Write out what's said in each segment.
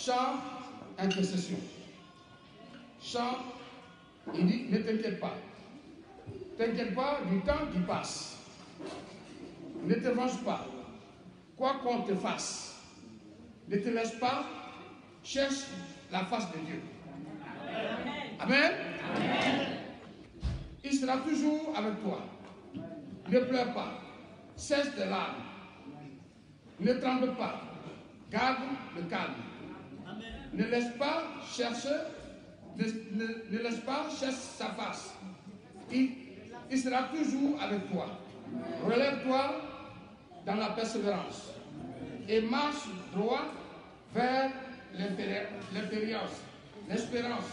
Chant, intercession. Chant, il dit, ne t'inquiète pas. T'inquiète pas du temps qui passe. Ne te venge pas. Quoi qu'on te fasse, ne te laisse pas. Cherche la face de Dieu. Amen. Amen. Il sera toujours avec toi. Ne pleure pas. Cesse tes larmes. Ne tremble pas. Garde le calme. Ne laisse pas chercher, ne laisse pas chercher sa face. Il sera toujours avec toi. Relève-toi dans la persévérance et marche droit vers l'espérance.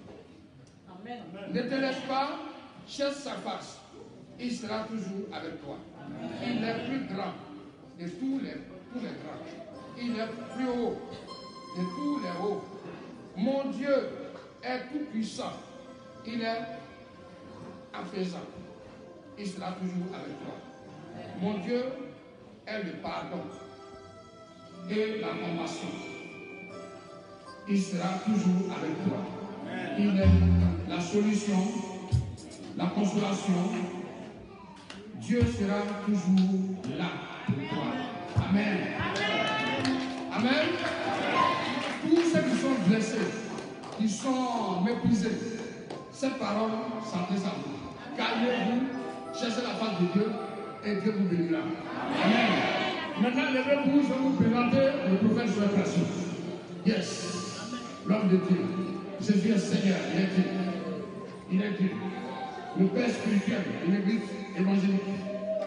Ne te laisse pas chercher sa face. Il sera toujours avec toi. Il est plus grand de tous les grands. Il est plus haut de tous les hauts. Mon Dieu est tout puissant. Il est apaisant. Il sera toujours avec toi. Mon Dieu est le pardon et la compassion. Il sera toujours avec toi. Il est la solution, la consolation. Dieu sera toujours là pour toi. Amen. Amen. Tous ceux qui sont blessés, qui sont méprisés, cette parole s'adresse à vous. Calmez-vous, cherchez la face de Dieu et Dieu vous bénira. Amen. Maintenant, levez-vous, je vais vous présenter le prophète Joël Crasso. Yes. L'homme de Dieu. Jésus est Seigneur, il est Dieu. Il est Dieu. Le Père spirituel de l'Église évangélique.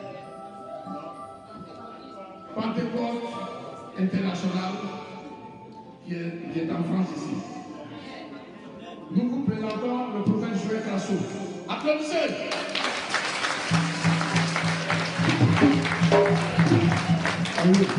Pentecôte international qui est en France ici. Nous vous présentons le prophète Joël Crasso. Applaudissez! Allez.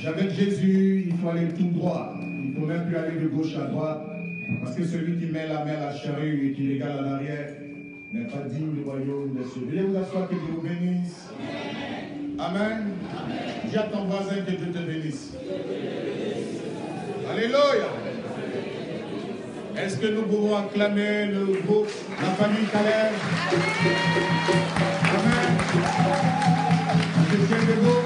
Avec Jésus, il faut aller tout droit. Il ne faut même plus aller de gauche à droite. Parce que celui qui met la main à la charrue et qui régale en arrière n'est pas digne du royaume des cieux. Veuillez vous asseoir, que Dieu vous bénisse. Amen. Dis à ton voisin que Dieu te bénisse. Alléluia. Est-ce que nous pouvons acclamer le groupe, la famille Caleb? Amen. Je tiens debout.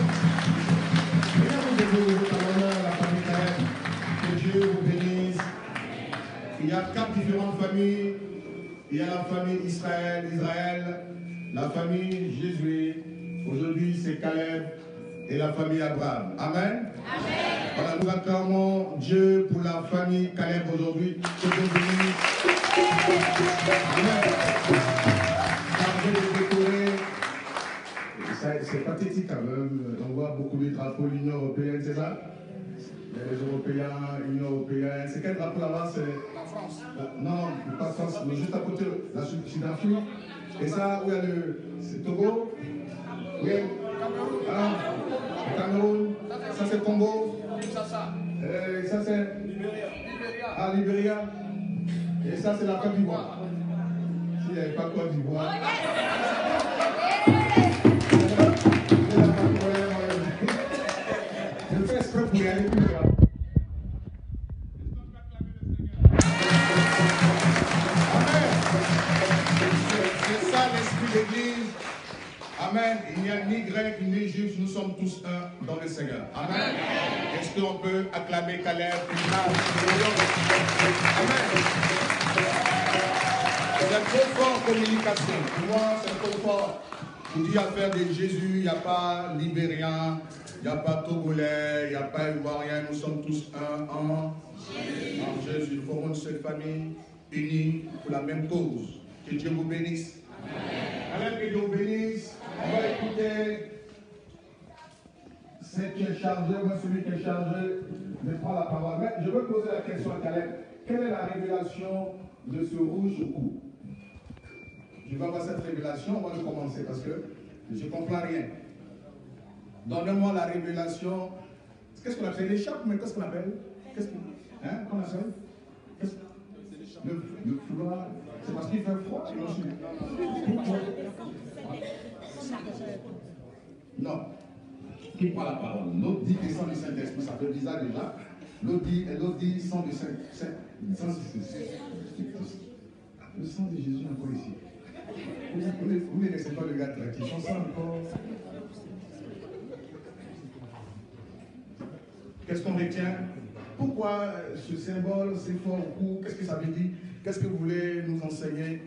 La famille Caleb. Que Dieu vous bénisse. Il y a 4 différentes familles. Il y a la famille Israël, la famille Jésus. Aujourd'hui, c'est Caleb et la famille Abraham. Amen. Amen. Voilà, nous acclamons Dieu pour la famille Caleb aujourd'hui. Que Dieu bénisse. Amen. Chargé de décorer. C'est pathétique quand même. On voit beaucoup de drapeaux de l'Union européenne, c'est ça? Les Européens, l'Union européenne. C'est quel drapeau là-bas? C'est la France. Non, pas France, mais juste à côté, la Sud-Afrique. Et ça, où il y a le. C'est Togo? Oui. Ah, le Cameroun. Ça, c'est Congo. Et ça, c'est. Libéria. Ah, Libéria. Et ça, c'est la Côte d'Ivoire. S'il n'y avait pas Côte d'Ivoire. Je fais exprès pour y aller plus loin. C'est ça l'esprit d'église. Amen. Il n'y a ni grec ni juif, nous sommes tous un dans le Seigneur. Amen. Est-ce qu'on peut acclamer Caleb? Amen. C'est trop fort en communication. Pour moi, c'est trop fort. Pour dire affaire de Jésus, il n'y a pas Libérien, il n'y a pas Togolais, il n'y a pas Ivoirien, nous sommes tous un en Jésus. Nous formons une seule famille, unie pour la même cause. Que Dieu vous bénisse. Amen. Que Dieu vous bénisse. On va écouter celui qui est chargé, moi celui qui est chargé de prendre la parole. Mais je veux poser la question à Caleb. Quelle est la révélation de ce rouge au cou? Je vais avoir cette révélation, on va commencer parce que je ne comprends rien. Donnez-moi la révélation. Qu'est-ce qu'on appelle l'écharpe, mais qu'est-ce qu'on appelle? Qu'est-ce qu'on appelle? Le foulard. C'est parce qu'il fait froid. Non. Qui prend la parole? L'autre dit que sang du Saint-Esprit, ça fait bizarre déjà. L'autre dit sang du Saint-Esprit. Le sang de Jésus encore ici. Vous ne laissez pas le gars tranquille. Son sang encore. Qu'est-ce qu'on retient? Pourquoi ce symbole, c'est fort au cou? Qu'est-ce que ça veut dire? Qu'est-ce que vous voulez nous enseigner?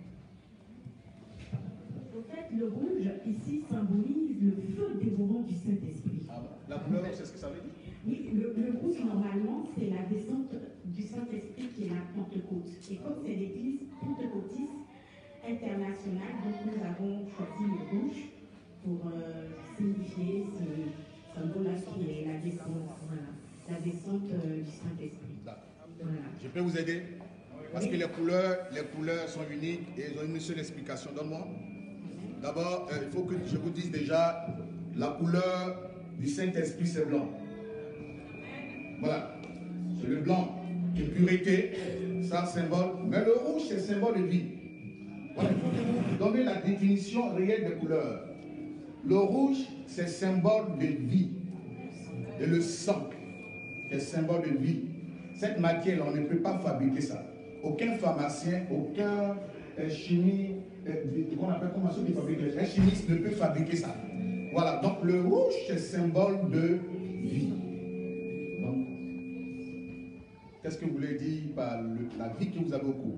En fait, le rouge ici symbolise le feu dévorant du Saint-Esprit. Ah, la couleur, c'est ce que ça veut dire? Oui, le rouge, normalement, c'est la descente du Saint-Esprit qui est la Pentecôte. Et comme c'est l'église pentecôtiste internationale, donc nous avons choisi le rouge pour signifier ce symbole-là qui est la descente, voilà, la descente du Saint-Esprit. Voilà. Je peux vous aider? Parce que les couleurs sont uniques et elles ont une seule explication. Donne-moi. D'abord, il faut que je vous dise déjà, la couleur du Saint-Esprit, c'est blanc. Voilà. C'est le blanc qui est pureté, ça symbole. Mais le rouge, c'est symbole de vie. Voilà, il faut que vous donner la définition réelle des couleurs. Le rouge, c'est symbole de vie. Et le sang, c'est symbole de vie. Cette matière-là, on ne peut pas fabriquer ça. Aucun pharmacien, aucun chimie, qu'on appelle comment ça qui fabrique un chimiste ne peut fabriquer ça. Voilà, donc le rouge, c'est symbole de vie. Donc, qu'est-ce que vous voulez dire par la vie que vous avez au cou?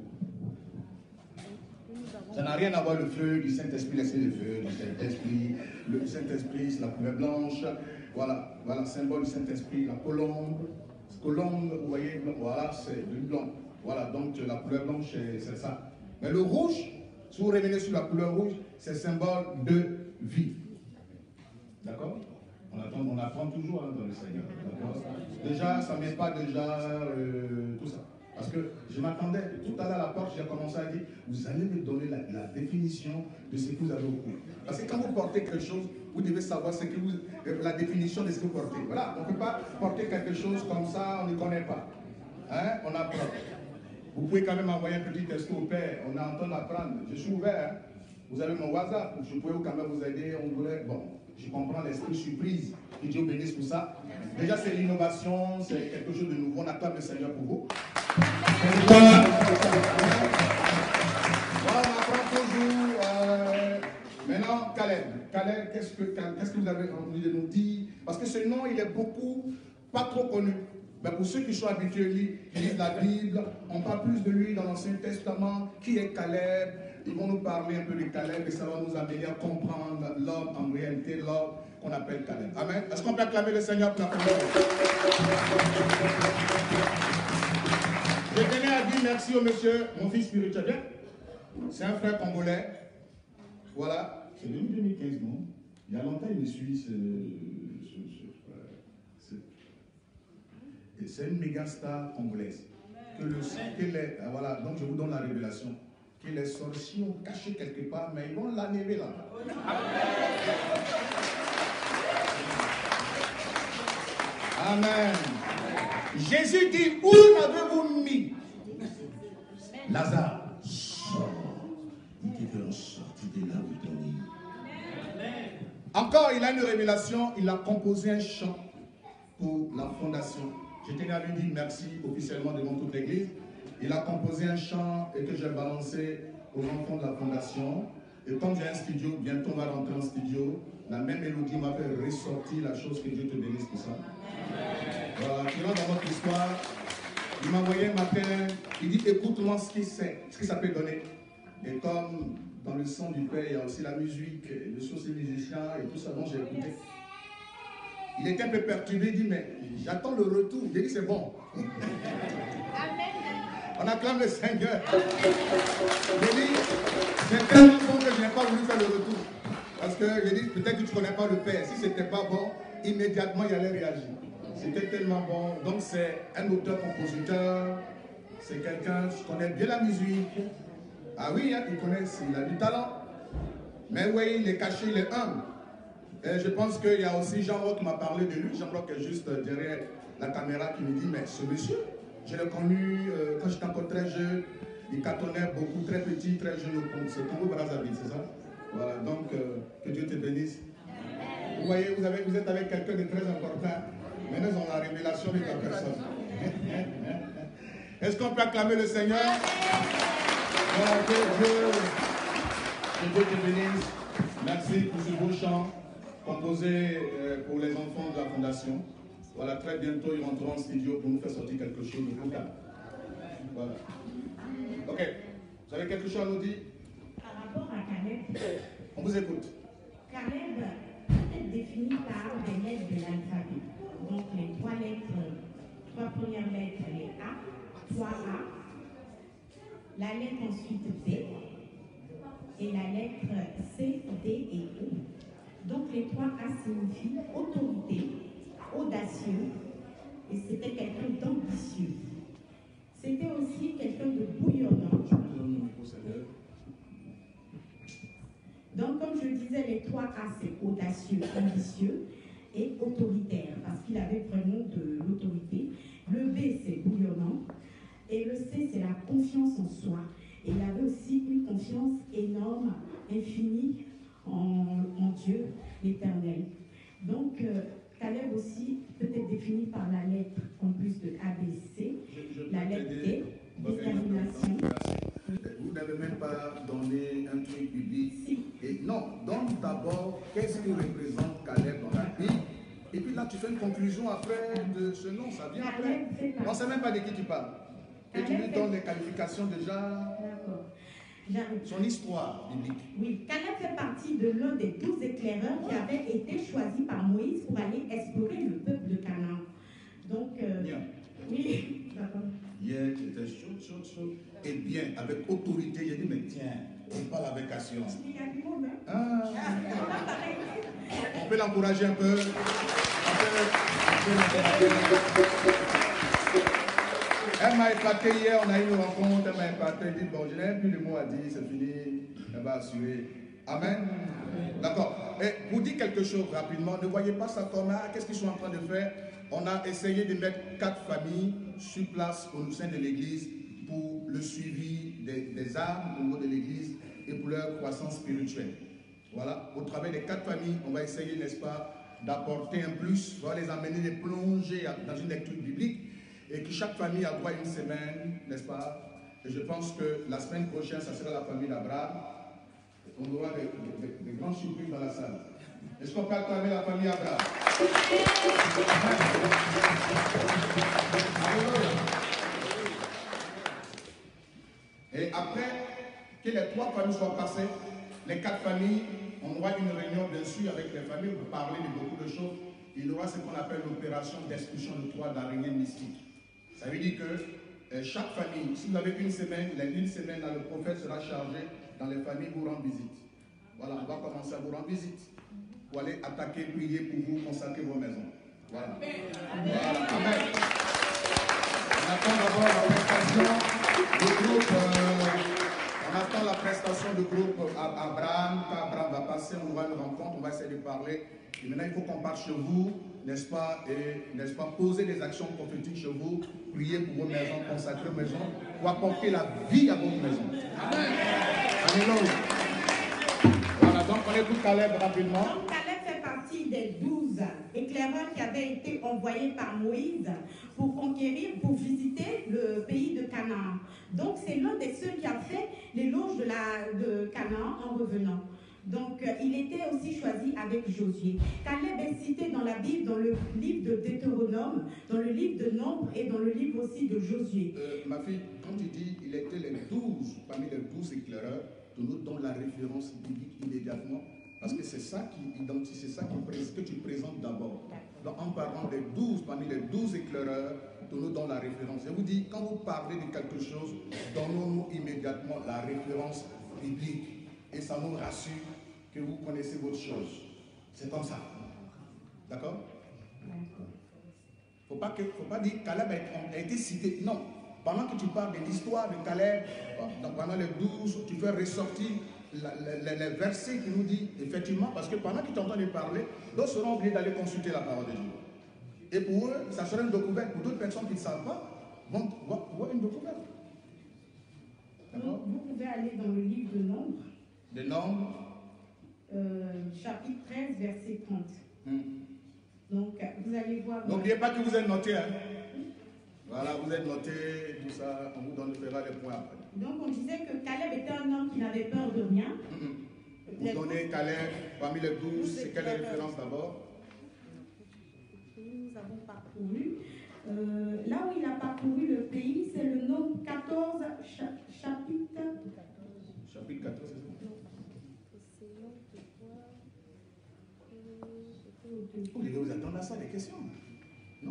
Ça n'a rien à voir le feu du Saint-Esprit, laissez le feu du Saint-Esprit. Le Saint-Esprit, c'est la couleur blanche. Voilà, voilà, symbole du Saint-Esprit, la colombe. Colombe, vous voyez, voilà, c'est du blanc. Voilà, donc la couleur blanche, c'est ça. Mais le rouge, si vous revenez sur la couleur rouge, c'est symbole de vie. D'accord? On apprend toujours hein, dans le Seigneur. Déjà, ça ne met pas déjà tout ça. Parce que je m'attendais, tout à l'heure à la porte, j'ai commencé à dire, vous allez me donner la définition de ce que vous avez au cou. Parce que quand vous portez quelque chose, vous devez savoir ce que la définition de ce que vous portez. Voilà, on ne peut pas porter quelque chose comme ça, on ne connaît pas. Hein? On apprend. Vous pouvez quand même envoyer un petit texto au père, on est en train d'apprendre. Je suis ouvert, hein? Vous avez mon WhatsApp, je pouvais quand même vous aider, on voulait, bon, je comprends l'esprit surprise, que Dieu bénisse pour ça. Déjà c'est l'innovation, c'est quelque chose de nouveau, on acclame le Seigneur pour vous. Voilà, on apprend toujours. Maintenant, Caleb, qu'est-ce que vous avez envie de nous dire? Parce que ce nom, il est beaucoup, pas trop connu. Mais pour ceux qui sont habitués, qui lisent la Bible, on parle plus de lui dans l'Ancien Testament. Qui est Caleb? Ils vont nous parler un peu de Caleb et ça va nous amener à comprendre l'homme, en réalité, l'homme qu'on appelle Caleb. Amen. Est-ce qu'on peut acclamer le Seigneur pour la première fois? Je tenais à dire merci au monsieur, mon fils spirituel. Bien. C'est un frère congolais. Voilà. C'est 2015, non? Il y a longtemps, il me suit, ce frère. C'est une méga star congolaise. Voilà, donc je vous donne la révélation. Que les sorciers ont caché quelque part, mais ils vont l'enlever là. Amen. Jésus dit, où l'avez-vous mis? Lazare, sort. Il était sorti de là où il est. Encore, il a une révélation, il a composé un chant pour la fondation. Je tenais à lui dire merci officiellement devant toute l'église. Il a composé un chant et que j'ai balancé aux enfants de la fondation. Et comme j'ai un studio, bientôt on va rentrer en studio, la même mélodie m'a fait ressortir la chose. Que Dieu te bénisse pour ça. Voilà, tu rentres dans notre histoire. Il m'a envoyé un matin, il dit écoute-moi ce que ça peut donner. Et comme dans le son du Père, il y a aussi la musique, le son des musiciens et tout ça dont j'ai écouté. Il était un peu perturbé, il dit mais j'attends le retour. J'ai dit c'est bon. On acclame le Seigneur. J'ai dit c'est tellement bon que je n'ai pas voulu faire le retour. Parce que j'ai dit peut-être que tu ne connais pas le Père. Si ce n'était pas bon, immédiatement il allait réagir. C'était tellement bon. Donc c'est un auteur-compositeur. C'est quelqu'un qui connaît bien la musique. Ah oui, hein, il a du talent. Mais oui, il est caché, il est humble. Et je pense qu'il y a aussi Jean-Roch qui m'a parlé de lui. Jean-Roch est juste derrière la caméra qui me dit, mais ce monsieur, je l'ai connu quand j'étais encore très jeune. Il cartonnait beaucoup, très petit, très jeune. C'est Congo Brazzaville, c'est ça? Voilà, donc que Dieu te bénisse. Vous voyez, vous êtes avec quelqu'un de très important. Maintenant, ils ont la révélation de ta personne. Est-ce qu'on peut acclamer le Seigneur? Voilà, que Dieu te bénisse. Merci pour ce beau chant composé pour les enfants de la fondation. Voilà, très bientôt, ils rentreront en studio pour nous faire sortir quelque chose de plus calme. Voilà. Ok. Vous avez quelque chose à nous dire? Par rapport à Caleb, on vous écoute. Caleb est défini par des lettres de l'alphabet. Donc les trois premières lettres, les A, 3 A, la lettre ensuite B, et la lettre C, D et O. Donc les 3 A signifient autorité, audacieux, et c'était quelqu'un d'ambitieux. C'était aussi quelqu'un de bouillonnant. Donc comme je disais, les 3 A c'est audacieux, ambitieux et autoritaire, parce qu'il avait vraiment de l'autorité. Le B c'est bouillonnant, et le C c'est la confiance en soi. Et il avait aussi une confiance énorme, infinie en Dieu, l'Éternel. Donc, Caleb aussi peut être défini par la lettre, en plus de A, B, C, la lettre D, détermination. Vous n'avez même pas donné un truc biblique. Si. Et non, donne d'abord qu'est-ce que représente Caleb dans la Bible. Et puis là, tu fais une conclusion après de ce nom, ça vient après. On ne sait même pas de qui tu parles. Et tu lui donnes les qualifications déjà. D'accord. Son histoire biblique. Oui, Caleb fait partie de l'un des 12 éclaireurs qui avaient été choisis par Moïse pour aller explorer le peuple de Canaan. Donc, oui, d'accord. Hier, j'étais chaud. Et bien, avec autorité, j'ai dit, mais tiens, on parle avec assurance. On peut l'encourager un peu. Un m'a épaté hier, on a eu une rencontre, elle m'a épaté, elle dit, bon, je n'ai plus de mots à dire, c'est fini, elle va assurer. Amen. D'accord. Et vous dites quelque chose rapidement, ne voyez pas ça comme, qu'est-ce qu'ils sont en train de faire? On a essayé de mettre 4 familles sur place au sein de l'église pour le suivi des âmes au niveau de l'église et pour leur croissance spirituelle. Voilà, au travers des 4 familles, on va essayer, n'est-ce pas, d'apporter un plus, on va les amener, les plonger dans une lecture biblique et que chaque famille a droit à une semaine, n'est-ce pas? Et je pense que la semaine prochaine, ça sera la famille d'Abraham. On aura des grandes surprises dans la salle. Est-ce qu'on peut acclamer la famille Abraham? Et après que les 3 familles soient passées, les 4 familles, on aura une réunion bien sûr avec les familles pour parler de beaucoup de choses. Il y aura ce qu'on appelle l'opération d'expulsion de 3 d'araignées mystiques. Ça veut dire que chaque famille, si vous avez une semaine, là, le prophète sera chargé dans les familles vous rendre visite. Voilà, on va commencer à vous rendre visite. Pour aller attaquer, prier pour vous, consacrer vos maisons. Voilà. Voilà. Amen. On attend d'abord la prestation du groupe. On attend la prestation du groupe Abraham. Quand Abraham va passer, on aura une rencontre, on va essayer de parler. Et maintenant, il faut qu'on parte chez vous, n'est-ce pas, et n'est-ce pas, poser des actions prophétiques chez vous, prier pour vos maisons, consacrer vos maisons, pour apporter la vie à vos maisons. Amen. Alléluia. Voilà, donc on écoute Caleb rapidement. Donc Caleb fait partie des 12 éclaireurs qui avaient été envoyés par Moïse pour conquérir, pour visiter le pays de Canaan. Donc c'est l'un des seuls qui a fait l'éloge de Canaan en revenant. Donc, il était aussi choisi avec Josué. Caleb est cité dans la Bible, dans le livre de Deutéronome, dans le livre de Nombre et dans le livre aussi de Josué. Ma fille, quand tu dis il était les 12, parmi les 12 éclaireurs, tu nous donnes la référence biblique immédiatement, parce que c'est ça qui identifie, c'est ça que tu présentes d'abord. Donc, en parlant des 12, parmi les 12 éclaireurs, tu nous donnes la référence. Je vous dis, quand vous parlez de quelque chose, donnons-nous immédiatement la référence biblique. Et ça nous rassure que vous connaissez votre chose. C'est comme ça. D'accord? Il ne faut pas dire que Caleb a été cité. Non. Pendant que tu parles de l'histoire de Caleb, pendant les 12, tu fais ressortir les versets qui nous disent, effectivement, parce que pendant qu'ils t'entendent parler, d'autres seront obligés d'aller consulter la parole de Dieu. Et pour eux, ça sera une découverte. Pour d'autres personnes qui ne savent pas, vont voir une découverte. Donc, vous pouvez aller dans le livre de Nombre. De Nombre. Chapitre 13, verset 30. Donc, vous allez voir... N'oubliez pas que vous êtes noté. Hein? Voilà, vous êtes noté, tout ça, on vous donnera les points après. Donc, on disait que Caleb était un homme qui n'avait peur de rien. Vous donnez Caleb parmi les 12, c'est quelle référence d'abord? Nous avons parcouru. Là où il a parcouru le pays, c'est le Nombre 14, chapitre 14, c'est ça? Vous devez vous attendre à ça, des questions. Non?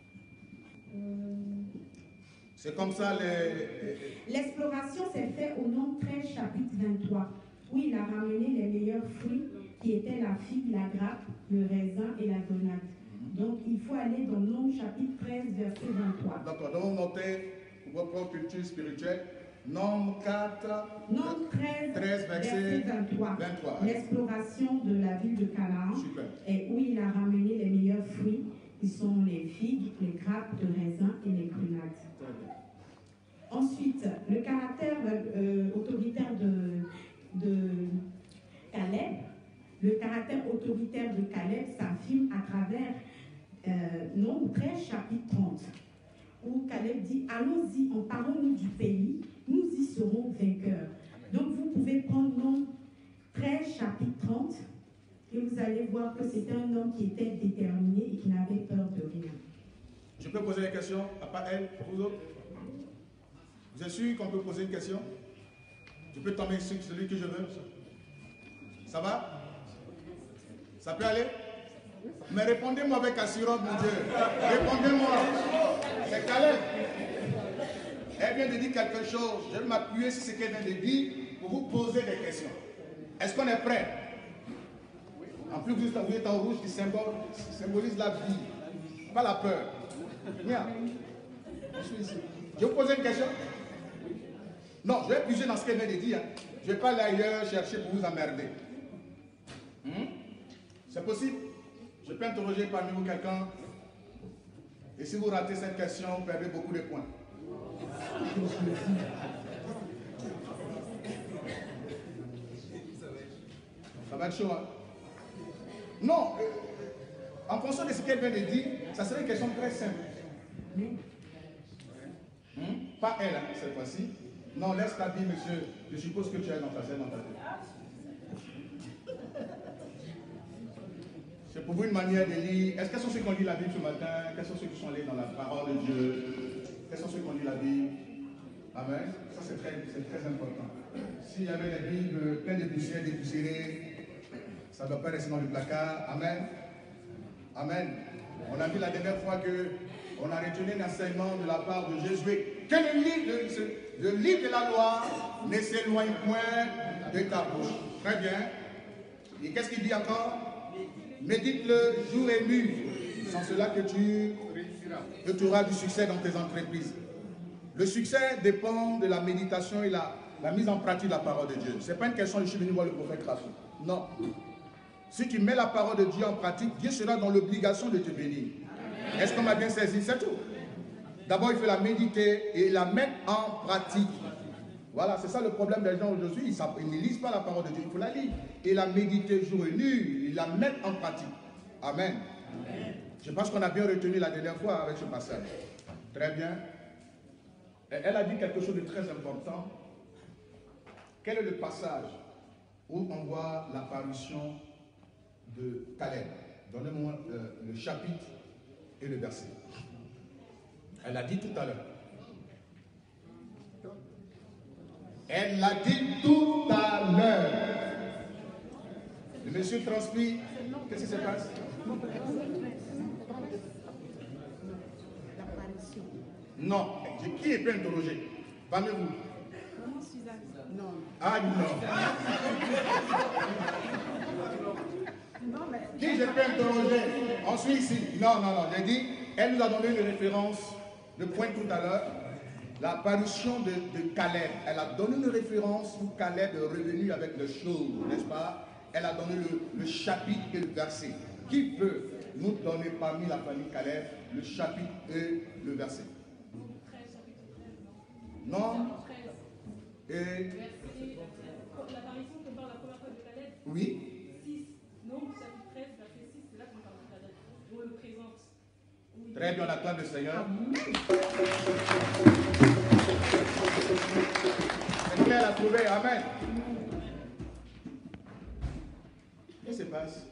C'est comme ça L'exploration s'est faite au Nombre 13, chapitre 23, où il a ramené les meilleurs fruits qui étaient la figue, la grappe, le raisin et la grenade. Donc il faut aller dans Nombre chapitre 13, verset 23. D'accord, donc notez vos propres cultures spirituelles. Nombre 4, Nombre 13 verset 23. L'exploration de la ville de Canaan, et où il a ramené les meilleurs fruits, qui sont les figues, les grappes, le raisin et les grenades. Ensuite, le caractère autoritaire de Caleb, le caractère autoritaire de Caleb s'affirme à travers Nombre 13, chapitre 30, où Caleb dit « Allons-y, emparons-nous du pays, nous y serons vainqueurs ». Donc vous pouvez prendre Nombre 13, chapitre 30, et vous allez voir que c'était un homme qui était déterminé et qui n'avait peur de rien. Je peux poser une question, à part elle, vous autres? Vous êtes sûr qu'on peut poser une question? Je peux tomber sur celui que je veux? Ça va? Ça peut aller? Mais répondez-moi avec assurance, mon Dieu. Répondez-moi. C'est Caleb. Elle vient de dire quelque chose. Je vais m'appuyer sur ce qu'elle vient de dire pour vous poser des questions. Est-ce qu'on est prêt? En plus, vous êtes en rouge qui symbolise la vie, pas la peur. Viens. Je suis ici. Je vous pose une question? Non, je vais puiser dans ce qu'elle vient de dire. Je ne vais pas aller ailleurs chercher pour vous emmerder. C'est possible? Je peux interroger parmi vous quelqu'un. Et si vous ratez cette question, vous perdez beaucoup de points. Ça va être chaud, hein? Non, en fonction de ce qu'elle vient de dire, ça serait une question très simple. Pas elle, hein, cette fois-ci. Non, laisse ta vie, monsieur. Je suppose que tu es dans ta tête. C'est pour vous une manière de lire. Est-ce quels sont ceux qui ont lu la Bible ce matin? Quels sont ceux qui sont allés dans la parole de Dieu? Quels sont ceux qui ont lu la Bible? Amen. Ça, c'est très important. S'il y avait des Bibles pleines de poussière, dépoussiérées, ça ne doit pas rester dans le placard. Amen. Amen. On a vu la dernière fois qu'on a retenu un enseignement de la part de Jésus. Que le livre de la loi ne s'éloigne point de ta bouche. Très bien. Et qu'est-ce qu'il dit encore? Médite-le jour et nuit. Sans cela que tu auras du succès dans tes entreprises. Le succès dépend de la méditation et la mise en pratique de la parole de Dieu. Ce n'est pas une question de je suis venu voir le prophète Rassou. Non. Si tu mets la parole de Dieu en pratique, Dieu sera dans l'obligation de te bénir. Est-ce qu'on m'a bien saisi? C'est tout. D'abord, il faut la méditer et la mettre en pratique. Voilà, c'est ça le problème des gens aujourd'hui. Ils ne lisent pas la parole de Dieu. Il faut la lire et la méditer jour et nuit et la mettre en pratique. Amen. Amen. Je pense qu'on a bien retenu la dernière fois avec ce passage. Très bien. Elle a dit quelque chose de très important. Quel est le passage où on voit l'apparition de Caleb? Donnez-moi le chapitre et le verset. Elle a dit tout à l'heure. Elle l'a dit tout à l'heure. Le monsieur transpire. Qu'est-ce qui se passe? Non. Qui peut interroger? Parlez-vous. Non. Ah non. Qui je peux interroger? On suit ici. Non. J'ai dit, elle nous a donné une référence de point tout à l'heure. L'apparition de Caleb. Elle a donné une référence où Caleb est revenu avec le choses, n'est-ce pas? Elle a donné le chapitre et le verset. Qui peut nous donner parmi la famille Caleb le chapitre et le verset? Non? Et l'apparition qu'on parle la première fois de Caleb. oui. 6. Non, chapitre 13, verset 6, c'est là qu'on parle de Caleb. On le présente. Oui. Très bien, on acclame le Seigneur. C'est clair, elle a trouvé. Amen. Qu'est-ce qui se passe?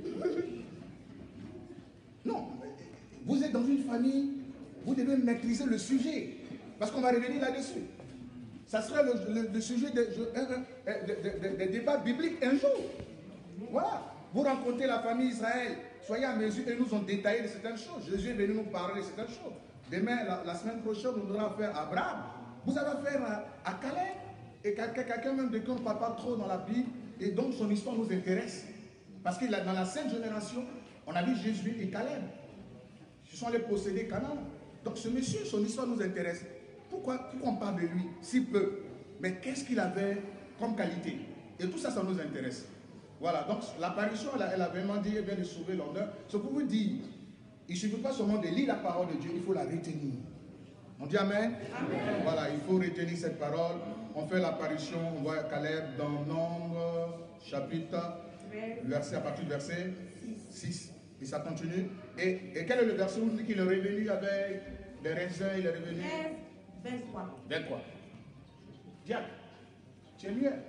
Non, vous êtes dans une famille, vous devez maîtriser le sujet. Parce qu'on va revenir là-dessus. Ça sera le sujet des débats bibliques un jour. Voilà. Vous rencontrez la famille Israël, soyez à mesure et nous ont détaillé de certaines choses. Jésus est venu nous parler de certaines choses. Demain, la semaine prochaine, nous aurons affaire à Abraham. Vous avez affaire à Caleb. Et quelqu'un même de qui on ne parle pas trop dans la Bible. Et donc son histoire nous intéresse. Parce que dans la 5e génération, on a vu Jésus et Caleb. Ce sont les possédés Canaan. Donc ce monsieur, son histoire nous intéresse. Pourquoi on parle de lui si peu? Mais qu'est-ce qu'il avait comme qualité? Et tout ça, ça nous intéresse. Voilà, donc l'apparition, elle a vraiment dit, elle vient de sauver l'honneur. C'est pour vous dire, il ne suffit pas seulement de lire la parole de Dieu, il faut la retenir. On dit Amen? Amen. Voilà, il faut retenir cette parole. On fait l'apparition, on voit Caleb dans Nombre, chapitre, verset, à partir du verset 6. Et ça continue. Et quel est le verset où on dit qu'il est revenu avec les raisins, il est revenu? 23. 23. Diable, tu es mieux.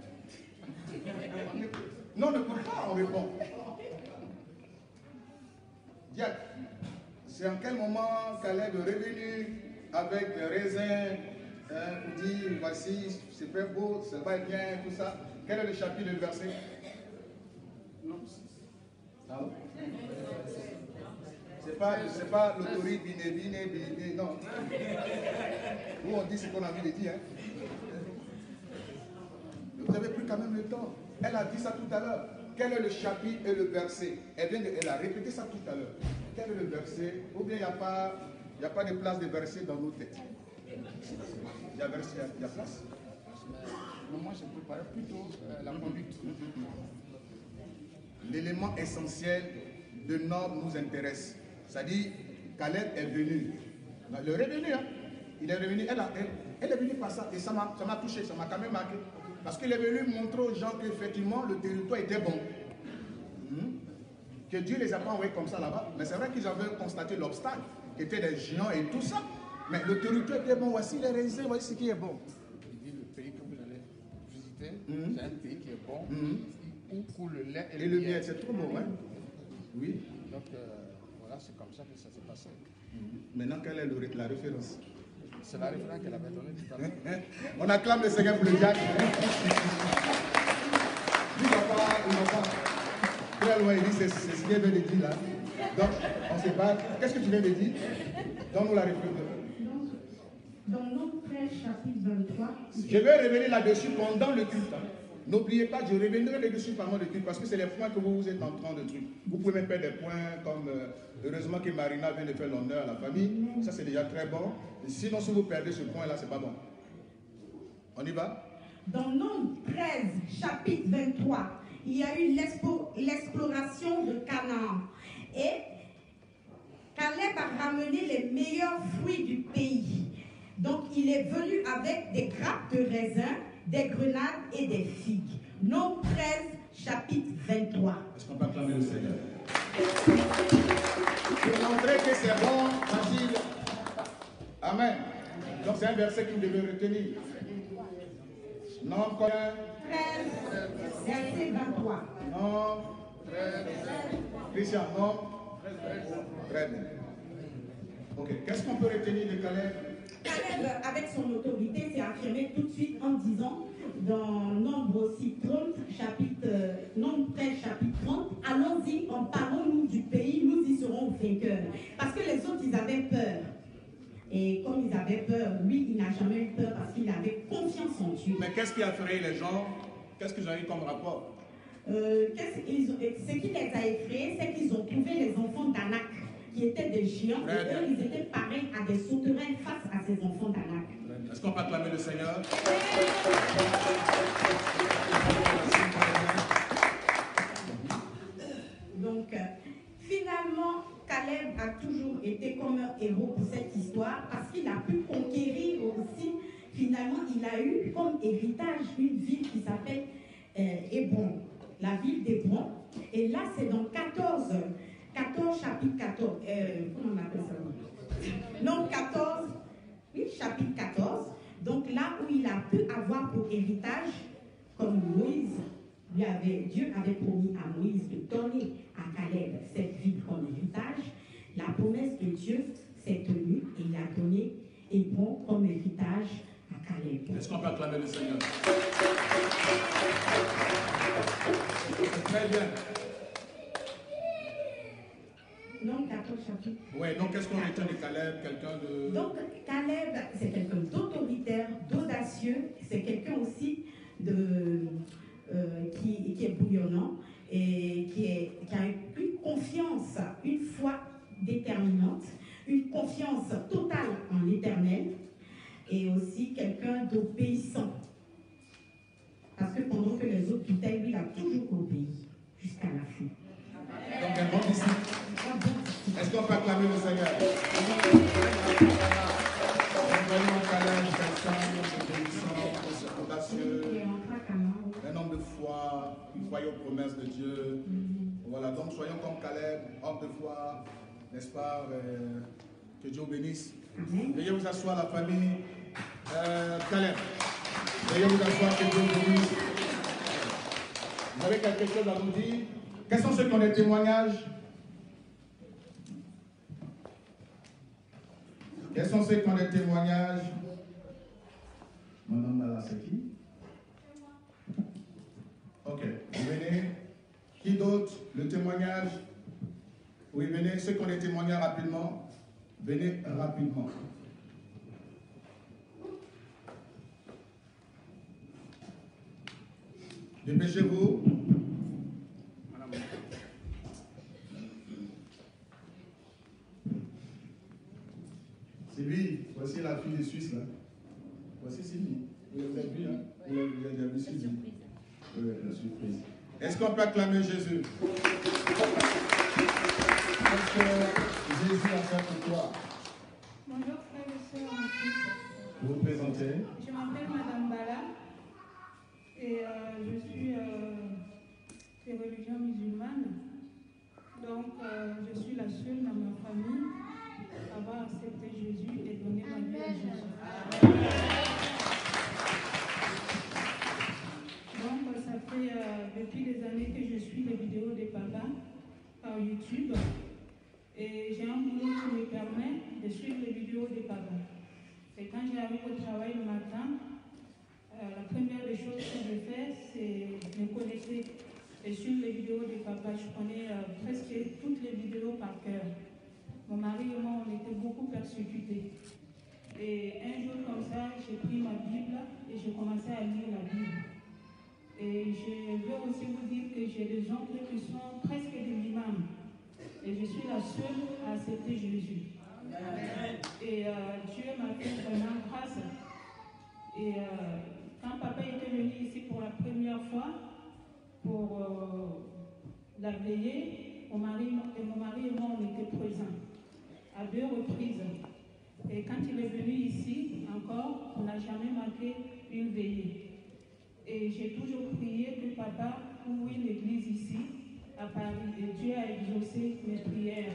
Non, ne court pas, on répond. Diable, c'est en quel moment Caleb est revenu avec les raisins pour dire, voici, c'est très beau, ça va bien, tout ça. Quel est le chapitre et le verset? Non. Ah oui? C'est pas l'autorité biné, non. Nous on dit ce qu'on a envie de dire. Hein. Vous avez pris quand même le temps. Elle a dit ça tout à l'heure. Quel est le chapitre et le verset? Elle a répété ça tout à l'heure. Quel est le verset? Ou bien il n'y a pas de place de verset dans nos têtes. Il y a place? Mais moi, je préparais plutôt la conduite. L'élément essentiel de Nob nous intéresse. C'est-à-dire, Caleb est venu. Il est revenu, hein? Il est revenu. Elle est venue par ça. Et ça m'a touché, ça m'a quand même marqué. Parce qu'il est venu montrer aux gens qu'effectivement, le territoire était bon. Que Dieu les a pas envoyés comme ça là-bas. Mais c'est vrai qu'ils avaient constaté l'obstacle, qui était des géants et tout ça. Mais le territoire était bon. Voici les raisins, voici ce qui est bon. Il dit le pays que vous allez visiter, c'est un pays qui est bon, où coule le lait et le miel. C'est trop bon, hein? Oui. Donc voilà, c'est comme ça que ça s'est passé. Maintenant, quelle est la référence? C'est la référence qu'elle avait donnée tout à l'heure. On acclame le Seigneur pour le diacre. Il ne va pas. Très loin, il dit, c'est ce qu'il vient de dire là. Donc, on ne sait pas. Qu'est-ce que tu viens de dire? Donne-nous la référence. Dans Nombre 13, chapitre 23. Je vais revenir là-dessus pendant le culte. Hein. N'oubliez pas, je reviendrai là-dessus pendant le culte parce que c'est les points que vous êtes en train de truc. Vous pouvez même faire des points comme heureusement que Marina vient de faire l'honneur à la famille. Ça, c'est déjà très bon. Et sinon, si vous perdez ce point-là, c'est pas bon. On y va? Dans Nombre 13, chapitre 23, il y a eu l'exploration de Canaan. Et Caleb a ramené les meilleurs fruits du pays. Donc, il est venu avec des grappes de raisin, des grenades et des figues. Nombre 13, chapitre 23. Est-ce qu'on peut acclamer le Seigneur? Pour montrer que c'est bon, facile. Amen. Donc, c'est un verset que vous devez retenir. Nombre combien? 13, verset 23. Nombre 13. Christian, nombre 13. Ok. Qu'est-ce qu'on peut retenir de Caleb? Caleb, avec son autorité, s'est affirmé tout de suite en disant, dans Nombre aussi 30, Nombre 13, chapitre 30, allons-y, emparons-nous du pays, nous y serons vainqueurs. Parce que les autres, ils avaient peur. Et comme ils avaient peur, lui, il n'a jamais eu peur parce qu'il avait confiance en Dieu. Mais qu'est-ce qui a effrayé les gens? Qu'est-ce qu'ils ont eu comme rapport? Ce qui les a effrayés, c'est qu'ils ont trouvé les enfants d'Anak, qui étaient des géants, et eux, ils étaient pareils à des sauterelles face à ces enfants d'Anak. Est-ce qu'on peut acclamer le Seigneur? Donc, finalement, Caleb a toujours été comme un héros pour cette histoire parce qu'il a pu conquérir aussi. Finalement, il a eu comme héritage une ville qui s'appelle Hébron, la ville d'Hébron. Et là, c'est dans 14 chapitre 14. Comment on appelle ça? Non, 14, oui, chapitre 14. Donc là où il a pu avoir pour héritage, comme Moïse, Dieu avait promis à Moïse de donner à Caleb cette ville comme héritage. La promesse de Dieu s'est tenue et il a donné Hébron comme héritage à Caleb. Est-ce qu'on peut acclamer le Seigneur? Très bien. Donc, 14 chapitres. Oui, donc qu'est-ce qu'on retient de Caleb? Quelqu'un de... Donc, Caleb, c'est quelqu'un d'autoritaire, d'audacieux, c'est quelqu'un aussi qui est bouillonnant et qui a une confiance, une foi déterminante, une confiance totale en l'Éternel et aussi quelqu'un d'obéissant. Parce que pendant que les autres quittaient, lui, il a toujours obéi jusqu'à la fin. Donc, un bon disciple. Est-ce qu'on peut acclamer le Seigneur? Nous voyons Caleb, quelqu'un d'obéissant, audacieux, un homme de foi, qui croyait aux promesses de Dieu. Voilà, donc soyons comme Caleb, homme de foi, n'est-ce pas? Que Dieu vous bénisse. Veuillez vous asseoir, la famille. Caleb, veuillez vous asseoir, que Dieu vous bénisse. Vous avez quelque chose à nous dire? Quels sont ceux qui ont des témoignages? Quels sont ceux qui ont des témoignages? Madame Nala, c'est qui? Ok, vous venez. Qui d'autre? Le témoignage? Oui, venez. Ceux qui ont des témoignages rapidement, venez rapidement. Dépêchez-vous. C'est lui. Voici la fille de Suisse là. peu la surprise. Est-ce qu'on peut acclamer Jésus? Qu'est-ce que Jésus a fait pour toi? Bonjour frères et sœurs en Christ. Vous vous présentez? Je m'appelle Madame Bala et je suis de religion musulmane. Donc je suis la seule dans ma famille à avoir accepté Jésus et donné ma vie à Jésus. Donc ça fait depuis des années que je suis les vidéos des papas par YouTube. Et j'ai un boulot qui me permet de suivre les vidéos des papas. Et quand j'arrive au travail le matin, la première des choses que je fais, c'est me connecter et suivre les vidéos des papas. Je connais presque toutes les vidéos par cœur. Mon mari et moi, on était beaucoup persécutés. Et un jour comme ça, j'ai pris ma Bible et j'ai commencé à lire la Bible. Et je veux aussi vous dire que j'ai des oncles qui sont presque des imams. Et je suis la seule à accepter Jésus. Et Dieu m'a fait vraiment grâce. Et quand papa était venu ici pour la première fois, pour la veillée, mon mari et moi, on était présents à 2 reprises. Et quand il est venu ici, encore, on n'a jamais manqué une veillée. Et j'ai toujours prié que papa ouvre l'église ici, à Paris, et Dieu a exaucé mes prières.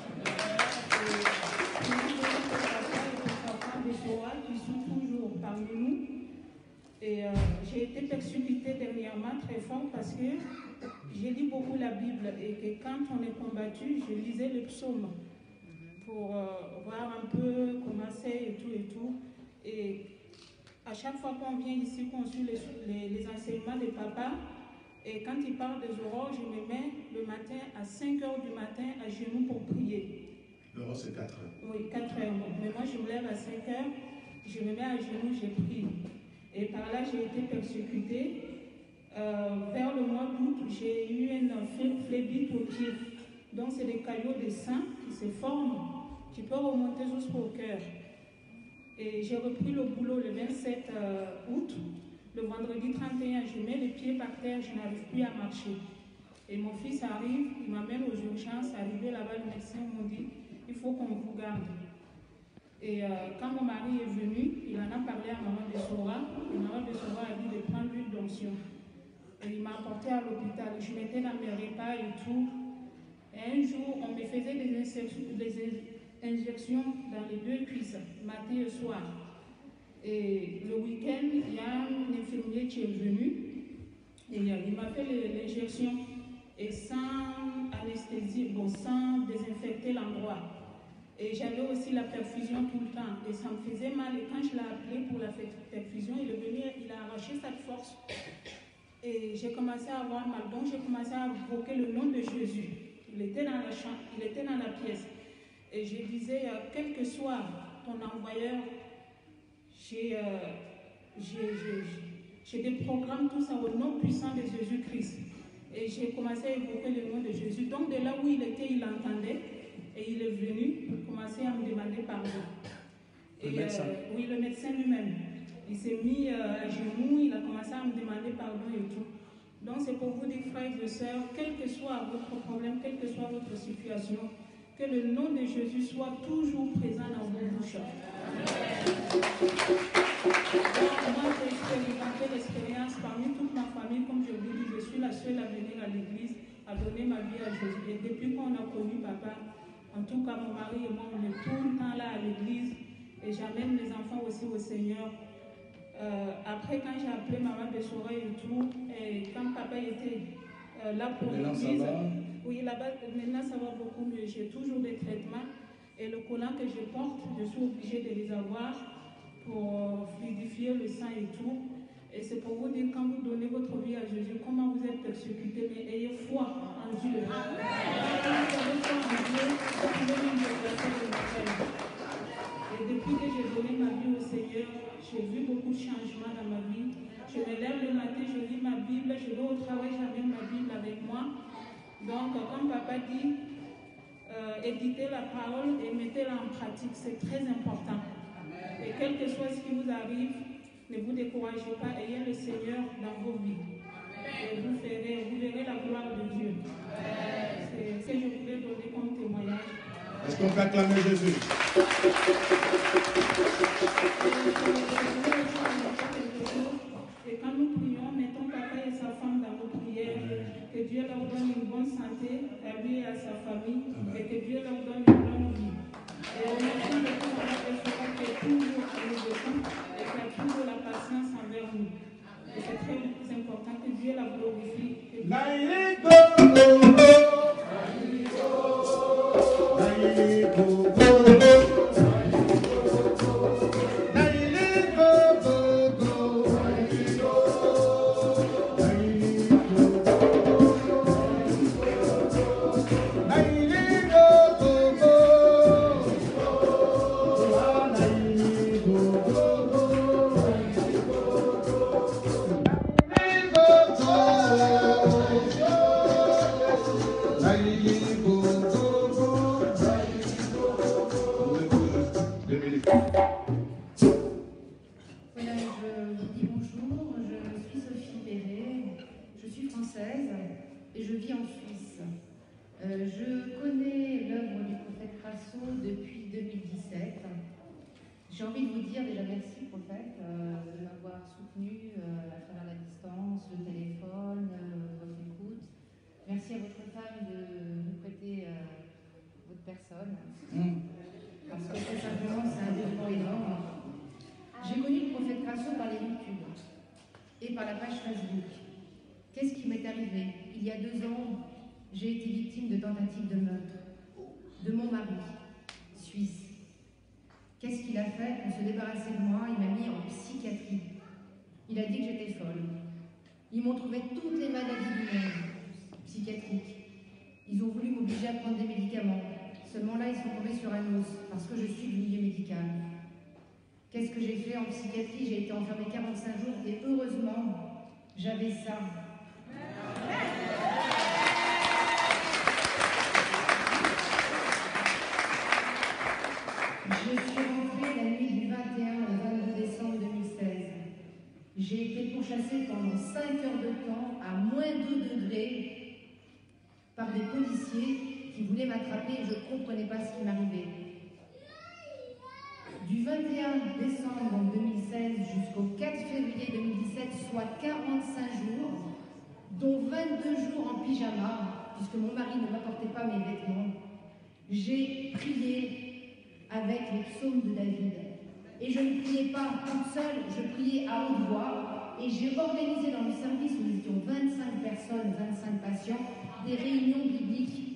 Des Soa qui sont toujours parmi nous. Et j'ai été persécutée dernièrement très fort parce que j'ai lu beaucoup la Bible et que quand on est combattu, je lisais le psaume pour voir un peu comment c'est et tout. Et à chaque fois qu'on vient ici, qu'on suit les enseignements des papas, et quand ils parlent des aurores, je me mets le matin à 5 h du matin à genoux pour prier. L'aurore, c'est 4 heures. Oui, 4 heures. Mais moi, je me lève à 5 h, je me mets à genoux, j'ai prié. Et par là, j'ai été persécutée. Vers le mois d'août, j'ai eu un phlébite au pied. Donc, c'est des caillots de sang qui se forment, qui peuvent remonter jusqu'au cœur. Et j'ai repris le boulot le 27 août. Le vendredi 31, je mets les pieds par terre, je n'arrive plus à marcher. Et mon fils arrive, il m'amène aux urgences. Arrivé là-bas, le médecin m'a dit, il faut qu'on vous garde. Et quand mon mari est venu, il en a parlé à maman de Sora. Et maman de Sora a dit de prendre l'huile d'onction. Et il m'a apporté à l'hôpital. Je mettais dans mes repas et tout. Et un jour, on me faisait des injections dans les 2 cuisses, matin et soir. Et le week-end, il y a un infirmier qui est venu et il m'a fait l'injection et sans anesthésie, bon, sans désinfecter l'endroit. Et j'avais aussi la perfusion tout le temps et ça me faisait mal. Et quand je l'ai appelé pour la perfusion, il est venu, il a arraché cette force et j'ai commencé à avoir mal. Donc j'ai commencé à invoquer le nom de Jésus. Il était dans la chambre, il était dans la pièce. Et je disais, quel que soit ton envoyeur, j'ai des programmes, tout ça, au nom puissant de Jésus-Christ. Et j'ai commencé à évoquer le nom de Jésus. Donc de là où il était, il entendait. Et il est venu pour commencer à me demander pardon. Et, oui, le médecin lui-même. Il s'est mis à genoux, il a commencé à me demander pardon et tout. Donc c'est pour vous dire, frères et sœurs, quel que soit votre problème, quelle que soit votre situation, que le nom de Jésus soit toujours présent dans vos bouches. Moi, j'ai expérimenté l'expérience parmi toute ma famille, comme je vous dis, je suis la seule à venir à l'église, à donner ma vie à Jésus. Et depuis qu'on a connu papa, en tout cas mon mari et moi, on est tout le temps là à l'église et j'amène mes enfants aussi au Seigneur. Après, quand j'ai appelé maman de Soreille et tout, et quand papa était là pour l'église, oui, là-bas, maintenant ça va beaucoup mieux. J'ai toujours des traitements et le collant que je porte, je suis obligée de les avoir pour fluidifier le sang et tout. Et c'est pour vous dire, quand vous donnez votre vie à Jésus, comment vous êtes persécuté, mais ayez foi en Dieu. Quand vous avez foi en Dieu, vous pouvez même déplacer le ciel. Et depuis que j'ai donné ma vie au Seigneur, j'ai vu beaucoup de changements dans ma vie. Je me lève le matin, je lis ma Bible, je vais au travail, j'amène ma Bible avec moi. Donc, comme papa dit, éditez la parole et mettez-la en pratique, c'est très important. Et quel que soit ce qui vous arrive, ne vous découragez pas, ayez le Seigneur dans vos vies. qu'on peut acclamer Jésus? Et quand nous prions, mettons papa et sa femme dans nos prières, que Dieu leur donne une bonne santé, à lui et à sa famille, et que Dieu leur donne une longue vie. Et merci de tout avoir recevoir qui est toujours à nous défendre et qui a toujours la patience envers nous. Et c'est très important que Dieu la glorifie. Voilà, je vous dis bonjour, je suis Sophie Perret, je suis française et je vis en Suisse. Je connais l'œuvre du prophète Crasso depuis 2017. J'ai envie de vous dire déjà merci prophète de m'avoir soutenu à travers la distance, le téléphone, votre écoute. Merci à votre femme de nous prêter votre personne. Parce que très simplement c'est un dévouement énorme. J'ai connu le prophète Crasso par les YouTube et par la page Facebook. Qu'est-ce qui m'est arrivé? Il y a 2 ans, j'ai été victime de tentatives de meurtre de mon mari, suisse. Qu'est-ce qu'il a fait pour se débarrasser de moi? Il m'a mis en psychiatrie. Il a dit que j'étais folle. Ils m'ont trouvé toutes les maladies du monde psychiatriques. Ils ont voulu m'obliger à prendre des médicaments. Seulement là, ils sont tombés sur un os parce que je suis du milieu médical. Qu'est-ce que j'ai fait en psychiatrie? J'ai été enfermée 45 jours et heureusement, j'avais ça. Je suis rentrée la nuit du 21 au 22 décembre 2016. J'ai été pourchassée pendant 5 heures de temps à moins 2 degrés par des policiers qui voulaient m'attraper et je ne comprenais pas ce qui m'arrivait. Du 21 décembre 2016 jusqu'au 4 février 2017, soit 45 jours, dont 22 jours en pyjama, puisque mon mari ne m'apportait pas mes vêtements, j'ai prié avec les psaumes de David. Et je ne priais pas toute seule, je priais à haute voix. Et j'ai organisé dans le service où nous étions 25 personnes, 25 patients, des réunions bibliques.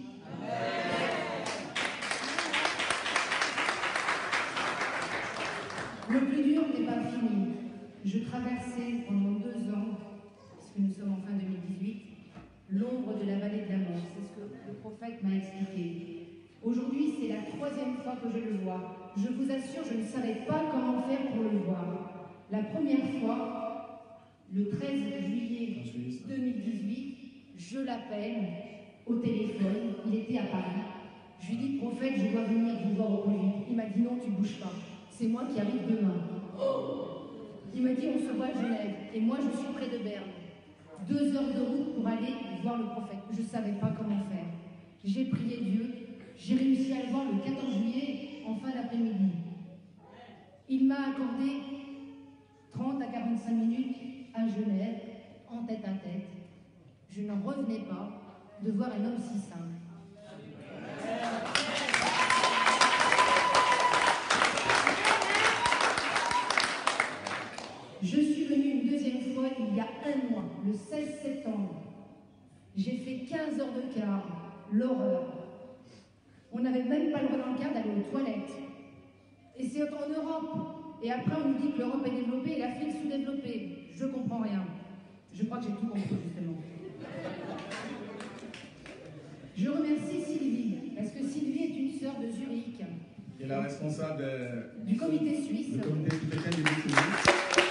Le plus dur n'est pas fini. Je traversais pendant 2 ans, puisque nous sommes en fin 2018, l'ombre de la vallée de la mort. C'est ce que le prophète m'a expliqué. Aujourd'hui, c'est la 3e fois que je le vois. Je vous assure, je ne savais pas comment faire pour le voir. La première fois, le 13 juillet 2018, je l'appelle au téléphone. Il était à Paris. Je lui dis, prophète, je dois venir vous voir au plus vite. Il m'a dit, non, tu ne bouges pas. C'est moi qui arrive demain. Il m'a dit, on se voit à Genève. Et moi, je suis près de Berne. 2 heures de route pour aller voir le prophète. Je ne savais pas comment faire. J'ai prié Dieu. J'ai réussi à le voir le 14 juillet, en fin d'après-midi. Il m'a accordé 30 à 45 minutes à Genève, en tête à tête. Je n'en revenais pas de voir un homme si simple. Je suis venue une 2e fois il y a 1 mois, le 16 septembre. J'ai fait 15 heures de car, l'horreur. On n'avait même pas le droit dans le car d'aller aux toilettes. Et c'est en Europe. Et après, on nous dit que l'Europe est développée et l'Afrique sous-développée. Je comprends rien. Je crois que j'ai tout compris, justement. Je remercie Sylvie, parce que Sylvie est une sœur de Zurich. Qui est la responsable du comité suisse. Du comité chrétien du Suisse.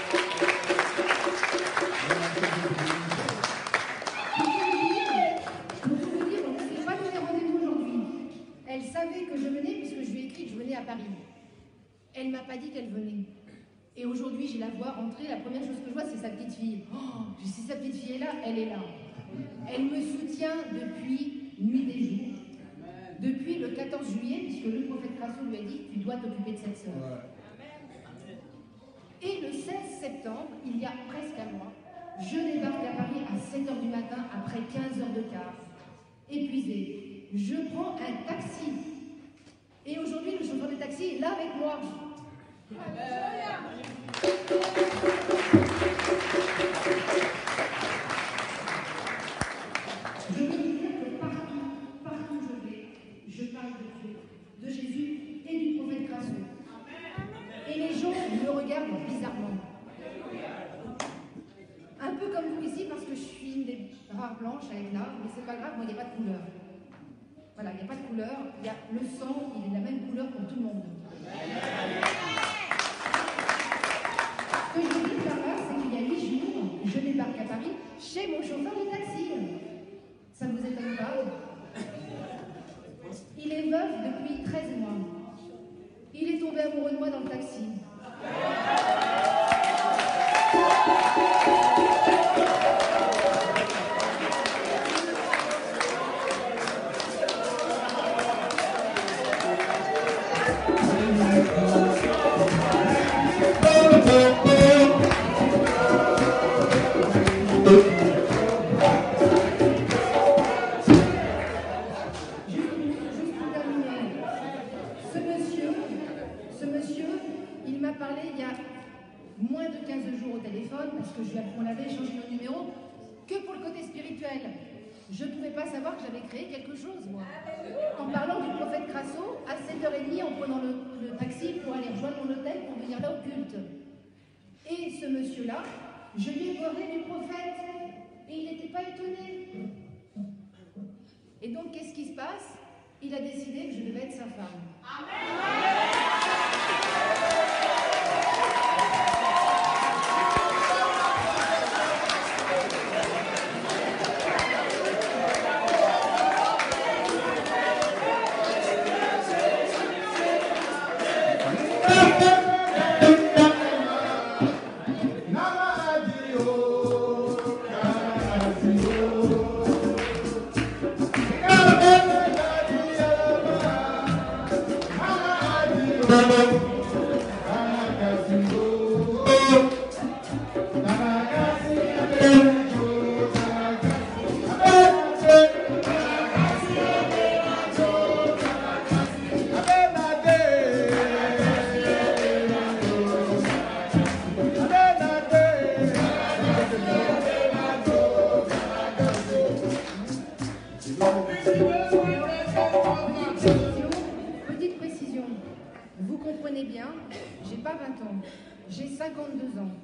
Pour vous dire, on ne s'est pas donné rendez-vous aujourd'hui. Elle savait que je venais, puisque je lui ai écrit que je venais à Paris. Elle ne m'a pas dit qu'elle venait. Et aujourd'hui, je la vois rentrer. La première chose que je vois, c'est sa petite fille. Oh, si sa petite fille est là, elle est là. Elle me soutient depuis nuit et jour. depuis le 14 juillet, puisque le prophète Crasso lui a dit, tu dois t'occuper de cette sœur. Ouais. Et le 16 septembre, il y a presque un mois, je débarque à Paris à 7h du matin après 15 heures de car, épuisé. Je prends un taxi. Et aujourd'hui, le chauffeur de taxi est là avec moi. Je veux dire que partout où je vais, je parle de Dieu, de Jésus et du prophète Crasso. Et les gens me regardent bizarrement. Un peu comme vous ici, parce que je suis une des rares blanches à être là, mais c'est pas grave, moi il n'y a pas de couleur. Voilà, il n'y a pas de couleur, il y a le sang, il est de la même couleur pour tout le monde. Ce que je dis par là, c'est qu'il y a 8 jours, je débarque à Paris chez mon chauffeur de taxi. Ça vous étonne pas? Il est veuf depuis 13 mois. Il est tombé amoureux de moi dans le taxi. Ce monsieur, il m'a parlé il y a moins de 15 jours au téléphone, parce que on avait échangé nos numéros, que pour le côté spirituel. Je ne pouvais pas savoir que j'avais créé quelque chose, moi. En parlant du prophète Crasso, à 7h30, en prenant le taxi pour aller rejoindre mon hôtel pour venir là au culte. Et ce monsieur-là, je lui ai parlé du prophète, et il n'était pas étonné. Et donc, qu'est-ce qui se passe? Il a décidé que je devais être sa femme. Petite précision, vous comprenez bien, j'ai pas 20 ans, j'ai 52 ans.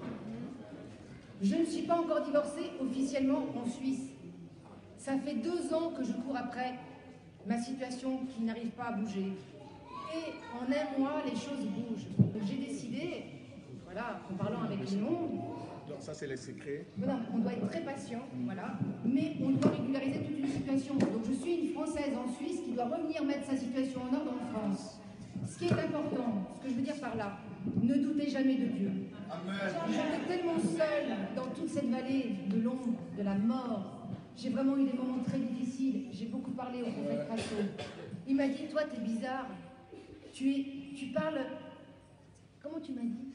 Je ne suis pas encore divorcée officiellement en Suisse. Ça fait 2 ans que je cours après ma situation qui n'arrive pas à bouger. Et en un mois, les choses bougent. Donc j'ai décidé, voilà, en parlant avec Léon, Donc ça, c'est les secrets. voilà, on doit être très patient, voilà, mais on doit régulariser toute une situation. Donc je suis une Française en Suisse qui doit revenir mettre sa situation en ordre en France. Ce qui est important, ce que je veux dire par là, ne doutez jamais de Dieu. J'étais tellement seule dans toute cette vallée de l'ombre, de la mort. J'ai vraiment eu des moments très difficiles. J'ai beaucoup parlé au prophète Crasso. Il m'a dit, toi, t'es bizarre. Tu parles... Comment tu m'as dit?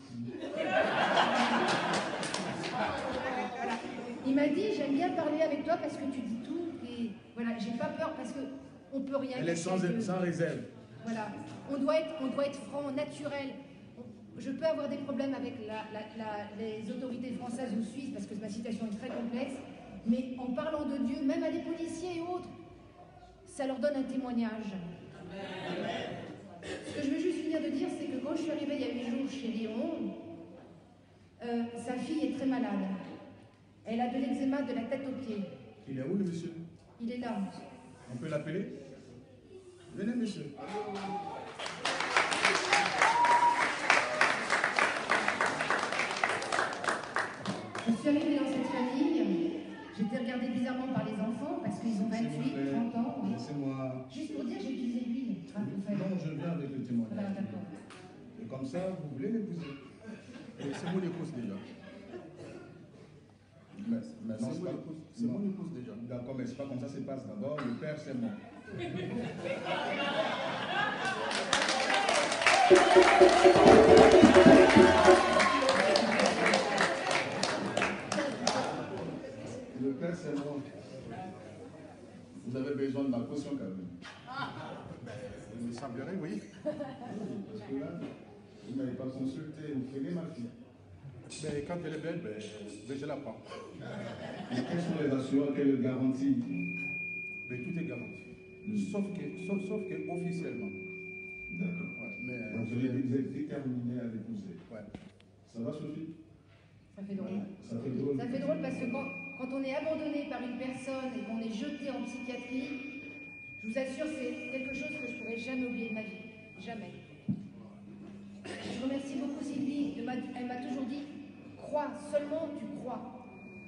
Il m'a dit, j'aime bien parler avec toi parce que tu dis tout. Et voilà, j'ai pas peur parce qu'on peut rien... Elle est sans réserve. Voilà, on doit être franc, naturel. Je peux avoir des problèmes avec les autorités françaises ou suisses parce que ma situation est très complexe, mais en parlant de Dieu, même à des policiers et autres, ça leur donne un témoignage. Ce que je veux juste finir de dire, c'est que quand je suis arrivée il y a 8 jours chez Léon, sa fille est très malade. Elle a de l'eczéma de la tête aux pieds. Il est où, le monsieur? Il est là. On peut l'appeler? Venez, monsieur. Je suis arrivée dans cette famille, j'étais regardée bizarrement par les enfants parce qu'ils ont 28, 30 ans. Oui. Laissez-moi. Juste pour dire, j'ai utilisé l'huile. Non, je viens avec le témoignage. Voilà, d'accord. Et comme ça, vous voulez l'épouser. C'est mon épouse déjà. Merci. Maintenant, c'est mon épouse déjà. D'accord, mais c'est pas comme ça se passe. D'abord, le père, c'est moi. Le père, c'est moi. Vous avez besoin de ma caution quand même. Il me semblerait, oui. Parce que là, vous n'avez pas consulté, vous prenez ma fille. Mais quand elle est belle, je la prends. Et quelles sont les assurances qu'elle garantit? Mais tout est garanti. Sauf que officiellement. D'accord. Ouais, mais donc vous êtes déterminé à l'épouser. Ouais. Ça va, Sophie? Ça fait drôle. Ça fait drôle. Ça fait drôle parce que quand on est abandonné par une personne et qu'on est jeté en psychiatrie, je vous assure, c'est quelque chose que je ne pourrai jamais oublier de ma vie. Jamais. Je remercie beaucoup Sylvie. Elle m'a toujours dit, crois, seulement tu crois.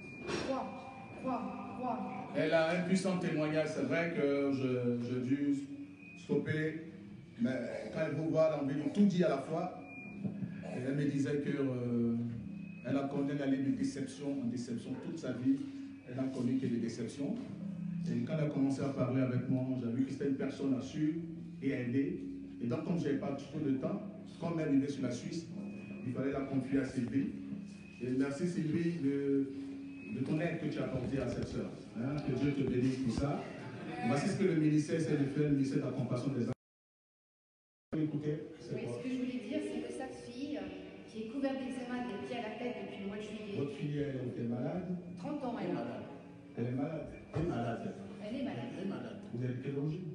Crois. Elle a un puissant témoignage. C'est vrai que j'ai dû stopper, mais quand elle vous voit l'envie de tout dire à la fois, elle me disait qu'elle a connu d'aller de déception en déception toute sa vie. Elle n'a connu que des déceptions. Et quand elle a commencé à parler avec moi, j'ai vu que c'était une personne à suivre et à aider. Et donc, comme je n'avais pas trop de temps, comme elle vivait sur la Suisse, il fallait la confier à Sylvie. Et merci Sylvie de ton aide que tu as apporté à cette sœur. Hein, que Dieu te bénisse pour ça. Voici ce que le ministère essaie de faire, le ministère de la compassion des enfants. Écoutez, oui, ce que je voulais dire, c'est que sa fille, qui est couverte d'eczéma des pieds à la tête depuis le mois de juillet. Votre fille, elle est malade? 30 ans, elle est malade. Elle est malade? Elle est malade. Elle est malade. Elle est malade. Vous êtes quelle origine?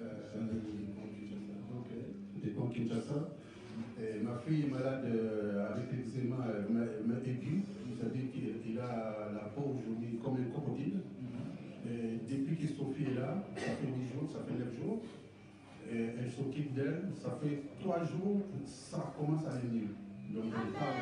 Et quand Kinshasa, ma fille est malade avec l'eczéma aigu, c'est-à-dire qu'il a la peau aujourd'hui comme un crocodile. Et depuis que Sophie est là, ça fait 10 jours, ça fait 9 jours, et elle s'occupe d'elle, ça fait 3 jours, ça commence à venir. Donc elle parle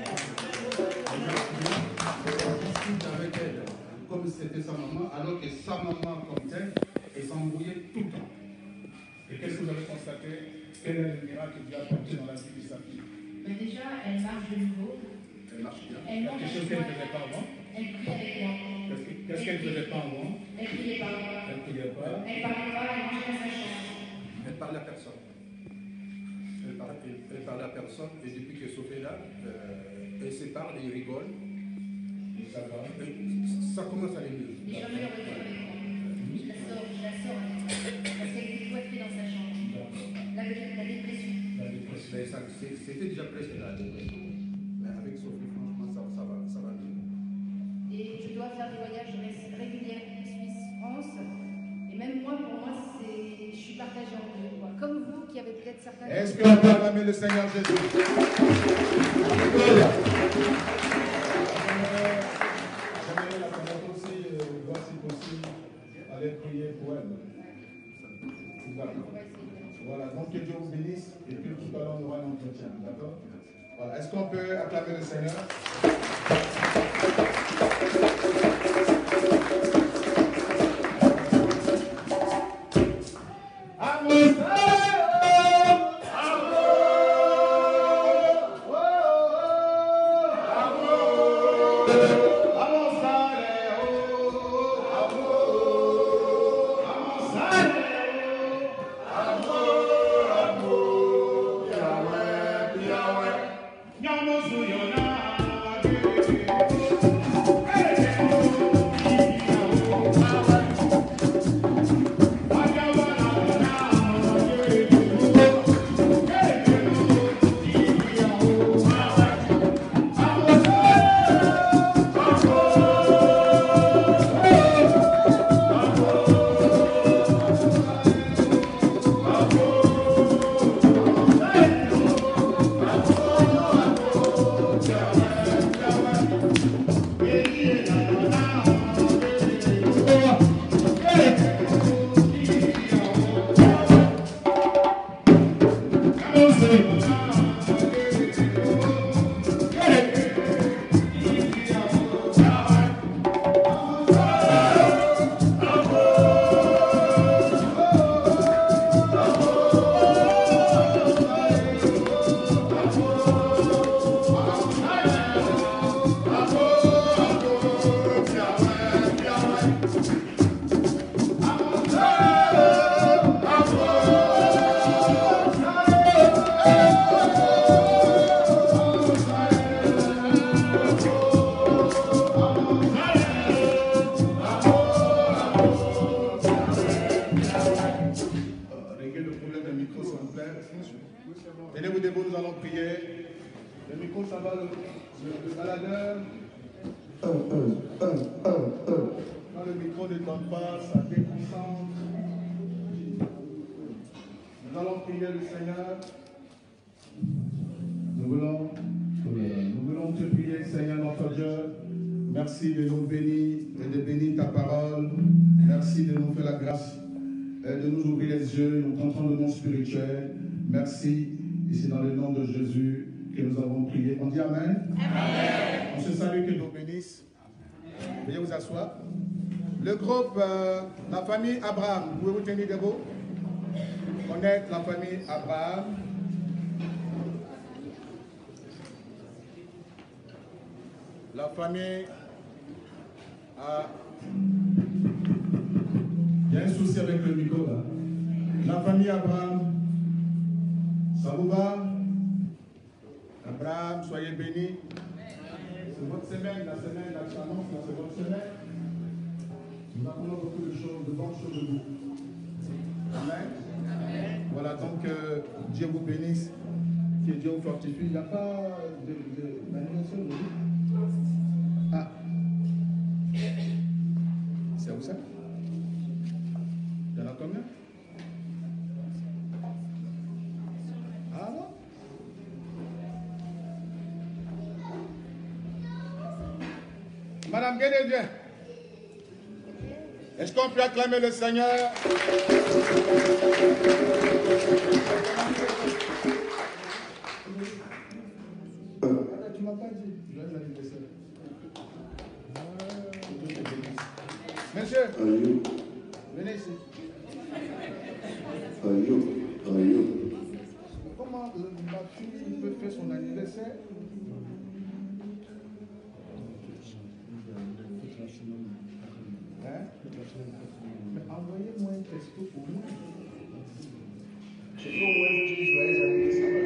avec elle, comme c'était sa maman, alors que sa maman comme telle, elle s'embrouillait tout le temps. Et qu'est-ce que vous avez constaté? Quel est le miracle que Dieu a apporté dans la vie de sa fille? Mais déjà, elle marche de nouveau. Elle marche bien. Elle mange Quelque chose qu'elle ne faisait pas avant? Elle prie avec moi. Qu'est-ce qu'elle ne faisait pas avant? Elle priait pas. Elle ne priait pas. Elle parlait pas, elle mangeait dans sa chambre. Elle parle à personne. Elle parle à personne et depuis que Sophie est là, elle se parle et rigole. Et ça va. Ça commence à aller mieux. Mais jamais elle revient avec moi. Je la sors avec moi. Parce qu'elle était cloîtrée dans sa chambre. La dépression. C'était déjà presque la dépression. Mais avec Sophie, franchement, ça va mieux. Et je dois faire des voyages réguliers, Suisse, France. Et même moi, pour moi, je suis partagée en deux. Quoi. Comme vous, qui avez peut-être certains... Est-ce qu'on peut acclamer le Seigneur Jésus? J'aimerais la connaître aussi, voir si possible, aller prier pour elle. Voilà, donc que Dieu vous bénisse et puis tout à l'heure on aura un entretien, d'accord? Voilà, est-ce qu'on peut acclamer le Seigneur? Yahweh, Yahweh, Yahweh, Yahweh, micro, ça va, le baladeur. Quand le micro ne tombe pas, ça déconcentre. Nous allons prier le Seigneur. Nous voulons te prier, Seigneur notre Dieu. Merci de nous bénir et de bénir ta parole. Merci de nous faire la grâce de nous ouvrir les yeux, nous comprendre le monde spirituel. Merci. Et c'est dans le nom de Jésus que nous avons prié. On dit Amen. Amen. On se salue, que nous bénisse. Veuillez vous asseoir. Le groupe, la famille Abraham, pouvez-vous tenir debout? Connaître la famille Abraham. La famille a... Il y a un souci avec le micro là. La famille Abraham, ça vous va? Abraham, soyez bénis. C'est votre semaine, la semaine d'annonce, c'est votre semaine. Nous apprenons beaucoup de choses, de bonnes choses de vous. Amen. Voilà, donc Dieu vous bénisse, que Dieu vous fortifie. Il n'y a pas d'animation de vous? Ah. C'est où ça? Il y en a combien? Ah non? Madame Guédé, est-ce qu'on peut acclamer le Seigneur? Tu m'as pas dit. Joyeux anniversaire. Monsieur, venez ici. Comment ma fille peut faire son anniversaire? Hein? Mais envoyez-moi un texto pour moi. Je peux au moins vous dire joyeux anniversaire.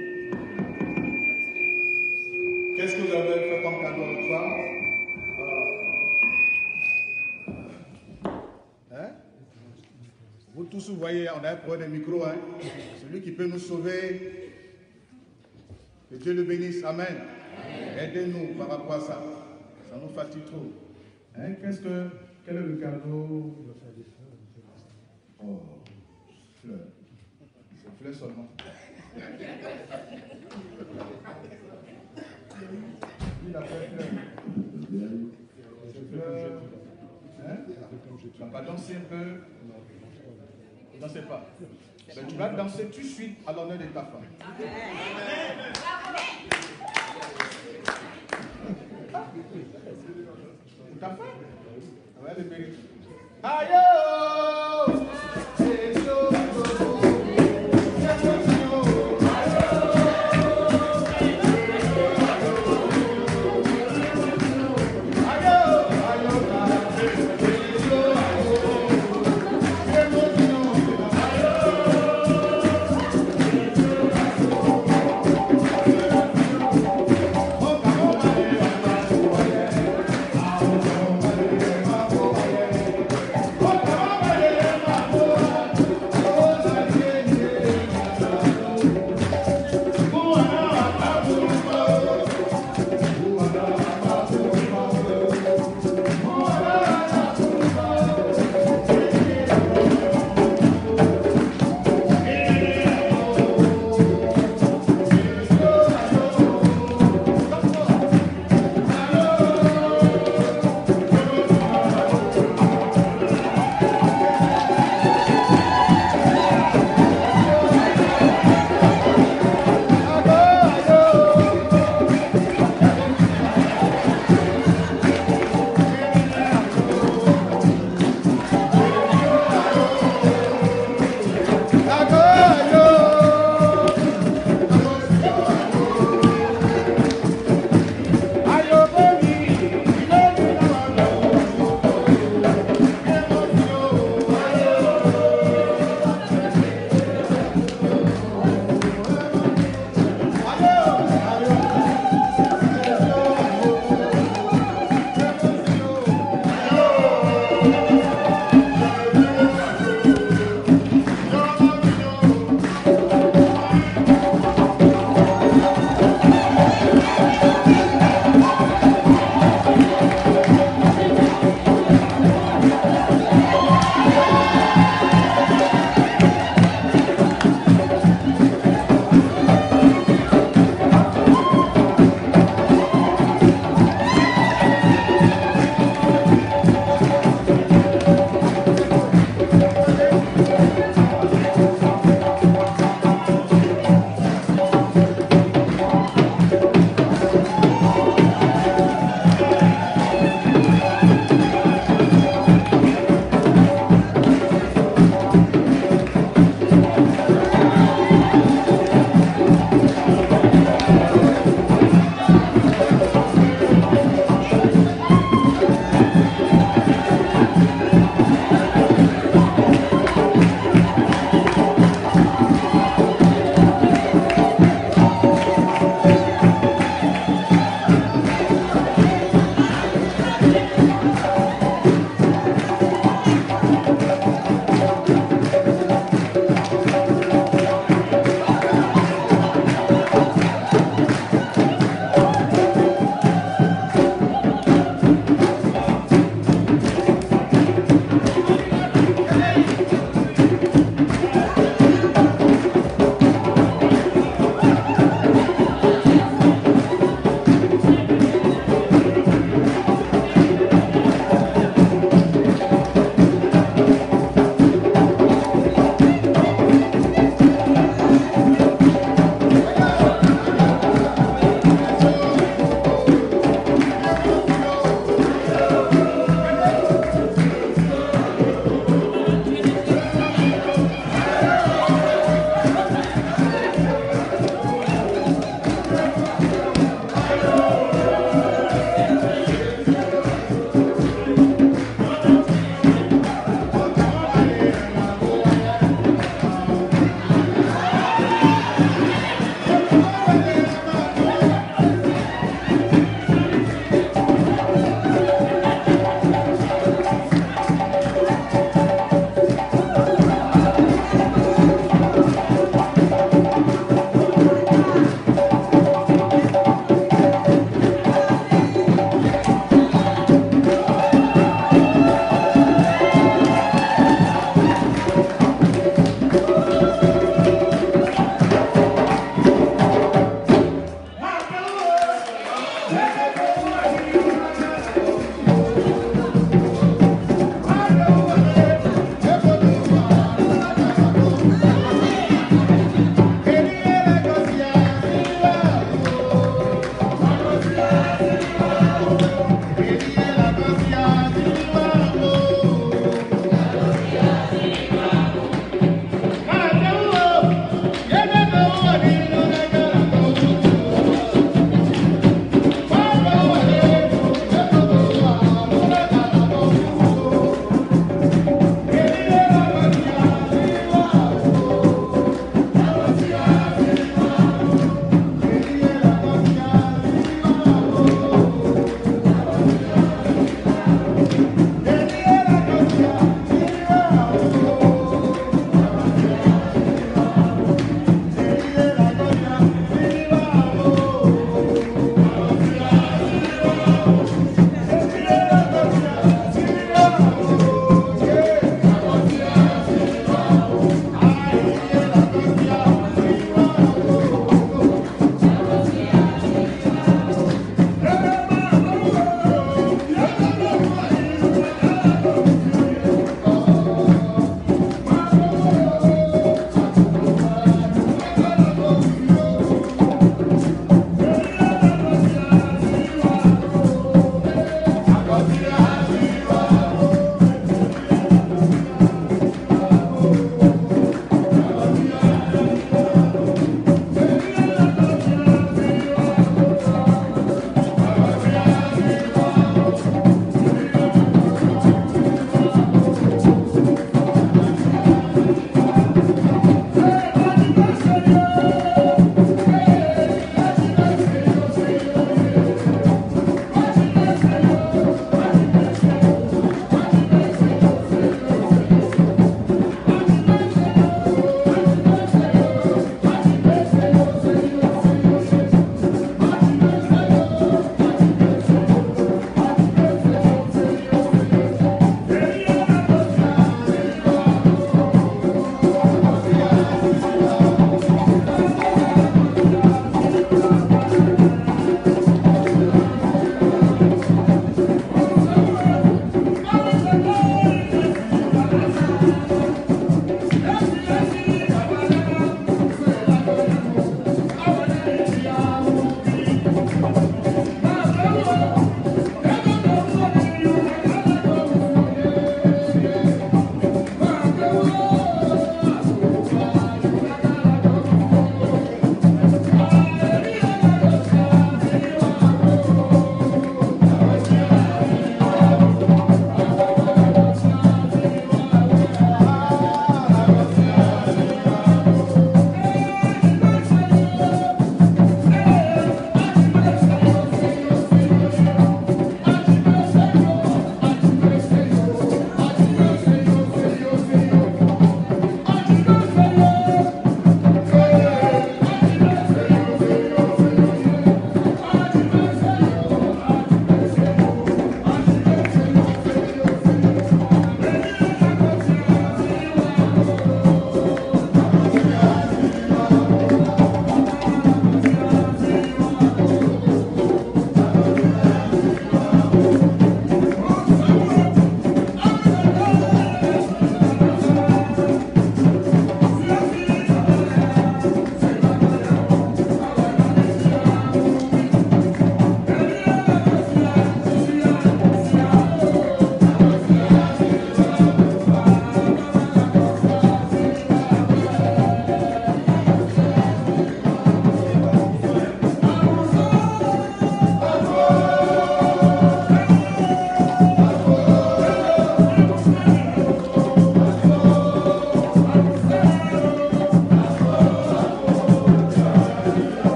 Qu'est-ce que vous avez fait comme cadeau ce soir? Hein? Vous tous, vous voyez, on a un problème de micro. Hein? Celui qui peut nous sauver, que Dieu le bénisse. Amen. Aidez-nous par rapport à ça. Ça nous fatigue trop. Hein? Quel est le cadeau? Oh, fleurs. C'est fleurs seulement. Il a fait fleurs. C'est fleurs. Hein? Tu vas pas danser un peu? Ne dansez pas. Mais tu vas danser tout de suite à l'honneur de ta femme. Ta femme? Ouais, le mérite. Aïe! C'est chaud!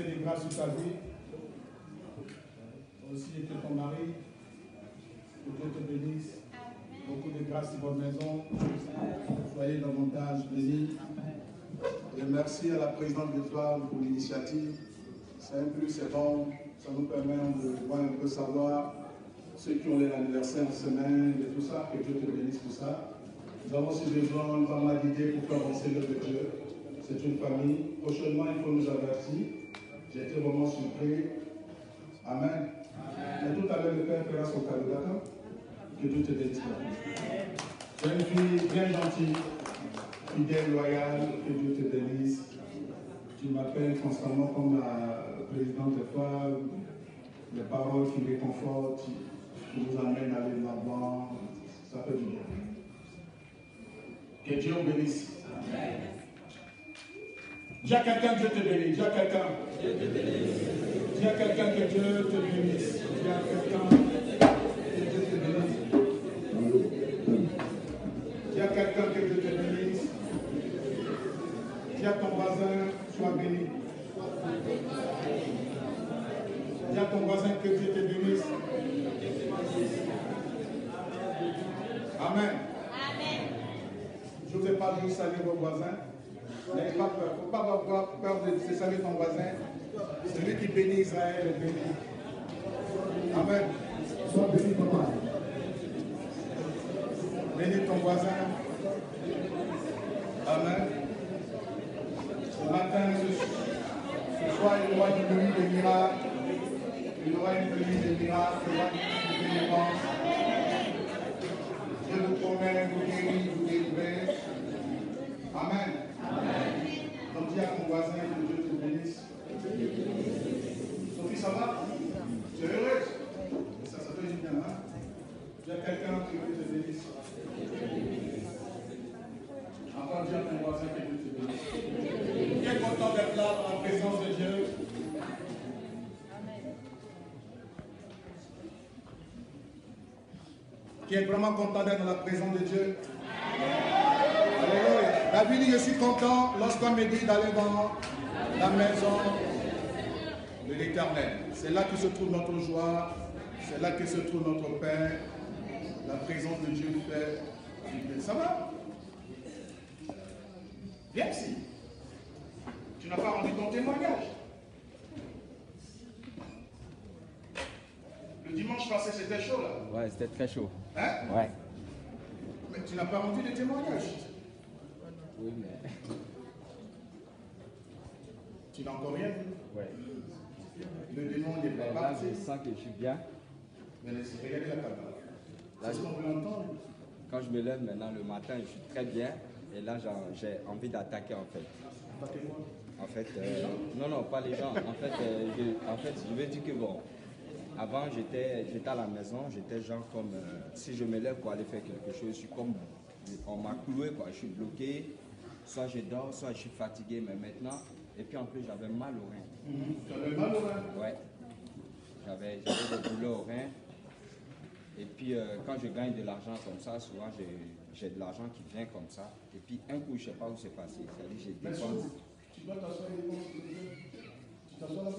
des grâces sur ta vie. Aussi et que ton mari, que Dieu te bénisse. Beaucoup de grâce sur votre maison. Soyez davantage bénis. Et merci à la présidente d'Étoile pour l'initiative. C'est un plus, c'est bon. Ça nous permet de voir un peu savoir ceux qui ont l'anniversaire en semaine et tout ça. Que Dieu te bénisse pour ça. Nous avons aussi besoin de pas mal d'idées pour faire avancer l'œuvre de Dieu. C'est une famille. Prochainement, il faut nous avertir. J'ai été vraiment surpris. Amen. Mais tout à l'heure, le Père fera son cadeau, d'accord? Que Dieu te bénisse. Tu es une fille bien gentille, fidèle, loyale. Que Dieu te bénisse. Tu m'appelles constamment comme la présidente de femmes. Les paroles qui réconfortent, qui nous amènent à aller de l'avant. Ça fait du bien. Que Dieu vous bénisse. Amen. Dis à quelqu'un Dieu te bénisse. Dis à quelqu'un. Dis à quelqu'un que Dieu te bénisse. Dis à quelqu'un que Dieu te bénisse. Dis à quelqu'un que Dieu te bénisse. Dis à ton voisin, sois béni. Dis à ton voisin que Dieu te bénisse. Amen. Je ne vous ai pas dit saluer vos voisins. N'ayez pas peur. Il ne faut pas avoir peur de saluer ton voisin. Celui qui bénit Israël est béni. Amen. Sois béni, papa. Bénis ton voisin. Amen. Ce matin, ce soir, il y aura une nuit de miracles. Il y aura une nuit de miracles. Il y aura une nuit de délivrance. Dieu vous promet, vous guérir, vous délivrer. Amen. Amen. Donc dis à ton voisin que Dieu te bénisse. Sophie, ça va? Tu es heureuse? Ça fait du bien, hein? Dis à quelqu'un que Dieu te bénisse. Encore dis à ton voisin que Dieu te bénisse. Qui est content d'être là dans la présence de Dieu? Qui est vraiment content d'être dans la présence de Dieu? Alléluia. David dit, je suis content lorsqu'on me dit d'aller dans la maison de l'Éternel. C'est là que se trouve notre joie, c'est là que se trouve notre paix. La présence de Dieu fait du bien. Ça va? Viens ici. Tu n'as pas rendu ton témoignage. Le dimanche passé, c'était chaud là. Ouais, c'était très chaud. Hein? Ouais. Mais tu n'as pas rendu de témoignage. Oui, mais... Tu n'as encore rien vu. Ouais. Le démon n'est pas Là, parti. je sens que je suis bien. Mais regardez la caméra. Là, C'est ce qu'on veut entendre. Quand je me lève maintenant le matin, je suis très bien. Et là, j'ai envie d'attaquer en fait. Attaquez-moi. En fait, non, pas les gens. En fait, je veux dire que bon, avant j'étais à la maison, j'étais genre comme, si je me lève pour aller faire quelque chose, je suis comme, on m'a cloué quoi, je suis bloqué, soit je dors, soit je suis fatigué, mais maintenant, et puis en plus j'avais mal au rein. Tu avais mal au rein? Ouais, j'avais des douleurs au rein. Et puis quand je gagne de l'argent comme ça, souvent j'ai de l'argent qui vient comme ça. Et puis un coup, je ne sais pas où c'est passé. C'est-à-dire j'ai dépensé. Tu dois t'asseoir, tu t'assois là-bas?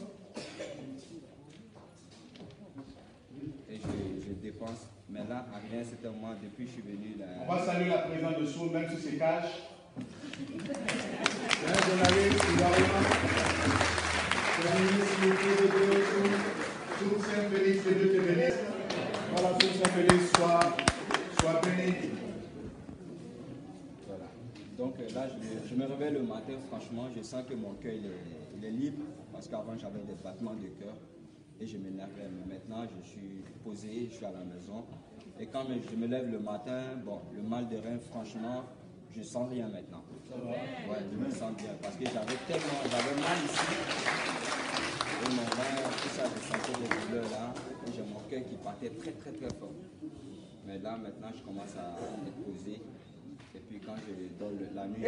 Et je dépense. Mais là, à rien, c'était moi, depuis que je suis venu là. On va saluer la présidente de Soul, même si c'est cash. C'est un journaliste, il va rien. C'est un ministre, Soul, c'est Félix, que Dieu te bénisse. Voilà, Soul, c'est Félix, sois béni. Voilà. Donc là, je me réveille le matin, franchement, je sens que mon cœur il est libre. Parce qu'avant, j'avais des battements de cœur. Et je m'énervais. Mais maintenant, je suis posé, je suis à la maison. Et quand je me lève le matin, bon, le mal de rein, franchement, je sens rien maintenant. Ouais, je me sens bien. Parce que j'avais mal ici. Et mon rein, tout ça, je sentais des douleurs là. Et j'ai mon cœur qui battait très, très, très fort. Mais là, maintenant, je commence à être posé. Et puis quand je dors la nuit.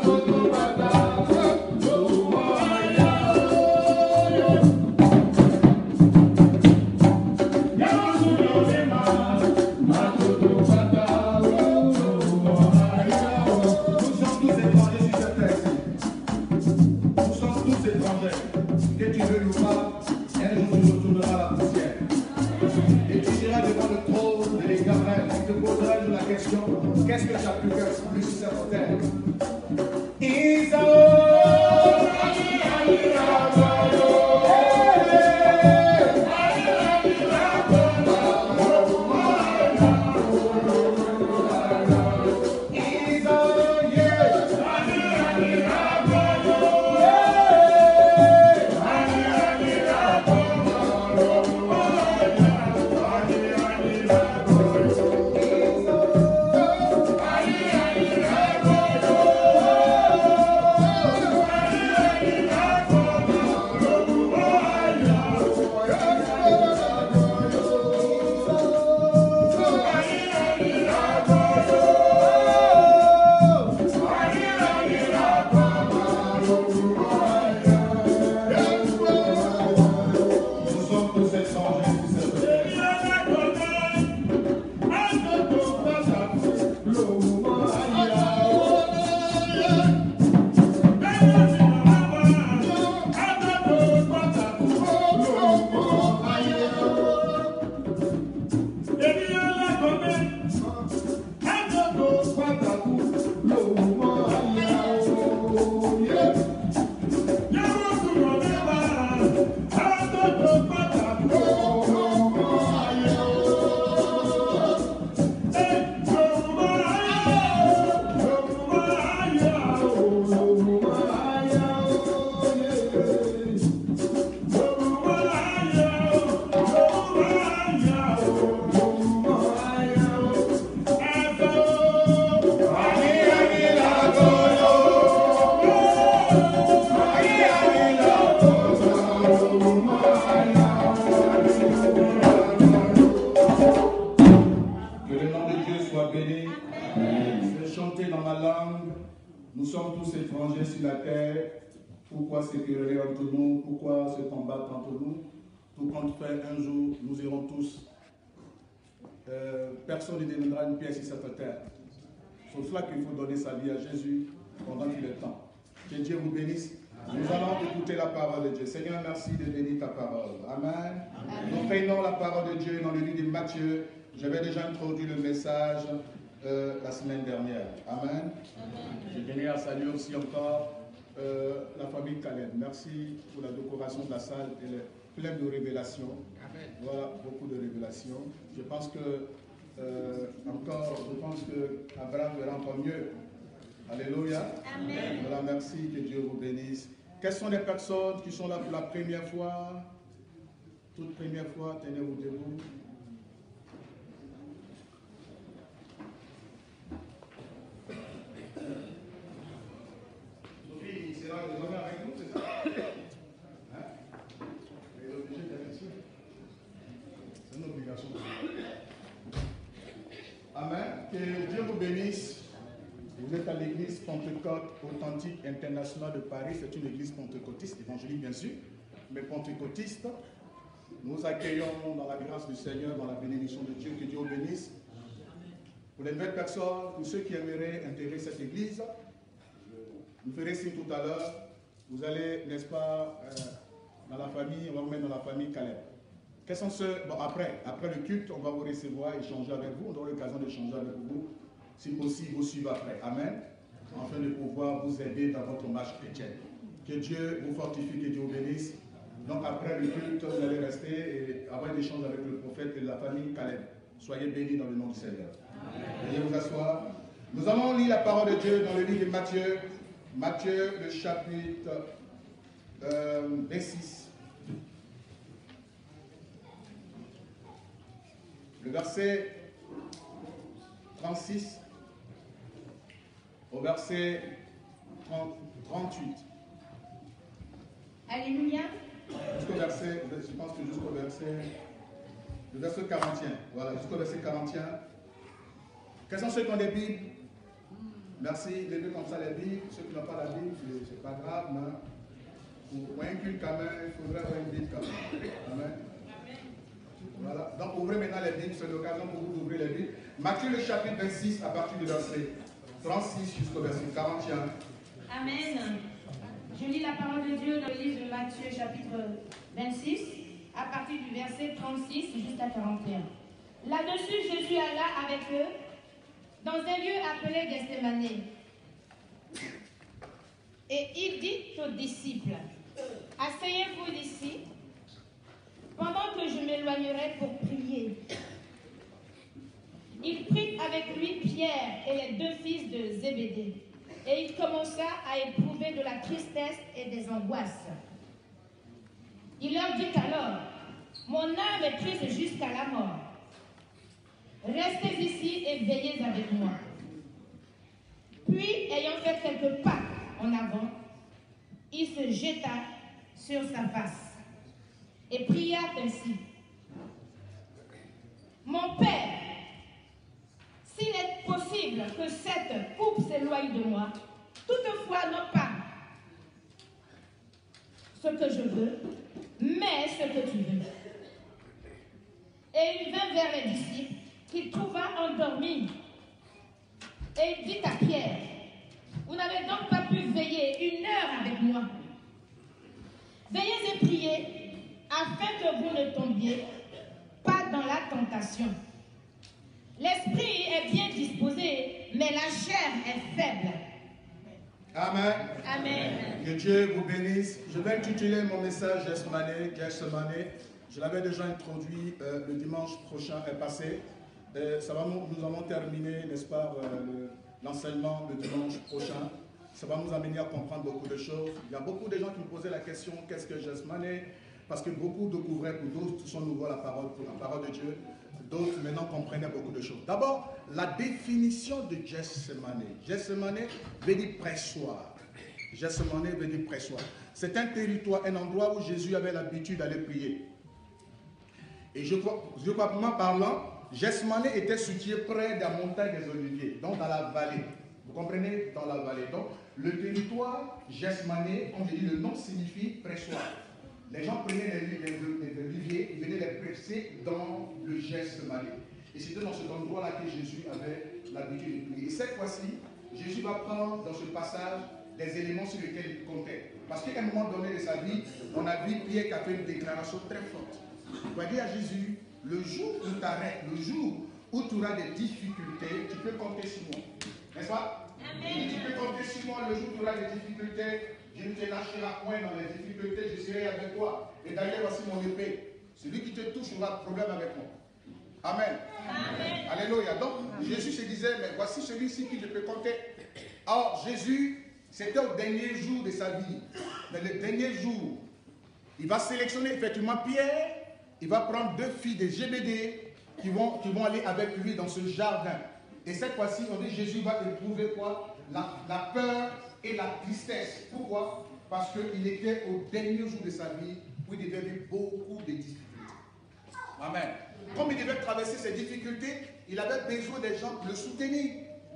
Qu'est-ce que tu as pu faire plus sur cette terre? Pourquoi se quereller entre nous? Pourquoi se combattre entre nous? Tout compte fait, un jour, nous irons tous. Personne ne deviendra une pièce sur cette terre. C'est pour cela qu'il faut donner sa vie à Jésus pendant qu'il est temps. Que Dieu vous bénisse. Nous allons écouter la parole de Dieu. Seigneur, merci de bénir ta parole. Amen. Nous prenons la parole de Dieu dans le livre de Matthieu. J'avais déjà introduit le message la semaine dernière. Amen. Je tenais à saluer aussi encore la famille Caleb. Merci pour la décoration de la salle. Elle est pleine de révélations. Amen. Voilà, beaucoup de révélations. Je pense que Abraham verra encore mieux. Alléluia. Amen. Voilà, merci, que Dieu vous bénisse. Quelles sont les personnes qui sont là pour la première fois? Toute première fois, tenez-vous debout. Sophie, c'est là désormais avec nous, c'est ça? Hein? Elle est obligée d'être ici. C'est une obligation. Amen. Que Dieu vous bénisse. Vous êtes à l'église Pentecôte Authentique Internationale de Paris. C'est une église pentecôtiste, évangélique bien sûr, mais pentecôtiste. Nous accueillons dans la grâce du Seigneur, dans la bénédiction de Dieu. Que Dieu vous bénisse. Pour les nouvelles personnes, pour ceux qui aimeraient intégrer cette église, vous ferez signe tout à l'heure. Vous allez, n'est-ce pas, dans la famille, on va vous mettre dans la famille Caleb. Quels sont ceux, bon, après le culte, on va vous recevoir, échanger avec vous. On aura l'occasion d'échanger avec vous. Si possible, vous suivez après. Amen. Afin de pouvoir vous aider dans votre marche chrétienne. Que Dieu vous fortifie, que Dieu vous bénisse. Donc après le culte, vous allez rester et avoir un échange avec le prophète et la famille Caleb. Soyez bénis dans le nom du Seigneur. Veuillez vous asseoir. Nous allons lire la parole de Dieu dans le livre de Matthieu. Matthieu, le chapitre 26. Le verset 36 au verset 38. Alléluia. Jusqu'au verset, je pense que jusqu'au verset, le verset 41. Voilà, jusqu'au verset 41. Quels sont ceux qui ont des Bibles? Merci, levez comme ça les Bibles. Ceux qui n'ont pas la Bible, c'est pas grave, mais pour un culte quand même, il faudrait avoir une Bible quand même. Amen. Voilà. Donc ouvrez maintenant les Bibles, c'est l'occasion pour vous d'ouvrir les Bibles. Matthieu le chapitre 26 à partir du verset 36 jusqu'au verset 41. Amen. Je lis la parole de Dieu dans le livre de Matthieu chapitre 26 à partir du verset 36 jusqu'à 41. Là-dessus, Jésus alla avec eux dans un lieu appelé Gethsémane. Et il dit aux disciples, asseyez-vous ici, pendant que je m'éloignerai pour prier. Il prit avec lui Pierre et les deux fils de Zébédée, et il commença à éprouver de la tristesse et des angoisses. Il leur dit alors, mon âme est triste jusqu'à la mort. Restez ici et veillez avec moi. Puis, ayant fait quelques pas en avant, il se jeta sur sa face et pria ainsi. Mon Père, s'il est possible que cette coupe s'éloigne de moi, toutefois non pas ce que je veux, mais ce que tu veux. Et il vint vers les disciples qu'il trouva endormis. Et il dit à Pierre, vous n'avez donc pas pu veiller 1 heure avec moi. Veillez et priez, afin que vous ne tombiez pas dans la tentation. L'esprit est bien disposé, mais la chair est faible. Amen. Amen. Que Dieu vous bénisse. Je vais intituler mon message Gethsémane. Je l'avais déjà introduit le dimanche prochain passé. Nous allons terminer, n'est-ce pas, l'enseignement le dimanche prochain. Ça va nous amener à comprendre beaucoup de choses. Il y a beaucoup de gens qui me posaient la question, qu'est-ce que Gethsémane? Parce que beaucoup découvraient, pour d'autres sont nouveaux la parole de Dieu. D'autres maintenant comprenaient beaucoup de choses. D'abord, la définition de Gethsémane. Gethsémane veut dire pressoir. Gethsémane veut dire pressoir. C'est un territoire, un endroit où Jésus avait l'habitude d'aller prier. Et je crois parlant, Gethsémane était situé près de la montagne des Oliviers, donc dans la vallée. Vous comprenez? Dans la vallée. Donc, le territoire Gethsémane, comme je dis, le nom signifie pressoir. Les gens prenaient les oliviers, ils venaient les presser dans le Gethsémane. Et c'était dans cet endroit-là que Jésus avait l'habitude de prier. Et cette fois-ci, Jésus va prendre dans ce passage les éléments sur lesquels il comptait. Parce qu'à un moment donné de sa vie, on a vu Pierre qui a fait une déclaration très forte. Il va dire à Jésus, le jour où tu t'arrêtes, le jour où tu auras des difficultés, tu peux compter sur moi. N'est-ce pas? Amen. Tu peux compter sur moi le jour où tu auras des difficultés. Je ne te lâcherai point dans les difficultés, je serai avec toi. Et d'ailleurs, voici mon épée. Celui qui te touche aura problème avec moi. Amen. Amen. Alléluia. Donc, Jésus se disait, mais voici celui-ci qui je peux compter. Or, Jésus, c'était au dernier jour de sa vie. Mais le dernier jour, il va sélectionner effectivement Pierre. Il va prendre 2 filles de Zébédée qui vont aller avec lui dans ce jardin. Et cette fois-ci, on dit Jésus va éprouver quoi? La peur et la tristesse. Pourquoi? Parce qu'il était au dernier jour de sa vie où il devait vivre beaucoup de difficultés. Amen. Comme il devait traverser ces difficultés, il avait besoin des gens pour le soutenir.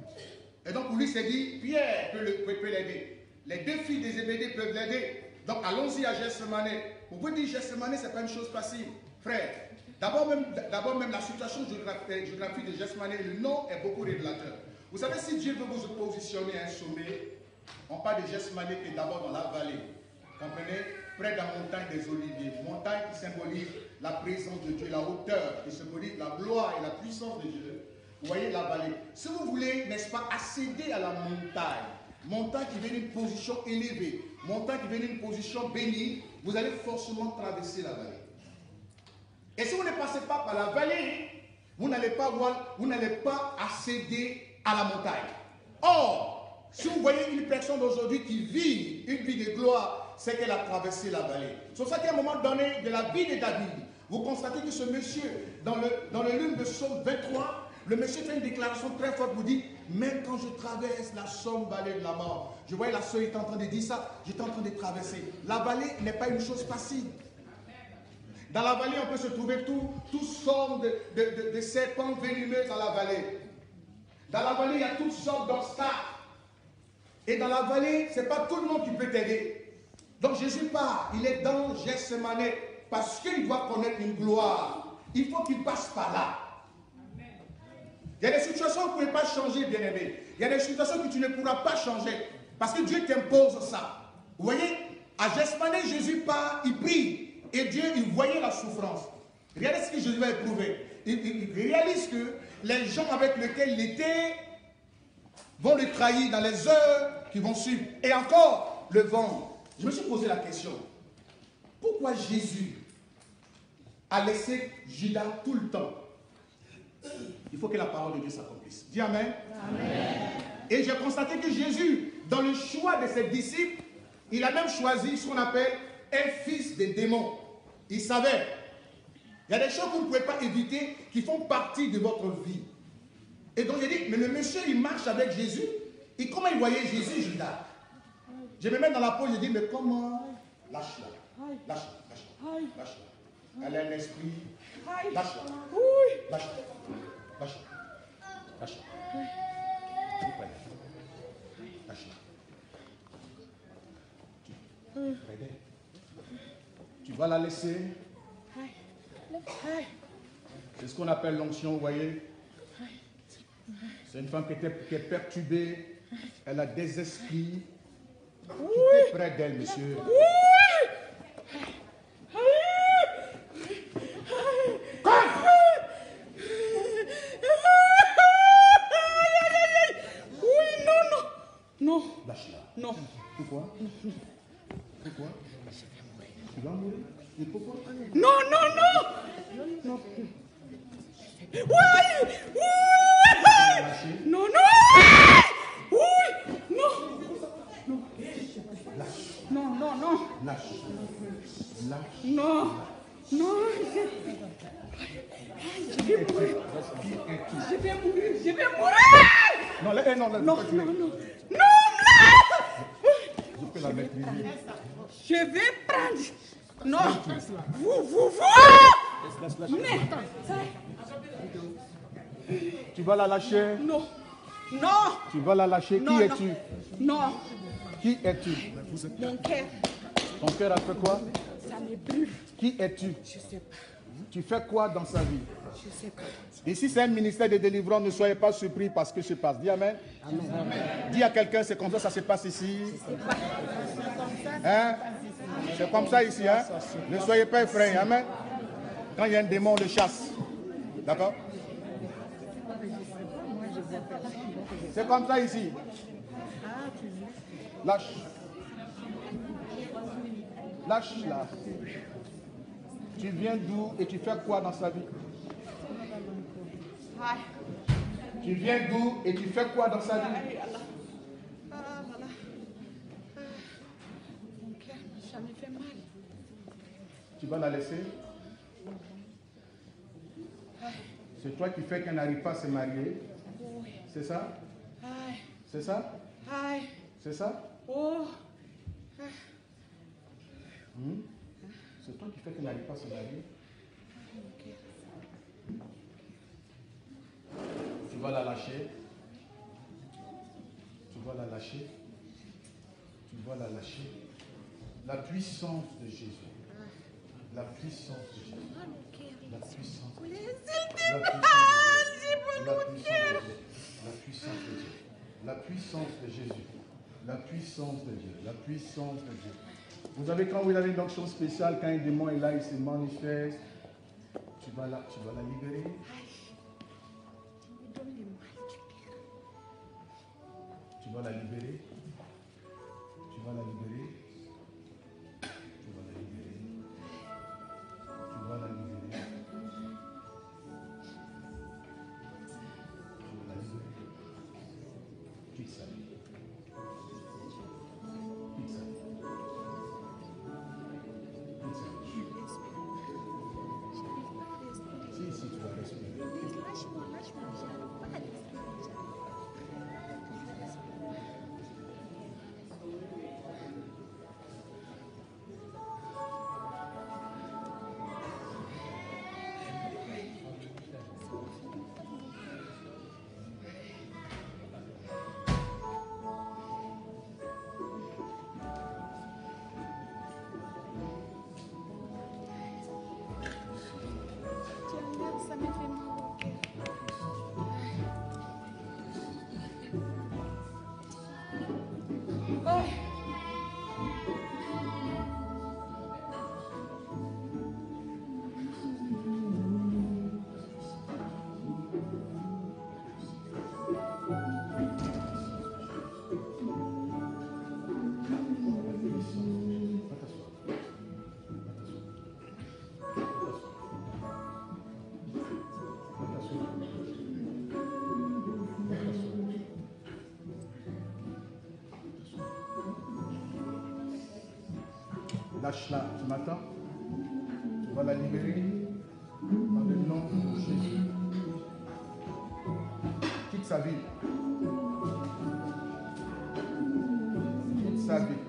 Et donc pour lui, c'est dit, Pierre peut l'aider. Les 2 filles de Zébédée peuvent l'aider. Donc allons-y à Gethsémane. Pour vous dire, Gethsémane, ce n'est pas une chose facile. Frère, d'abord même la situation géographique de Gethsémane, le nom est beaucoup révélateur. Vous savez, si Dieu veut vous positionner à un sommet, on parle de Gethsémane qui est d'abord dans la vallée. Comprenez? Près de la montagne des Oliviers. Montagne qui symbolise la présence de Dieu, la hauteur qui symbolise la gloire et la puissance de Dieu. Vous voyez la vallée. Si vous voulez, n'est-ce pas, accéder à la montagne qui vient d'une position élevée, montagne qui vient d'une position bénie, vous allez forcément traverser la vallée. Et si vous ne passez pas par la vallée, vous n'allez pas accéder à la montagne. Or, si vous voyez une personne d'aujourd'hui qui vit une vie de gloire, c'est qu'elle a traversé la vallée. C'est pour ça qu'à un moment donné de la vie de David, vous constatez que ce monsieur, dans le livre de Psaume 23, le monsieur fait une déclaration très forte, vous dit, même quand je traverse la sombre vallée de la mort, je voyais la soeur était en train de dire ça, j'étais en train de traverser. La vallée n'est pas une chose facile. Dans la vallée, on peut se trouver toutes sortes de serpents venimeux dans la vallée. Dans la vallée, il y a toutes sortes d'obstacles. Et dans la vallée, ce n'est pas tout le monde qui peut t'aider. Donc Jésus part, il est dans Gethsemane parce qu'il doit connaître une gloire. Il faut qu'il passe par là. Il y a des situations que vous ne pouvez pas changer, bien-aimé. Il y a des situations que tu ne pourras pas changer parce que Dieu t'impose ça. Vous voyez, à Gethsemane, Jésus part, il prie et Dieu, il voyait la souffrance. Regardez ce que Jésus va éprouver. Il réalise que les gens avec lesquels il était vont le trahir dans les heures qui vont suivre. Et encore, le vent. Je me suis posé la question. Pourquoi Jésus a laissé Judas tout le temps? Il faut que la parole de Dieu s'accomplisse. Dis Amen. Amen. Et j'ai constaté que Jésus, dans le choix de ses disciples, il a même choisi ce qu'on appelle un fils des démons. Il savait. Il y a des choses que vous ne pouvez pas éviter qui font partie de votre vie. Et donc j'ai dit, mais le monsieur, il marche avec Jésus. Et comment il voyait Jésus, Judas? Je me mets dans la peau, je dis, mais comment? Lâche-la. Lâche-la. Lâche-la. Lâche-la. Elle a un esprit. Lâche-la. Lâche-la. Lâche-la. Lâche-la. Lâche-la. Tu vas la laisser. C'est ce qu'on appelle l'onction, vous voyez. C'est une femme qui est perturbée. Elle a des esprits. Tout est près d'elle, monsieur. Non. Lâche-la. Non. Pourquoi? Pourquoi? Tu vas mourir? Et pourquoi? Non, non, non. Non. Oui, oui. Non, non. Oui, non. Non. Non, non, non. Lâche. Lâche. Non. Non. Je vais mourir. Je vais mourir. Je vais mourir. Non, non, non, non, non, non. Non, je peux la mettre. Je vais prendre. Non. Vous. Laisse. Tu vas la lâcher? Non. Non. Tu vas la lâcher? Non, qui es-tu? Non. Qui es-tu? Mon cœur. Ton cœur a fait quoi? Ça me brûle. Qui es-tu? Je sais pas. Tu fais quoi dans sa vie? Je sais pas. Ici, c'est un ministère de délivrance. Ne soyez pas surpris par ce que se passe. Dis Amen. Amen. Dis à quelqu'un, c'est comme ça se passe ici. Hein? C'est comme ça ici. Hein? Ne soyez pas effrayés. Amen. Quand il y a un démon, on le chasse. D'accord? C'est comme ça ici. Lâche. Lâche-la. Tu viens d'où et tu fais quoi dans sa vie? Tu viens d'où et tu fais quoi dans sa vie? Mon cœur, ça me fait mal. Tu vas la laisser? C'est toi qui fais qu'elle n'arrive pas à se marier? C'est ça? C'est ça? C'est ça? Oh. C'est toi qui fais qu'elle n'arrive pas à se marier? Tu vas la lâcher. Tu vas la lâcher. Tu vas la lâcher. La puissance de Jésus. La puissance de Jésus. La puissance de Jésus. La puissance de Dieu. La puissance de Jésus. La puissance de Dieu. La puissance de Dieu. Vous savez, quand vous avez une onction spéciale, quand un démon est là, il se manifeste, tu vas la libérer. Tu vas la libérer. Tu vas la libérer. Tu vas la libérer. Tu vas la libérer. Tu vas la libérer. Quitte sa vie. Quitte sa vie. Quitte sa vie. Si, tu vas respirer. Lâche-la, tu m'attends? On va la libérer dans le nom de Jésus. Quitte sa vie. Quitte sa vie.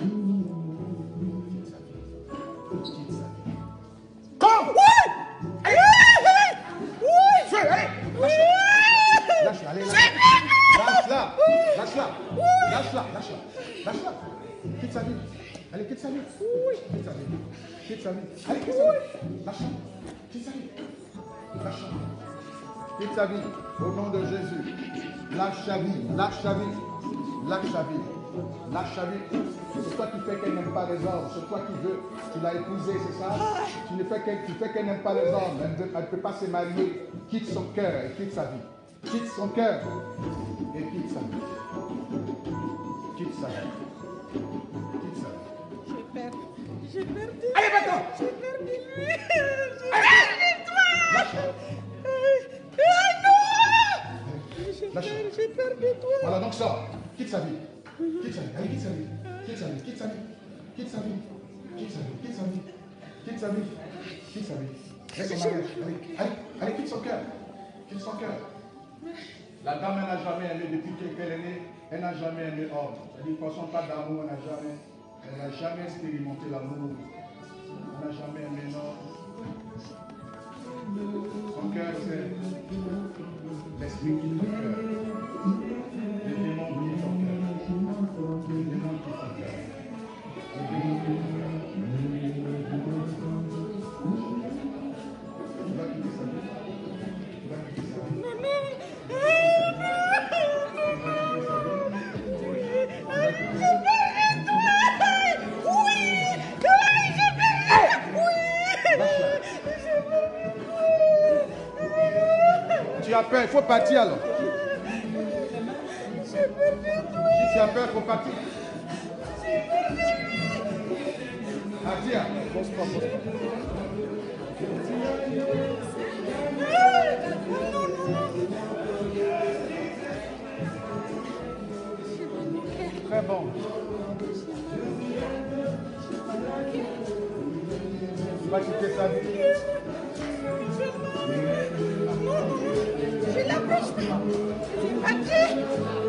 Quitte sa vie. Come! Oui! Oui! Allez! Lâche-la, allez, lâche-la. Lâche-la. Lâche-la. Lâche-la. Lâche-la. Quitte sa vie. Allez, quitte sa vie. Quitte sa vie. Quitte sa vie. Allez, quitte sa vie. Lâche-la. Quitte sa vie. Lâche-la. Quitte sa vie. Au nom de Jésus. Lâche sa vie. Lâche sa vie. Lâche sa vie. Lâche sa vie. C'est toi qui fais qu'elle n'aime pas les hommes. C'est toi qui veux. Tu l'as épousée, c'est ça? Tu fais qu'elle n'aime pas les hommes. Elle ne peut pas se marier. Quitte son cœur et quitte sa vie. Quitte son cœur et quitte sa vie. Quitte sa vie. Quitte sa vie. J'ai perdu. Allez, maintenant. J'ai perdu lui. Lâche-la. J'ai perdu toi. Voilà, donc sors. Quitte sa vie. Quitte sa vie. Allez, quitte sa vie. Quitte sa vie. Quitte sa vie. Quitte sa vie. Quitte sa vie. Quitte sa vie. Quitte sa vie. Quitte sa vie. Reste son mariage. Allez, quitte son cœur. Quitte son cœur. La dame, elle n'a jamais aimé depuis qu'elle est née. Elle n'a jamais aimé homme. C'est-à-dire, pour son pas d'amour, elle n'a jamais expérimenté l'amour. Elle n'a jamais aimé l'homme. Son cœur, c'est l'esprit qui est son cœur. Les démons qui est son cœur. Les démons qui est son cœur. Les démons qui est son cœur. Tu vas quitter sa vie. Tu vas quitter sa vie. Tu as peur, il faut partir alors. Si tu as peur, il faut partir. Partir. Pose-toi. Très bon. Tu vas quitter sa vie. Je l'empêche pas. Adieu.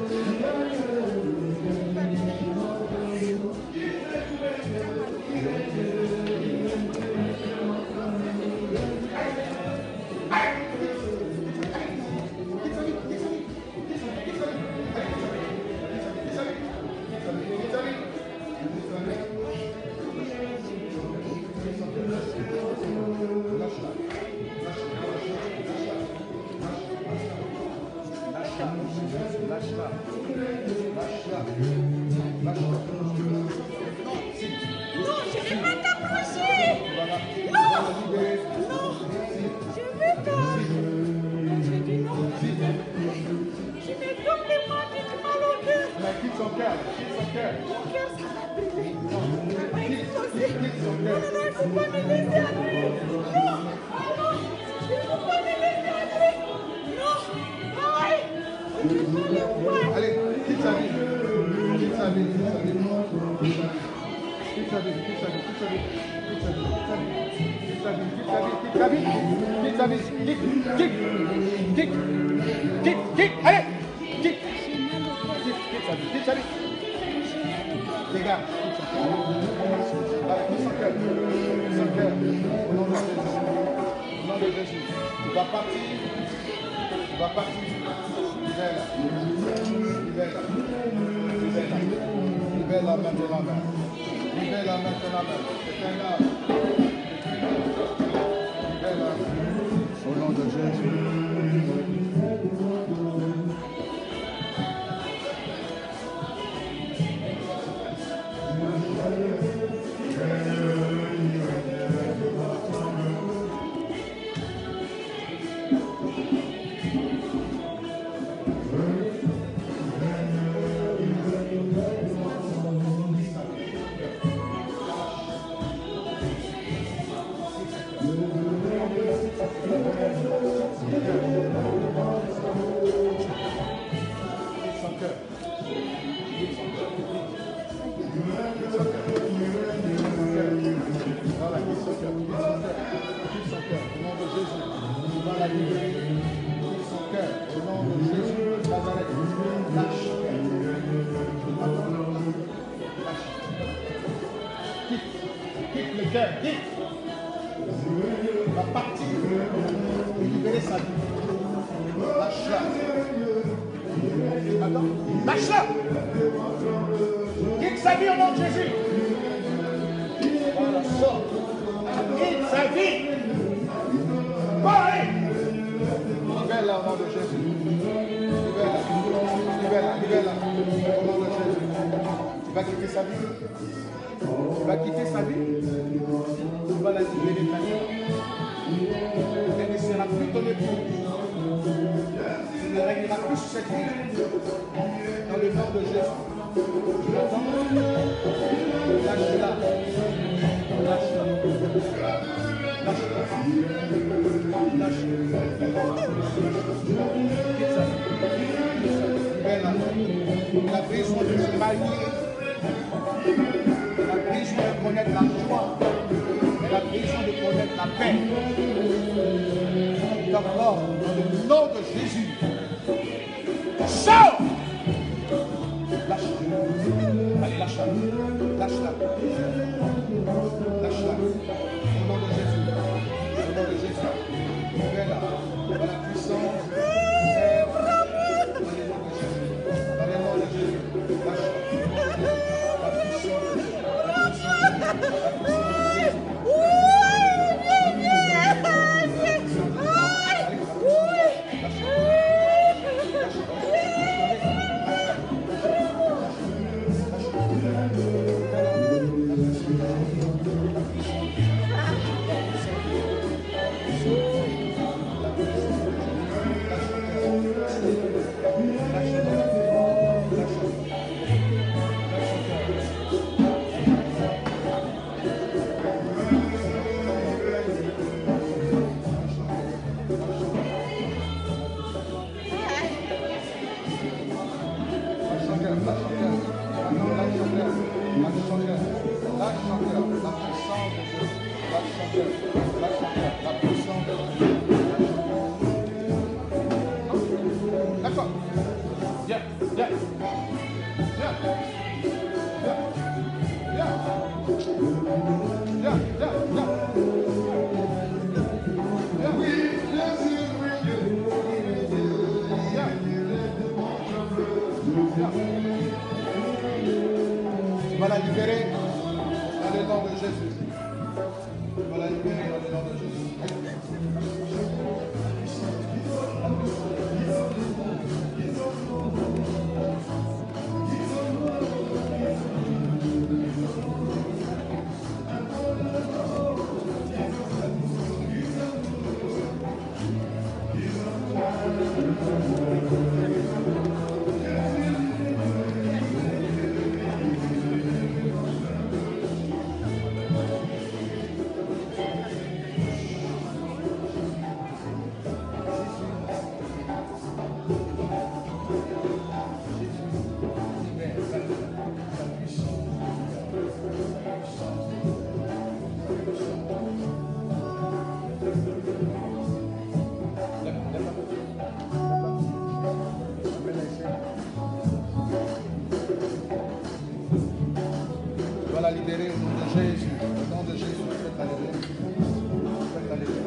Allez, quitte sa vie. Quitte sa vie. Quitte sa vie. Allez, quitte sa vie. Dégage, quitte son cœur. Au nom de Jésus. Tu vas partir. Libère-la maintenant. C'est un âme. Libère-la. Au nom de Jésus. cœur. Dites. Va partir et libérer sa vie. Lâche-la. Attends. Lâche-la. Quitte sa vie au nom de Jésus. Voilà, sort. Quitte sa vie. Parlez. Libère-la au nom de Jésus. Libère-la. Libère-la. Libère-la. Au nom de Jésus. Tu vas quitter sa vie. Tu vas quitter sa vie. Tu vas la libérer maintenant. Elle ne sera plus ton époux. Tu ne régneras plus sur cette vie. Dans le nom de Jésus. Tu l'entends? Lâche-la. Lâche-la. Lâche-la. Lâche-la. Quitte sa vie. Libère-la. La prison de se marier. La prison de connaître la joie. Et la prison de connaître la paix. D'abord, dans le nom de Jésus. Sors! Lâche-la. Allez, lâche-la. Lâche-la. Lâche-la. Au nom de Jésus. Au nom de Jésus. Libère-la. Dans la puissance. Dans le nom de Jésus. Lâche-la. La puissance. La puissance. La puissance. Tu vas la libérer dans le nom de Jésus. Tu vas la libérer dans le nom de Jésus. La libérer au nom de Jésus. Au nom de Jésus, faites-la libérer. Faites-la libérer.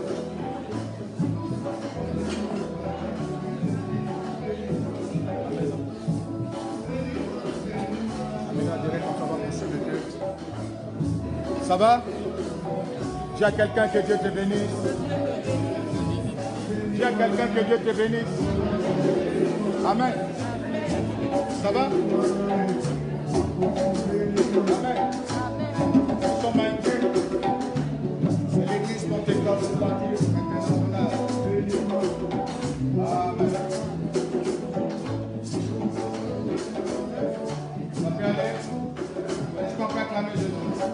Ça va? Dis à quelqu'un que Dieu te bénisse. Dis à quelqu'un que Dieu te bénisse. Amen. Ça va? Amen. Nous sommes inquiets. C'est l'église Pentecôte baptiste internationale. Amen. Ça fait aller? Est-ce qu'on peut acclamer Jésus?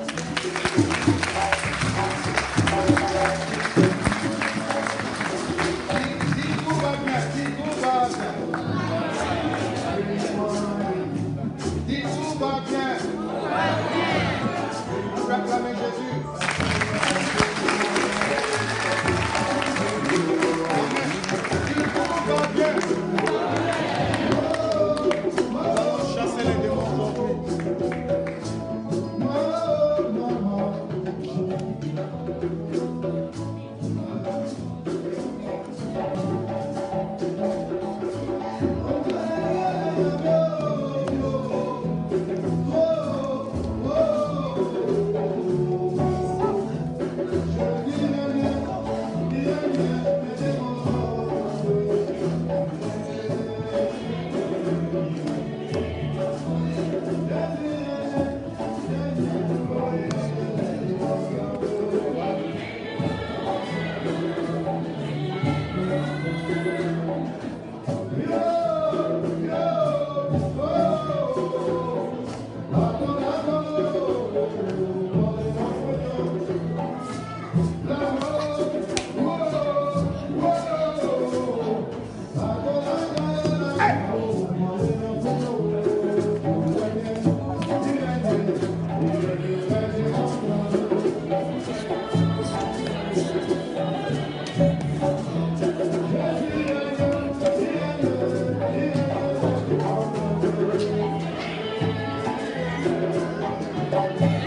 Si tout va bien, si tout va bien. Si tout va bien. On peut acclamer Jésus. Nous allons chasser les démons aujourd'hui.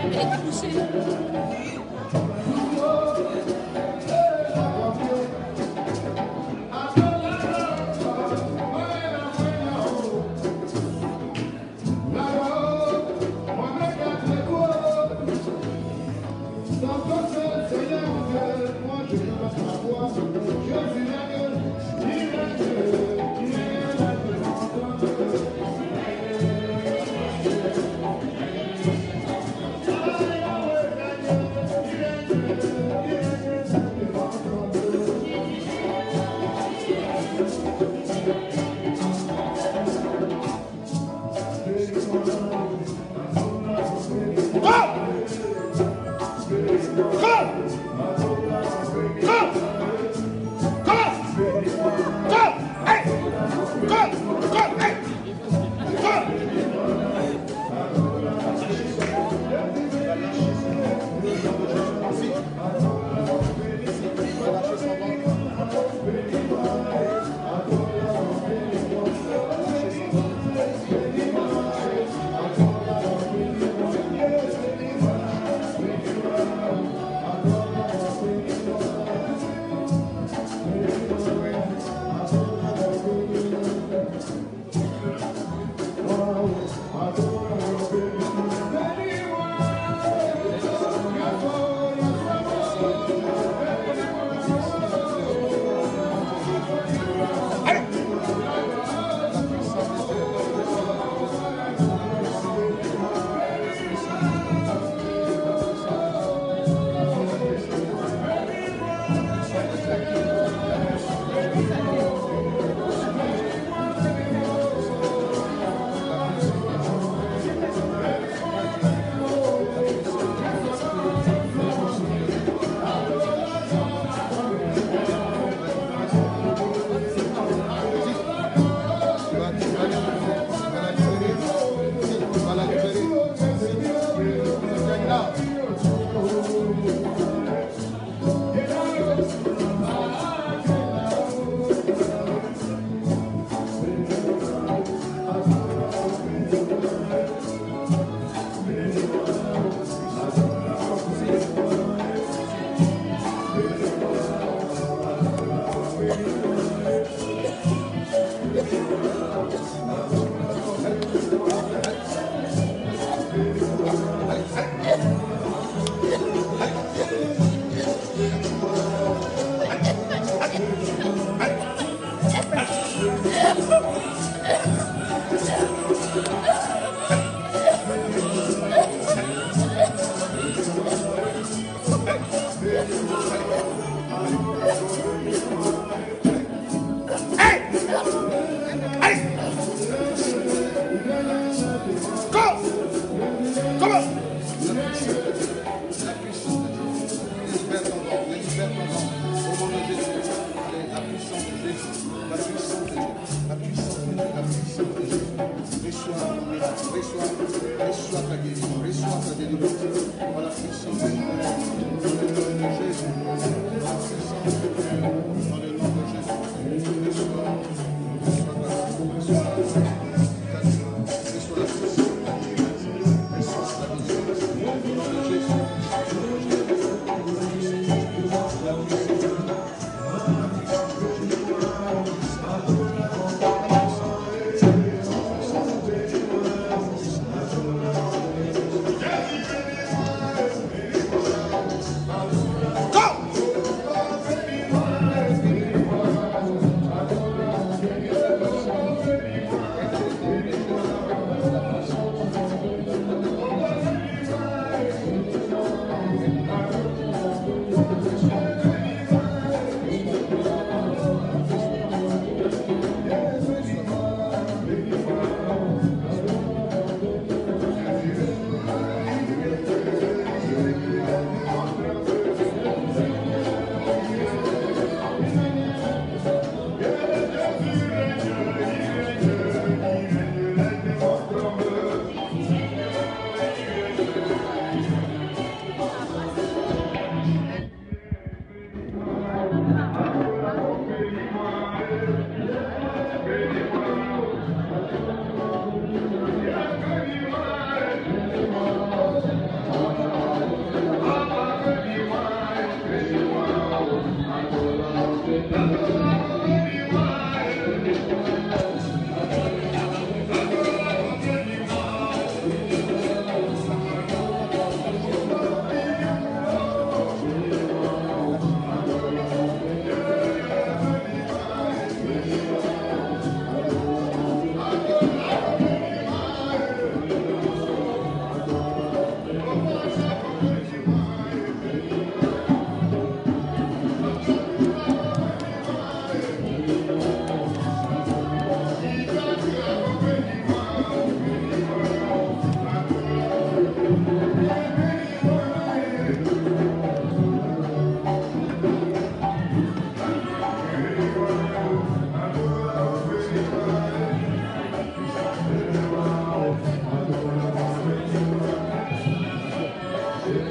Elle est touchée.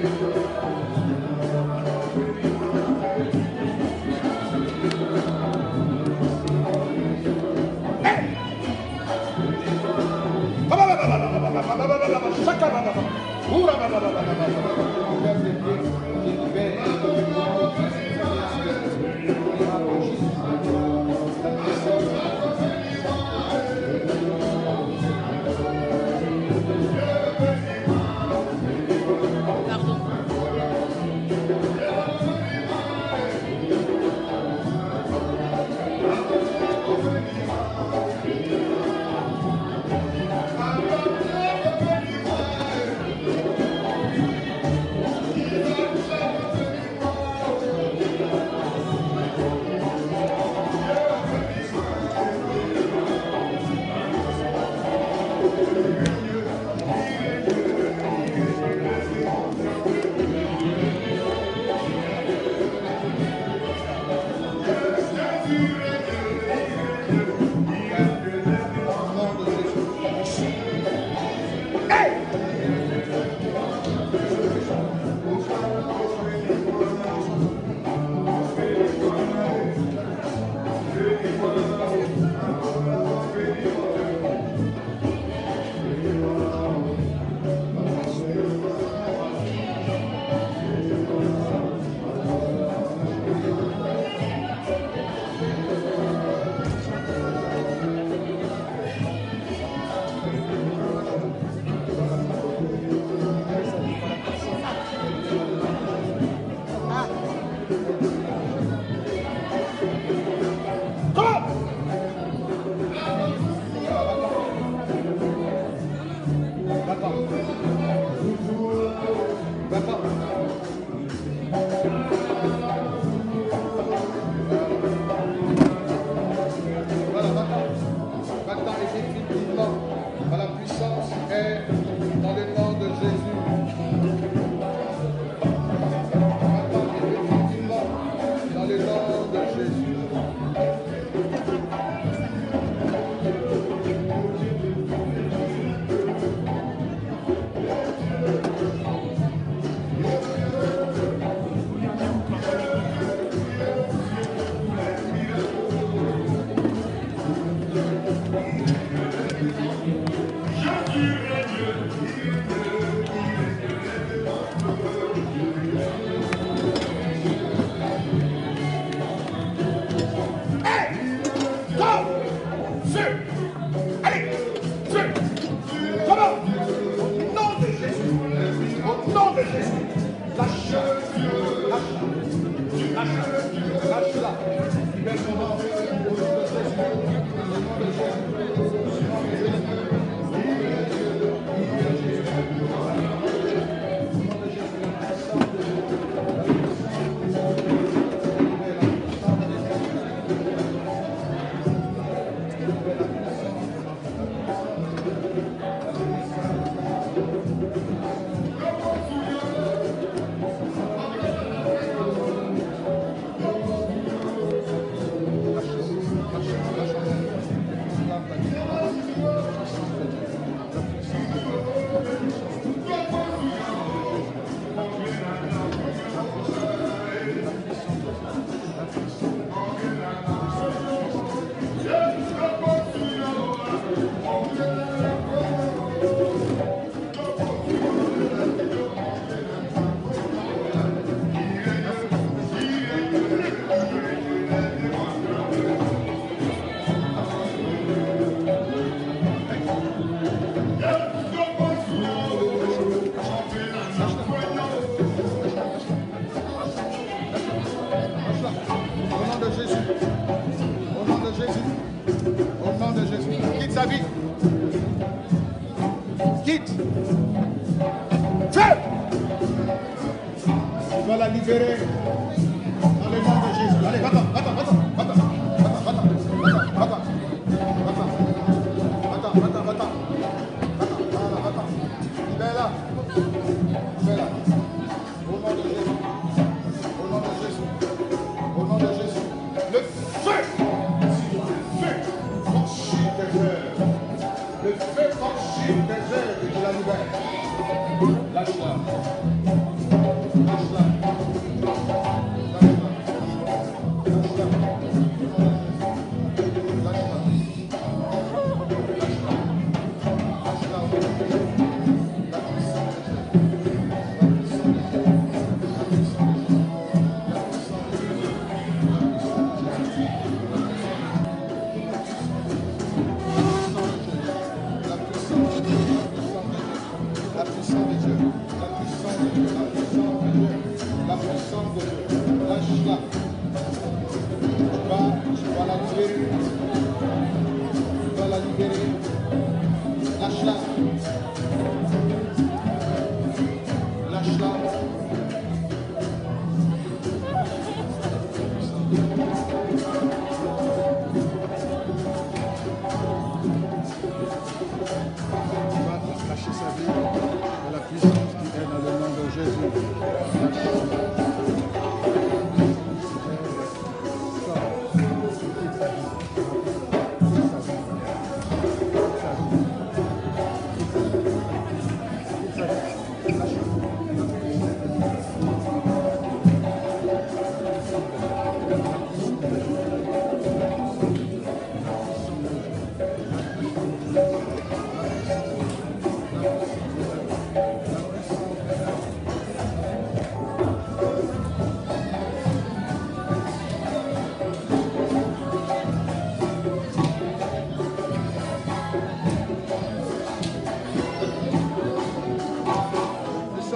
Le feu franchit des airs et je la libère. Lâche-la.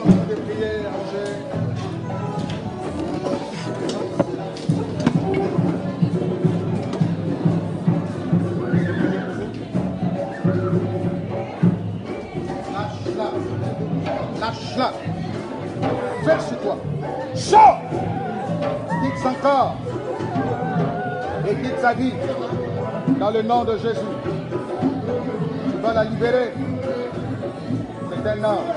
de prier, Roger. Lâche-la. Lâche-la. Fais sur toi. Sors. Quitte son corps. Et quitte sa vie. Dans le nom de Jésus. Tu vas la libérer. C'est un ange.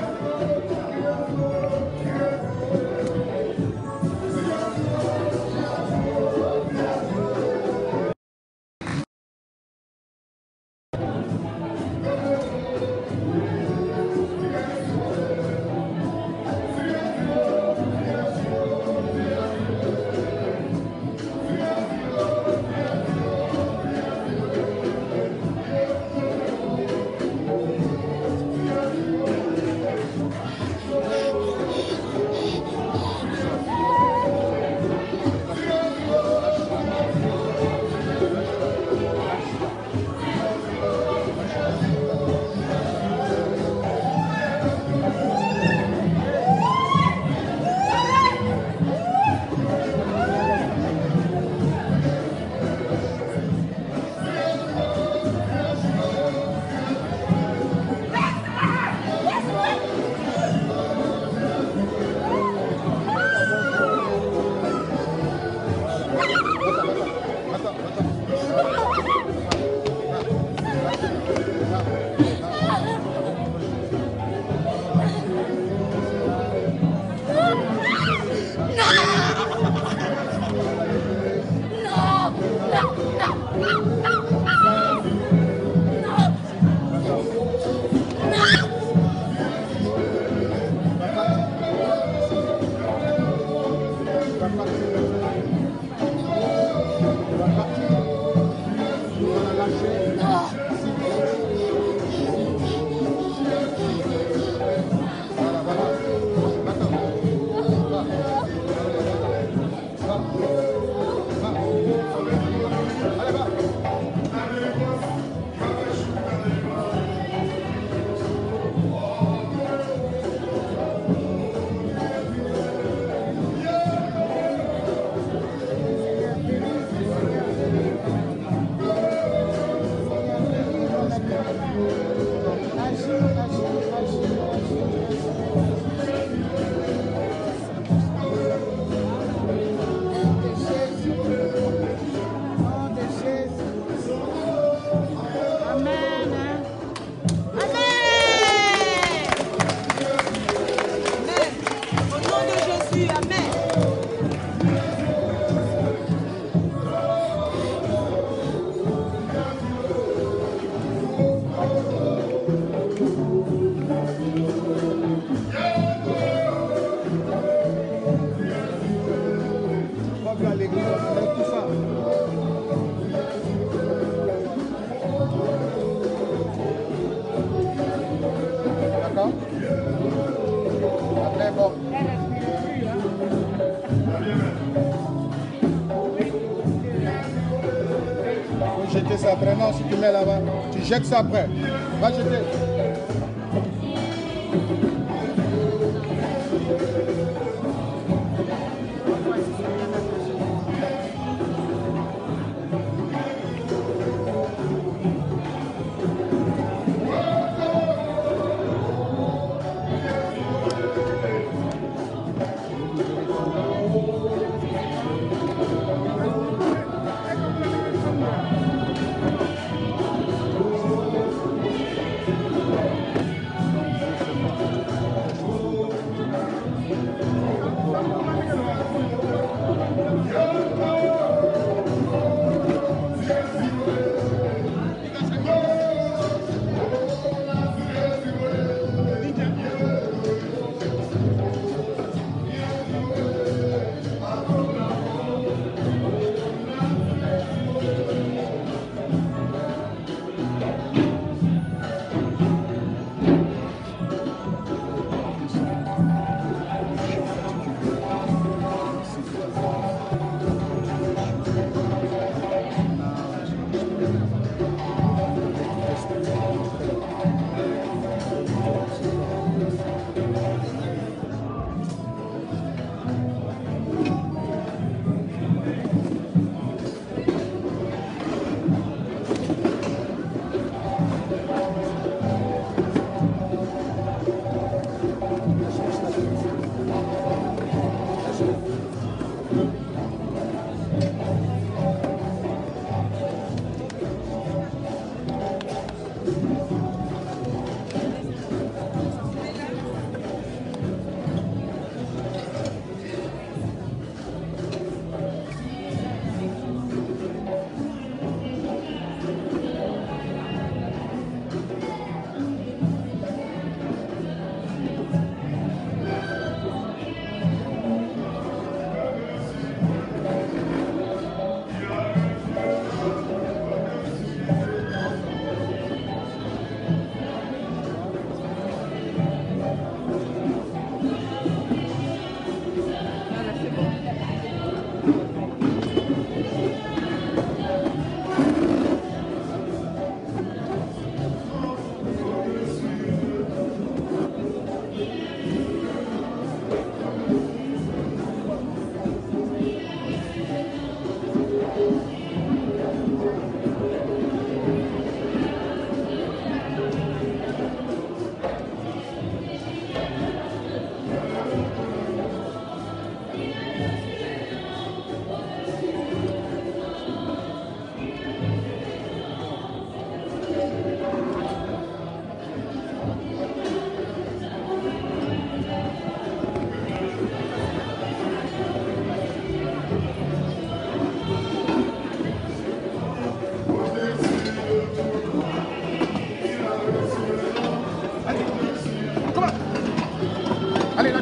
Jeter ça après. Non, si tu mets là-bas, tu jettes ça après. Va jeter.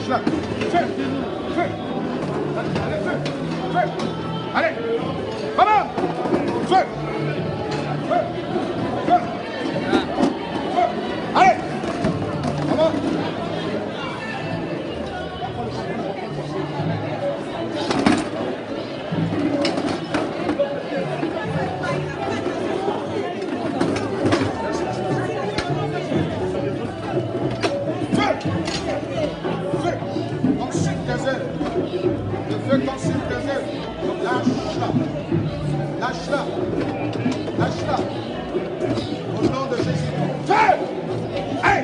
Lâche-la. Feu. Feu. Allez, feu. Feu. Allez. Maman. Feu. Feu. Feu. Feu. Allez. Maman. Lâche-la. Lâche-la. Au nom de Jésus. Feu! Hey!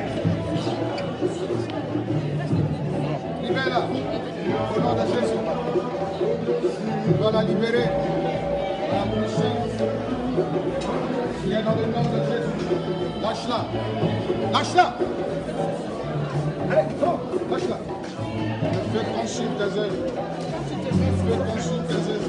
Libère-la. Au nom de Jésus. Tu dois la libérer. Dans la puissance. Viens dans le nom de Jésus. Lâche-la. Lâche-la. Allez, oh, lâche-la. Le feu consume tes œuvres. Le feu consume tes œuvres.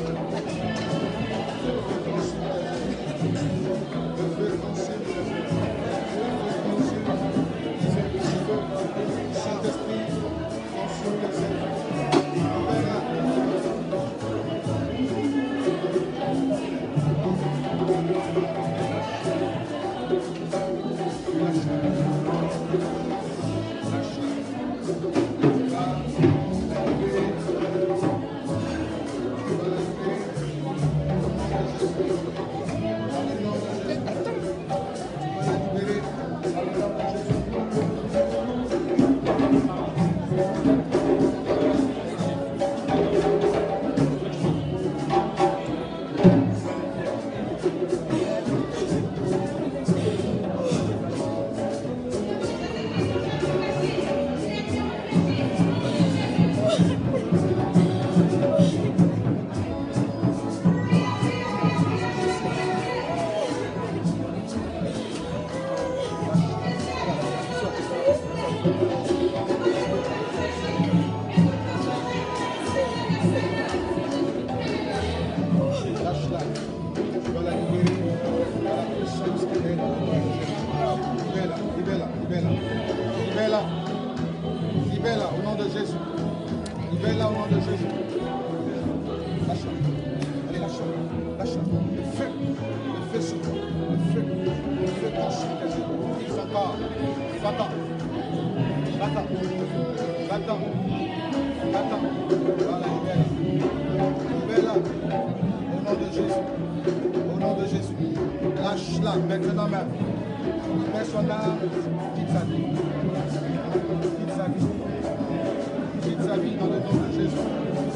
Libère-la au nom de Jésus. Libère-la au nom de Jésus. Lâche-la. Allez, lâche-la. Lâche-la. Le feu. Le feu sur toi. Le feu. Le feu consume tes yeux. Il s'empare. Va-t'en. Va-t'en. Va-t'en. Va-t'en. Voilà, libère-la. Libère-la. Au nom de Jésus. Au nom de Jésus. Lâche-la maintenant même. Libère son âme. Quitte sa vie. Quitte sa vie. Quitte sa vie dans le nom de Jésus.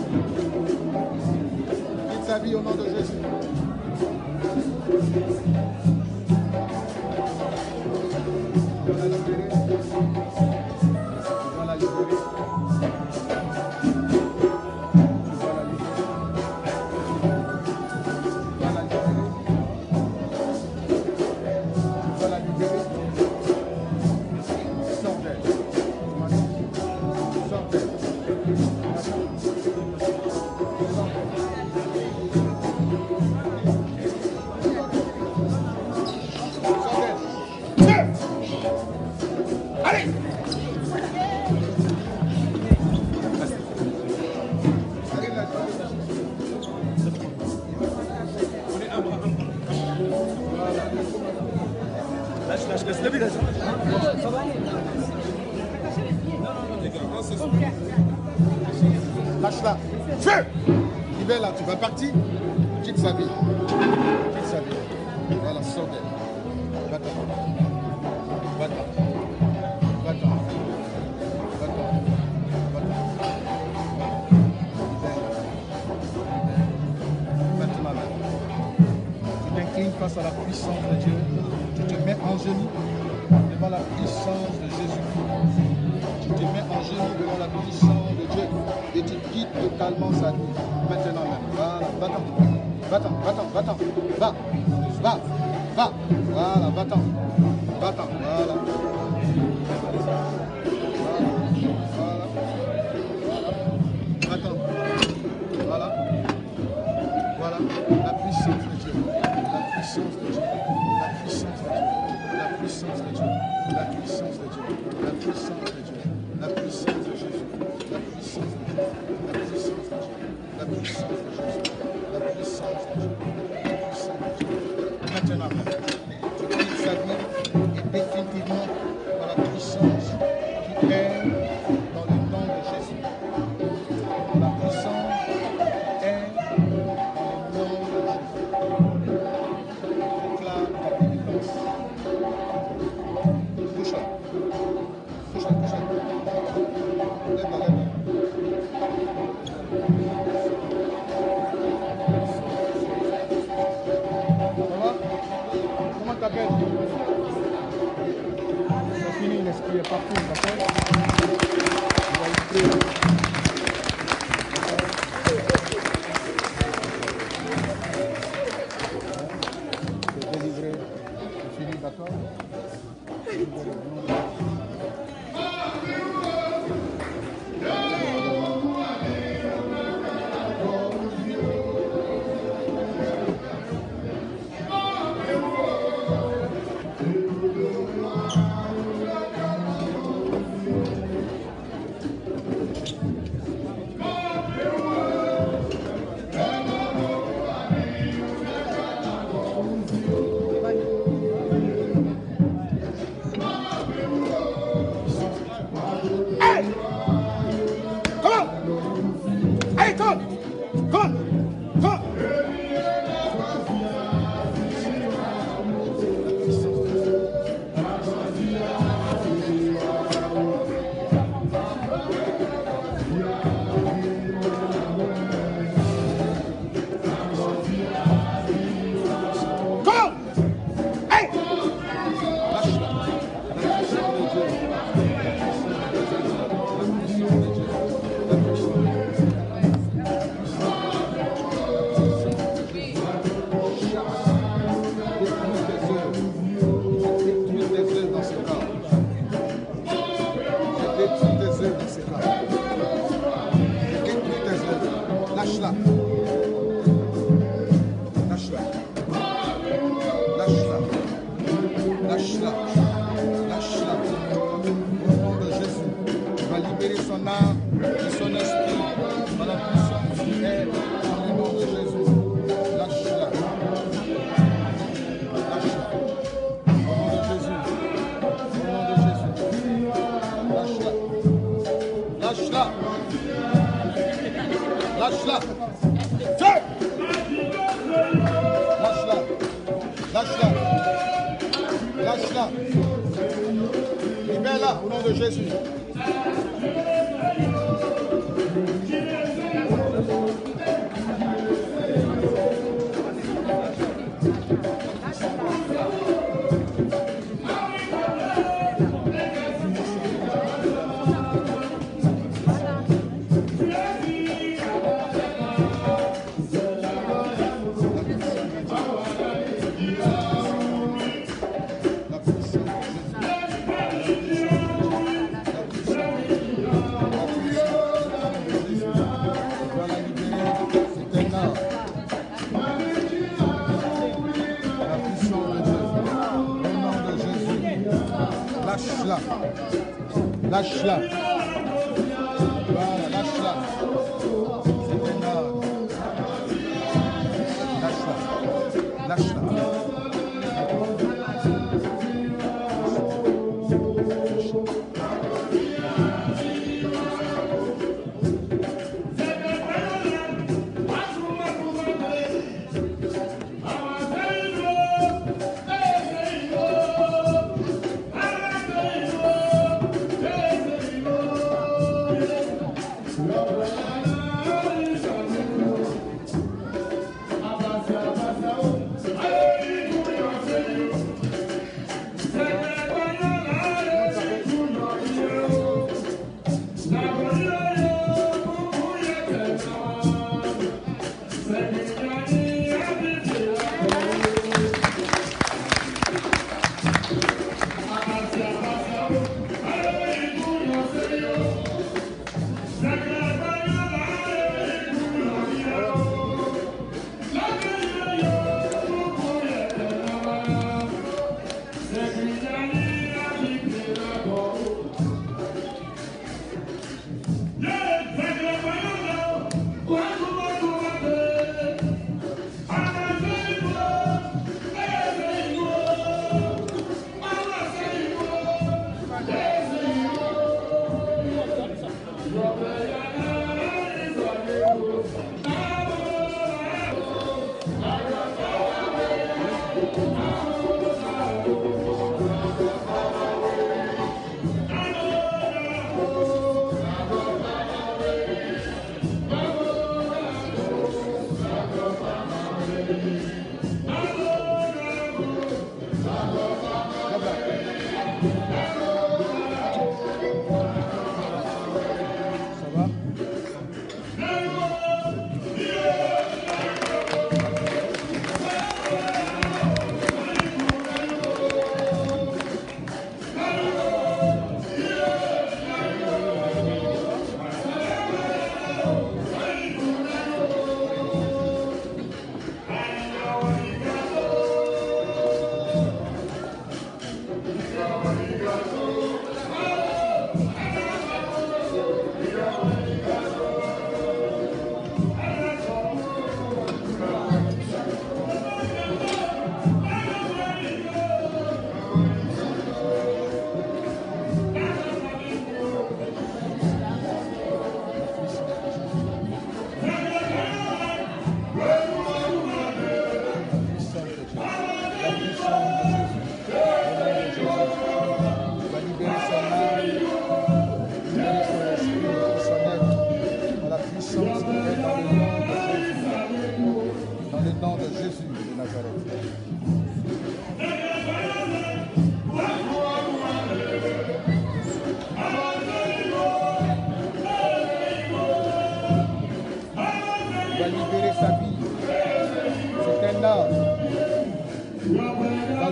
Quitte sa vie au nom de Jésus. Tu vas la libérer. Tu vas la libérer. Lâche-la. Feu! Libère-la, tu vas partir. Quitte sa vie. Quitte sa vie. Voilà, sors d'elle. Va-t'en. Va-t'en. Va-t'en. Va-t'en. Va-t'en. Maintenant, tu t'inclines face à la puissance de Dieu. Tu te mets en genoux devant la puissance de Jésus-Christ. Tu te mets en genoux devant la puissance de Dieu et tu quittes totalement sa vie. Maintenant même. Voilà, va-t'en. Va-t'en, va-t'en, va-t'en. Va, va, va. Voilà, va-t'en. Va-t'en, voilà. Voilà. Va-t'en. Voilà. Voilà. La puissance de Dieu. La puissance de Dieu. La puissance de Dieu. La puissance de Dieu. La puissance de Dieu. La puissance de Dieu. La puissance de Jésus. La La puissance est dans le nom de Jésus. Déclare ta délivrance. Touche-la. Touche-la, touche-la. Lève-la, lève-la. Comment t'appelles? C'est fini, l'esprit est partout, d'accord? On va y prier. C'est délivré, c'est fini, d'accord? Lâche-la. Lâche-la. Lâche-la. Lâche-la. Lâche-la. Au nom de Jésus, tu vas libérer son âme et son esprit dans la puissance du Père. Au nom de Jésus, lâche-la. Lâche-la. Au nom de Jésus. Au nom de Jésus. Lâche-la. Lâche-la. Lâche-la. Fais. Lâche-la. Lâche-la. Lâche-la. Libère-la au nom de Jésus. Lâche-la. Lâche-la. Voilà, lâche-la. C'est énorme. Lâche-la. Lâche-la. Sacramento.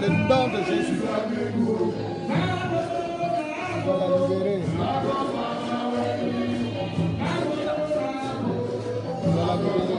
le nom de Jésus. On va la libérer. On va la libérer.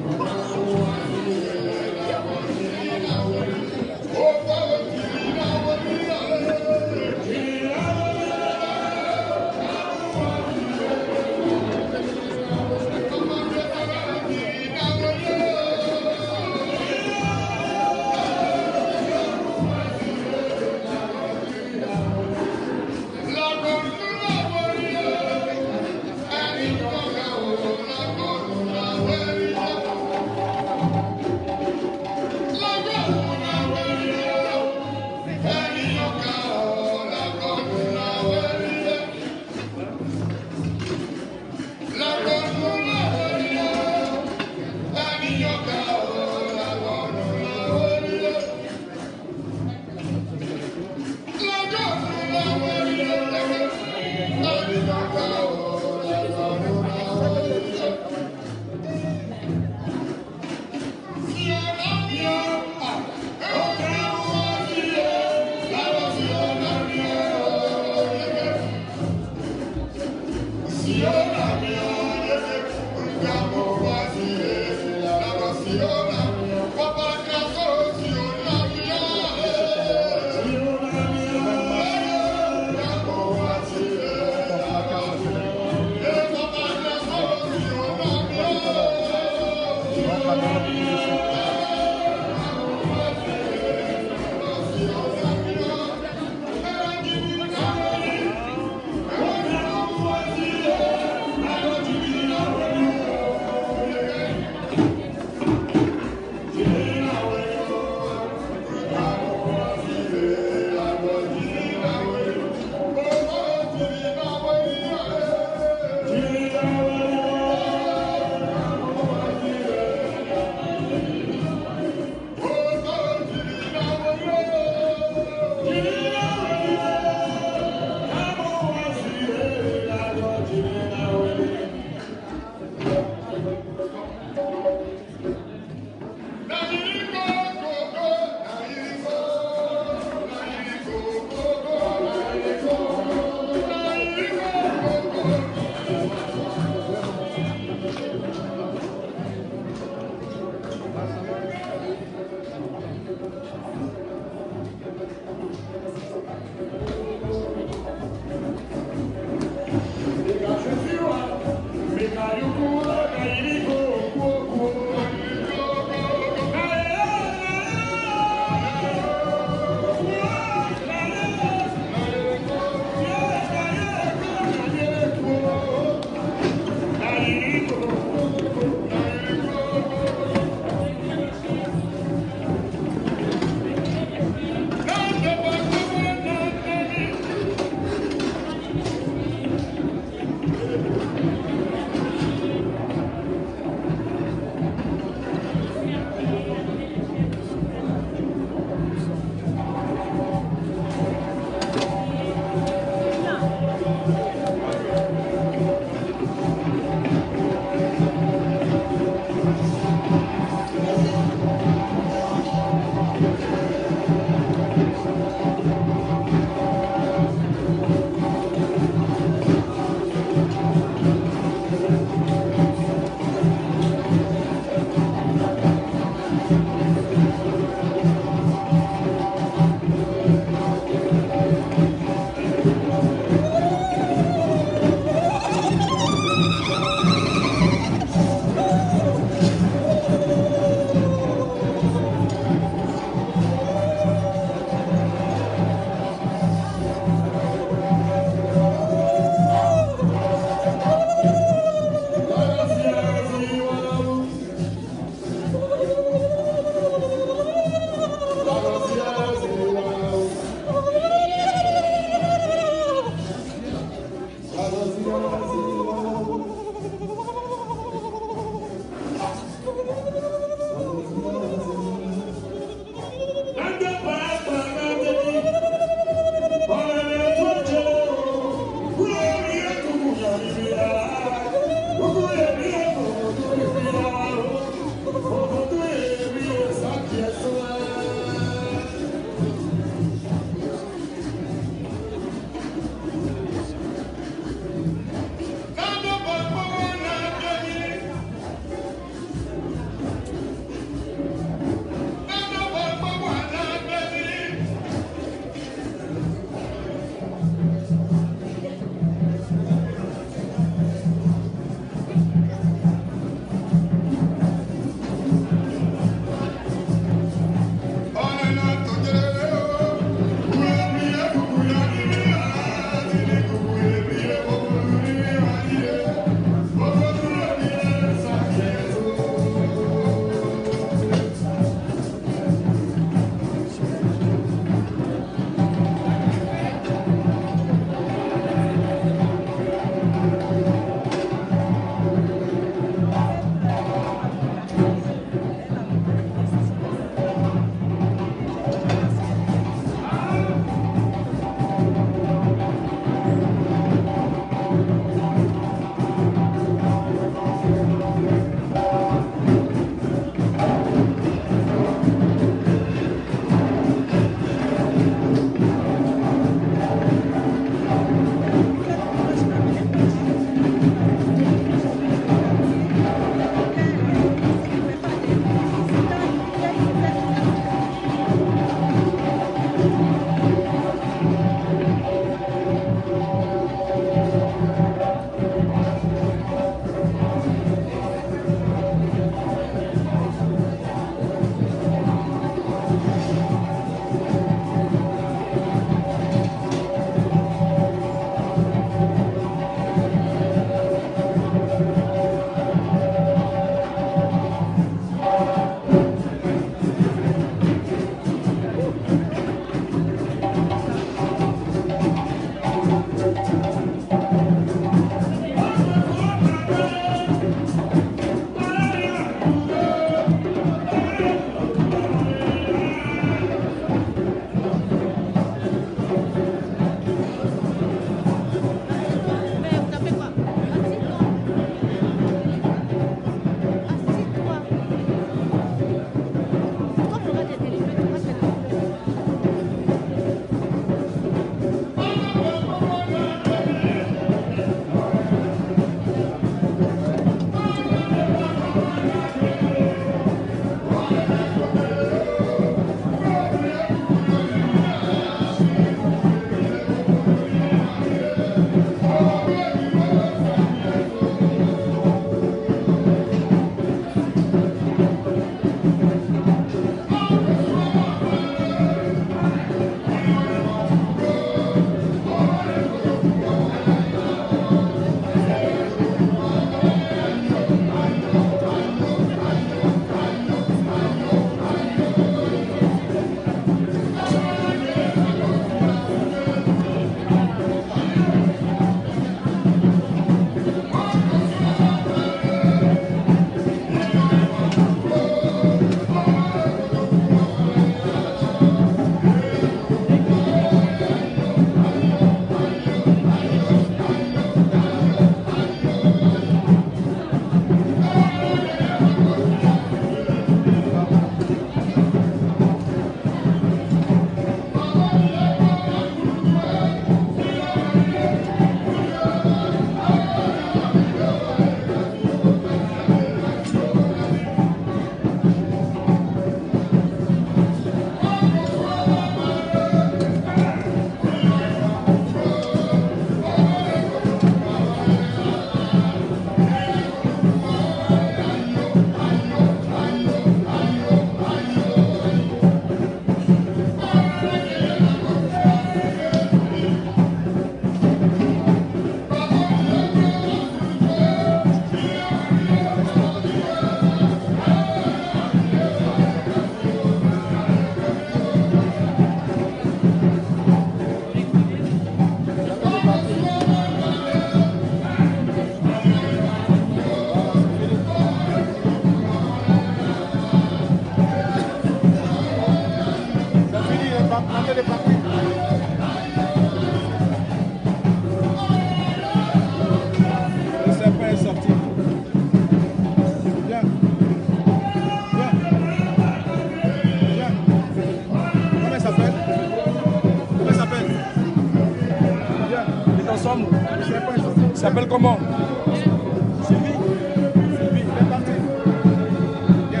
ensemble. Il s'appelle comment? Sylvie. Sylvie, il est parti. Viens.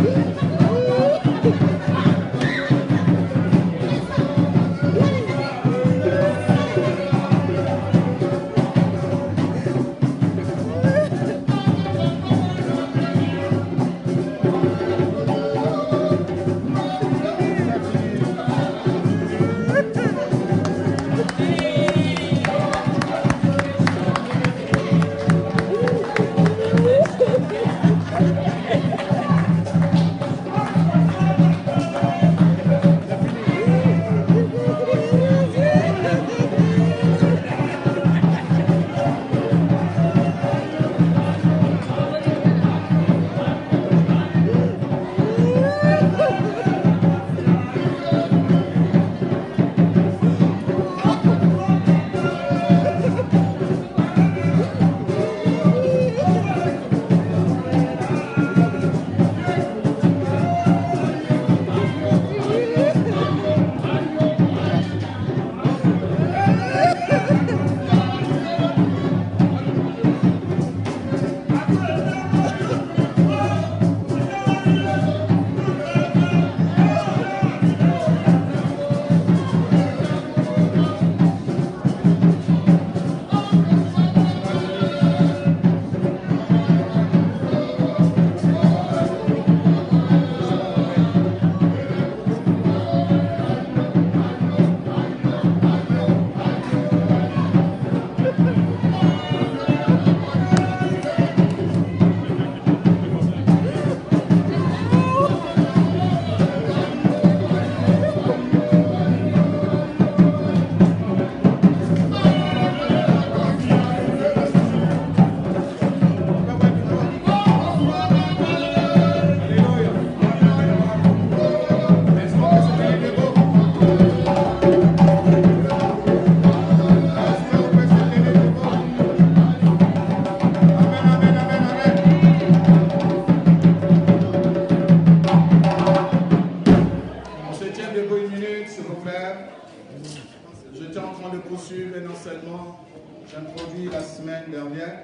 J'introduis la semaine dernière.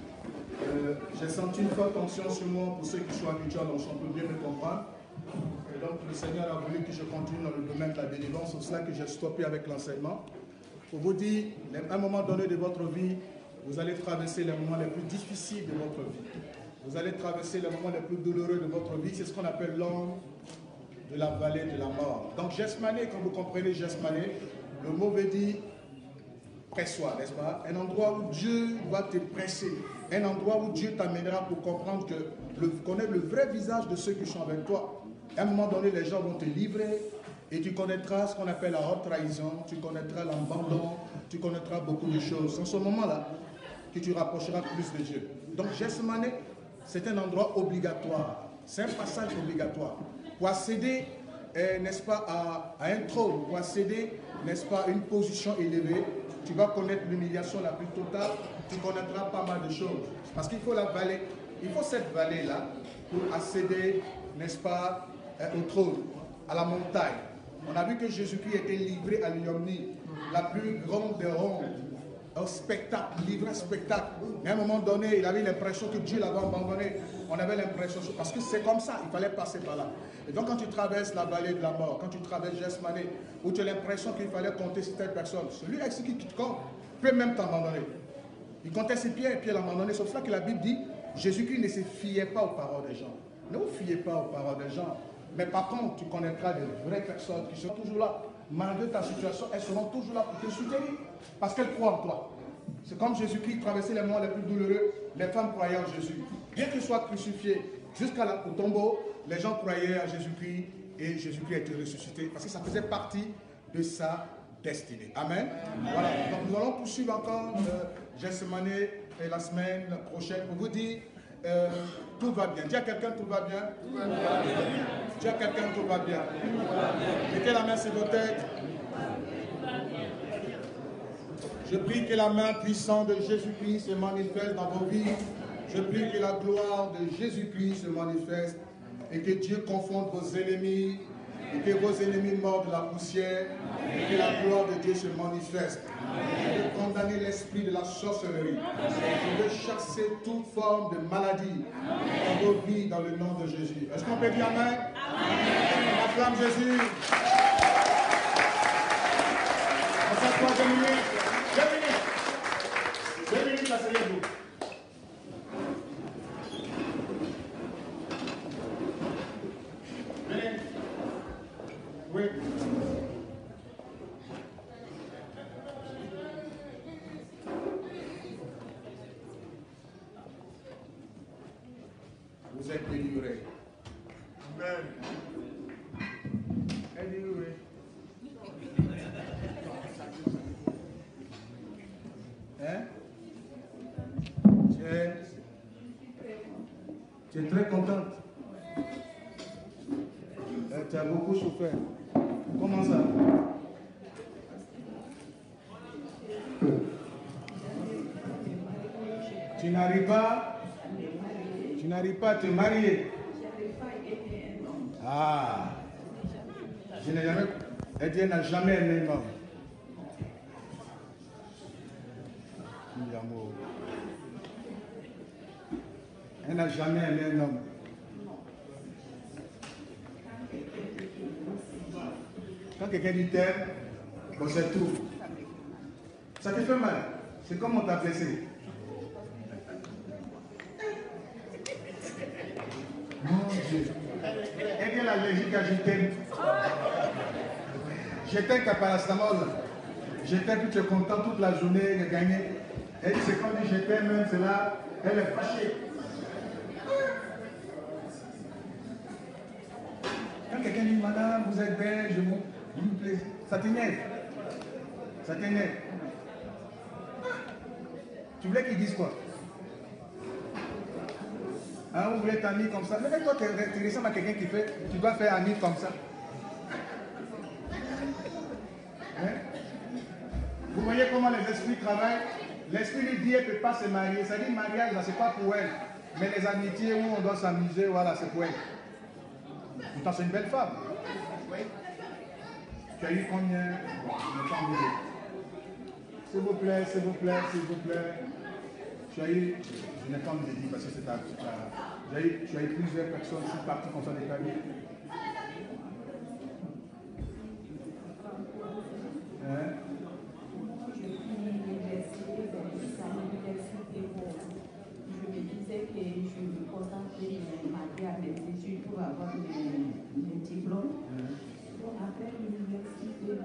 J'ai senti une forte tension sur moi pour ceux qui sont habitués à l'enchant, peut bien me comprendre. Et donc le Seigneur a voulu que je continue dans le domaine de la délivrance. C'est pour cela que j'ai stoppé avec l'enseignement. Pour vous dire, à un moment donné de votre vie, vous allez traverser les moments les plus difficiles de votre vie. Vous allez traverser les moments les plus douloureux de votre vie. C'est ce qu'on appelle l'ombre de la vallée de la mort. Donc Gethsemane, quand vous comprenez Gethsemane, le mot veut dire presse-toi, n'est-ce pas? Un endroit où Dieu va te presser. Un endroit où Dieu t'amènera pour comprendre que connaître le vrai visage de ceux qui sont avec toi. À un moment donné, les gens vont te livrer et tu connaîtras ce qu'on appelle la haute trahison, tu connaîtras l'abandon, tu connaîtras beaucoup de choses. C'est en ce moment-là que tu rapprocheras plus de Dieu. Donc Gethsemane, c'est un endroit obligatoire. C'est un passage obligatoire. Pour accéder, n'est-ce pas, à un trône, pour accéder, n'est-ce pas, à une position élevée, tu vas connaître l'humiliation la plus totale, tu connaîtras pas mal de choses. Parce qu'il faut la vallée, il faut cette vallée-là pour accéder, n'est-ce pas, au trône, à la montagne. On a vu que Jésus-Christ était livré à l'ignominie, la plus grande des rondes, un spectacle, livré un spectacle. Mais à un moment donné, il avait l'impression que Dieu l'avait abandonné. On avait l'impression, parce que c'est comme ça, il fallait passer par là. Et donc quand tu traverses la vallée de la mort, quand tu traverses Gethsemane, où tu as l'impression qu'il fallait compter sur telle personne, celui avec qui te compte peut même t'abandonner. Il comptait ses pieds et puis il abandonné. C'est pour ça que la Bible dit, Jésus-Christ ne se fiait pas aux paroles des gens. Ne vous fiez pas aux paroles des gens. Mais par contre, tu connaîtras des vraies personnes qui sont toujours là. Malgré ta situation, elles seront toujours là pour te soutenir. Parce qu'elles croient en toi. C'est comme Jésus-Christ traversait les moments les plus douloureux. Les femmes croyaient en Jésus. Bien qu'il soit crucifié jusqu'au tombeau, les gens croyaient à Jésus-Christ et Jésus-Christ a été ressuscité. Parce que ça faisait partie de sa destinée. Amen. Voilà. Donc nous allons poursuivre encore Gethsemane et la semaine prochaine pour vous dire tout va bien. Dis à quelqu'un tout va bien. Tout va bien. Dis à quelqu'un tout va bien. Mettez la main sur vos têtes. Je prie que la main puissante de Jésus-Christ se manifeste dans vos vies. Je prie que la gloire de Jésus-Christ se manifeste et que Dieu confonde vos ennemis et que vos ennemis mordent la poussière et que la gloire de Dieu se manifeste. Je veux condamner l'esprit de la sorcellerie. Je veux chasser toute forme de maladie dans vos vies dans le nom de Jésus. Est-ce qu'on peut dire Amen? On acclame Jésus. On s'assoit 2 minutes. 2 minutes, asseyez-vous. Oui. Vous êtes délivrés. Amen. Délivrés. Hein? Tu es très contente. Tu as beaucoup souffert. Comment ça? Tu n'arrives pas à te marier. Ah. Je n'ai jamais. Elle n'a jamais aimé un homme. Elle n'a jamais aimé un homme. Quand quelqu'un dit t'aime, bon, c'est tout. Ça te fait mal. C'est comme on t'a blessé. Mon Dieu. Elle est allergique à je t'aime. J'étais qu'à paracétamol. J'étais plus content toute la journée de gagner. Elle dit c'est quand dit je t'aime, même c'est là, elle est fâchée. Quand quelqu'un dit madame, vous êtes belle, je vous plaît, ça t'énerve. Ça t'énerve. Tu voulais qu'ils disent quoi? Hein, vous voulez être ami comme ça? Mais toi, tu ressembles à quelqu'un qui fait, tu dois faire ami comme ça. Hein? Vous voyez comment les esprits travaillent? L'esprit lui dit qu'elle ne peut pas se marier. Ça dit mariage, ce n'est pas pour elle. Mais les amitiés où on doit s'amuser, voilà, c'est pour elle. Pourtant, c'est une belle femme. Tu as eu combien? S'il vous plaît, s'il vous plaît, s'il vous plaît. Tu as eu, je n'ai pas envie de dire parce que c'est ta. Tu as eu plusieurs personnes, je suis parti comme ça des familles. Hein? Je me disais que je me contentais de marier à mes études pour avoir mes diplômes. Après l'université,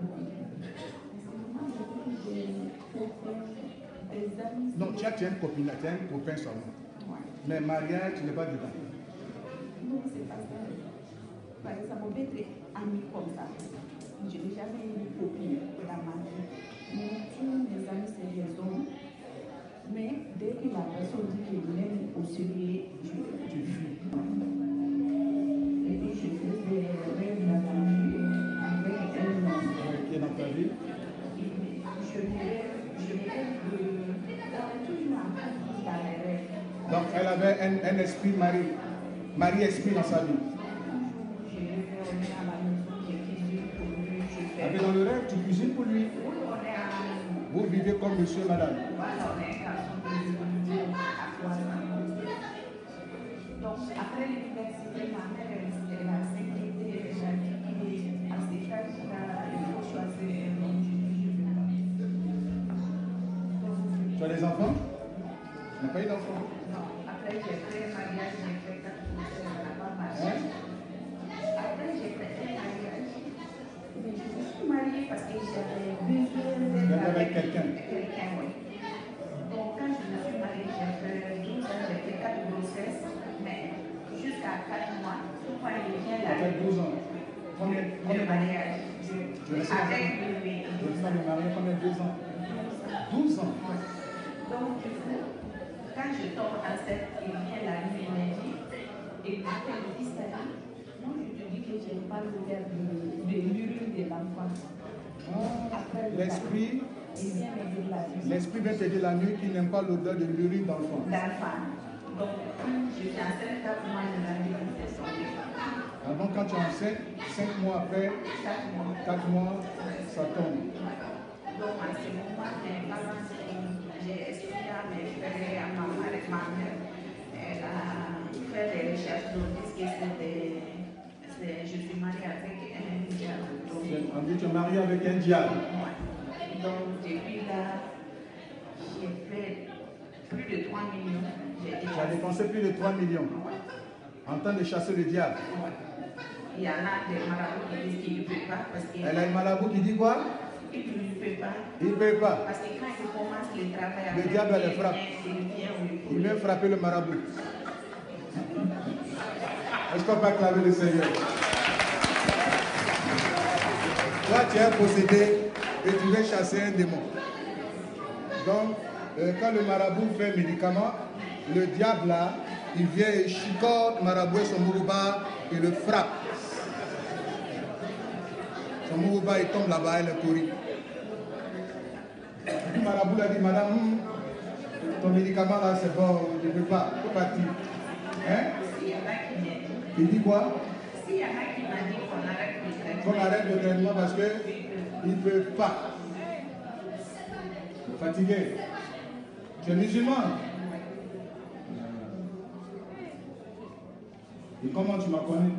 non, tu as une copine, tu as un copain seulement. Ouais. Mais mariage, tu n'es pas dedans. Non, c'est pas ça. Par exemple, on peut être ami comme ça. Je n'ai jamais eu une copine dans ma vie. Mais tous mes amis, c'est des hommes. Mais dès que la personne dit qu'il m'aime au sérieux, je fuis. Et puis je fais des rêves dans la vie avec un homme. Qui est dans ta vie? Je me rêve toujours en train dans les rêves. Donc elle avait un esprit Marie-esprit dans sa vie. Je rêvais, on est à la maison, je cuisine pour lui, je fais. Mais dans le rêve, tu cuisines pour lui? Oui, on est à la maison. Vous vivez comme monsieur et madame? Voilà, on est un garçon de vie à 3 ans. Donc après l'université, ma mère, elle a s'inquiété, elle a dit qu'à cet âge-là, il faut choisir un homme. Tu as des enfants? Tu n'as pas eu d'enfants? Non, après j'ai fait un mariage, j'ai fait 4 grossesses, on n'a pas marié. Après j'ai fait un mariage, mais je me suis mariée parce que j'avais besoin d'être avec quelqu'un. Oui. Donc quand je me suis mariée, j'ai fait 12 ans, j'ai fait 4 grossesses, mais jusqu'à 4 mois, tout fois il vient là. Ça fait 12 ans. Combien de mariage? Avec lui. Tu restes dans le mariage combien de 2 ans? 12 ans. Donc, du coup, quand je tombe enceinte, il vient la nuit, il me dit, et après le fils a dit, moi je te dis que je n'aime pas l'odeur de l'urine de l'enfant. L'esprit vient te dire la nuit qu'il n'aime pas l'odeur de l'urine d'enfant. Donc, je suis enceinte 4 mois de la nuit, il s'est sauvé. Ah Donc quand tu es enceinte, 5 mois après, 4 mois, ça tombe. Donc à ce moment, j'ai expliqué à mes frères et à ma mère. Elle a fait des recherches pour dire que je suis mariée avec un diable. On dit que tu es mariée avec un diable. Ouais. Donc depuis là, j'ai fait plus de 3 millions. Tu as dépensé plus de 3 millions en train de chasser le diable. Il y en a des marabouts qui disent qu'ils ne peuvent pas. Parce que Elle a un marabout qui dit quoi? Il ne peut pas. Il ne peut pas. Parce que quand il commence le travail, Le diable le frappe. Il vient frapper le marabout. Est-ce qu'on peut acclamer le Seigneur? Toi, tu es possédé et tu veux chasser un démon. Donc, quand le marabout fait médicament, le diable là, il vient et chicote marabout et son mourouba et le frappe. Son mourouba, il tombe là-bas, elle est pourrie. Le marabout lui a dit, madame, ton médicament là, c'est bon, je ne peux pas, il faut partir. Hein? Il dit quoi? S'il y en a qui m'a dit qu'on arrête le traitement. Qu'on arrête le traitement parce qu'ils ne peuvent pas. Fatigué. Tu es musulman. Et comment tu m'as connu?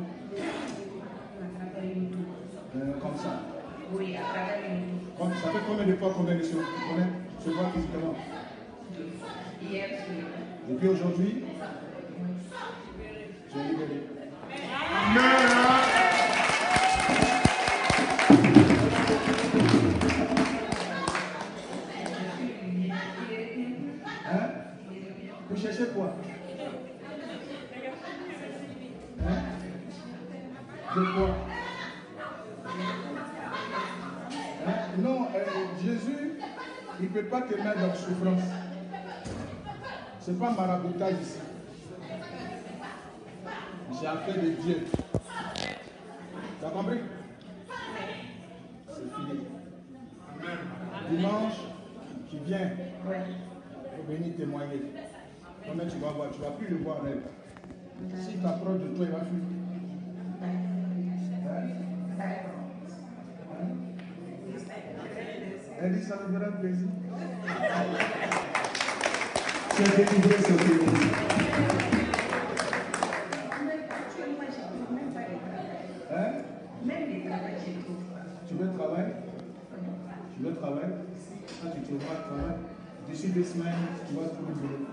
Comme ça. Oui, à travers YouTube. Ça fait combien de fois qu'on vient de se connaître, se voir physiquement? Hier, et puis aujourd'hui, j'ai libéré. Hein? Vous cherchez quoi? Hein? De quoi? Hein? Non, Jésus, il ne peut pas te mettre dans souffrance. Ce n'est pas maraboutage ici. J'ai affaire de Dieu. Tu as compris? C'est fini. Dimanche, tu viens pour venir témoigner. Comment tu vas voir? Tu ne vas plus le voir en rêve. Si tu approches de toi, il va fuir. Elle dit ça me fera plaisir. Tu as découvert ce pays. Hein? Tu veux travailler? Tu veux travailler? Quand tu trouveras le travail, d'ici 2 semaines, tu vas trouver le boulot.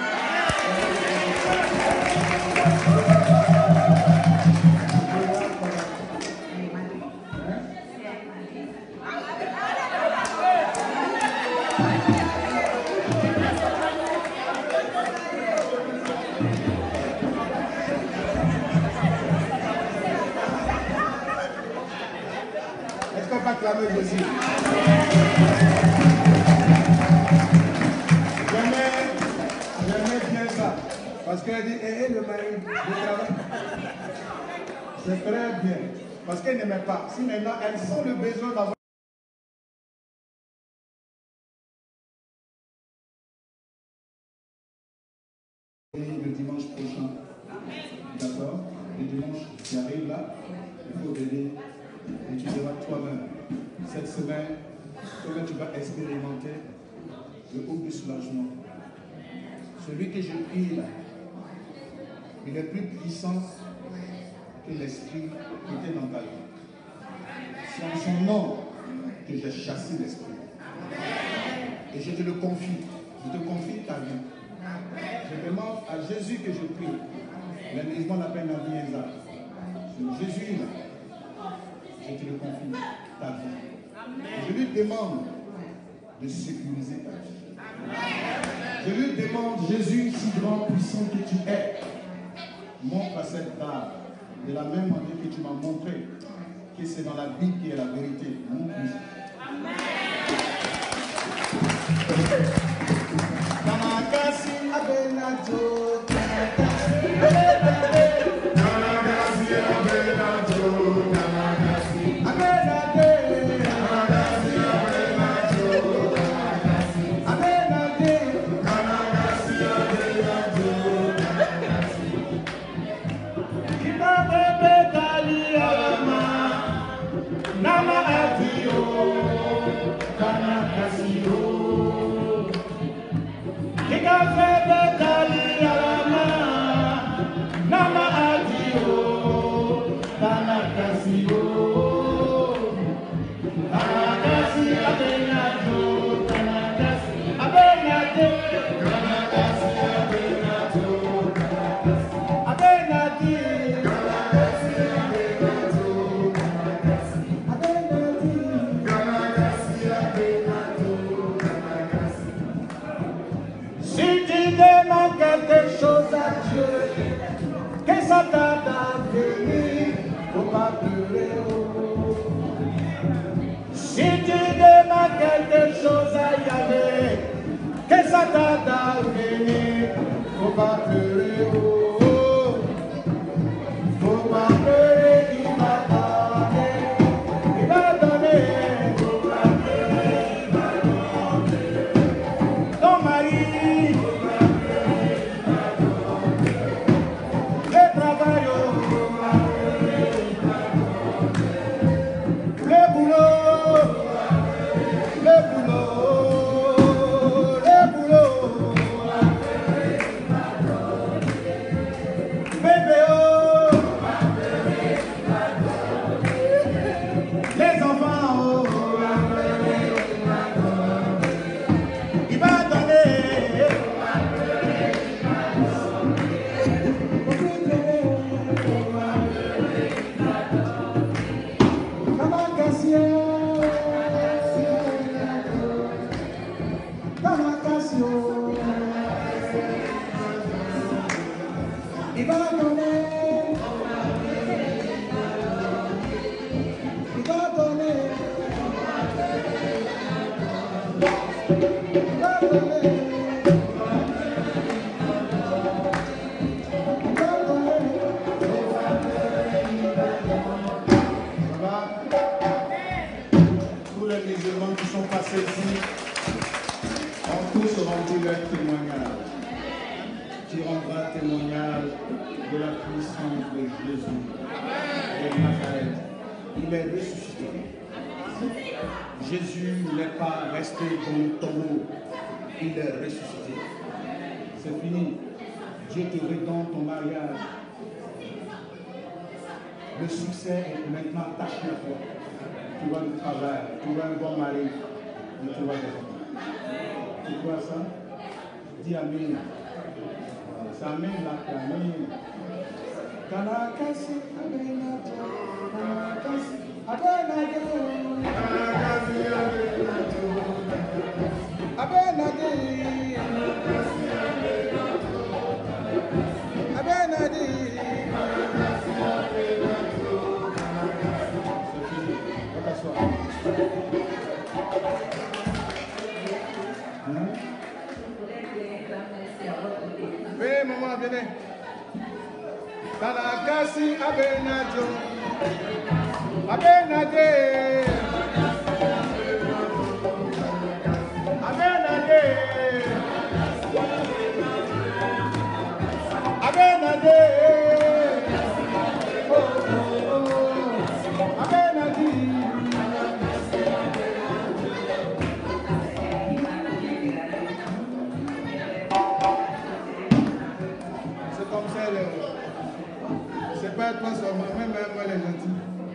Est-ce qu'on peut acclamer Jésus? J'aimais bien ça. Parce qu'elle dit, hé, le mari, le travail. C'est très bien. Parce qu'elle n'aimait pas. Si maintenant, elles sont le besoin d'avoir. Et le dimanche prochain, d'accord? Le dimanche qui arrive là, il faut venir et tu verras toi-même. Cette semaine, toi-même tu vas expérimenter le haut du soulagement. Celui que je prie là, il est plus puissant que l'esprit qui était dans ta vie. C'est en son nom que j'ai chassé l'esprit. Et je te le confie. Je te confie ta vie. Je demande à Jésus que je prie. L'église l'appelle Nabieza. Jésus là, je te le confie, ta vie. Et je lui demande de sécuriser ta vie. Je lui demande, Jésus, si grand, puissant que tu es, montre à cette dame, de la même manière que tu m'as montré, que c'est dans la Bible qui est la vérité. Montre-nous. Bye. pleurer, oh, oh. Faut pas pleurer, il va donner. Il va donner. Faut pas pleurer, il va donner. Ton mari. Faut pas pleurer, il va donner. Le travail, oh. Faut pas pleurer, il va donner. Le boulot. Le boulot. Tous les musulmans qui sont passés ici ont tous rendu leur témoignage. Tu rendras témoignage de la puissance de Jésus de Nazareth. Il est ressuscité. Jésus n'est pas resté dans le tombeau. Il est ressuscité. C'est fini. Dieu te redonne ton mariage. Le succès est maintenant attaché à toi. Tu vas du travail, tu vas un bon mari, et tu vas des enfants. Tu vois ça? Dis Amen. C'est Amen là, Amen. Kanakasi, Abenato, Kanakasi, Abenato, Kanakasi, Abenato, Abenadi, Abenadi. Venez, maman, venez. Kanakasi Abenadio. Abenade. Abenade. Abenade. Oh, oh, oh. Abenadi. C'est pas toi seulement, même moi elle est gentille.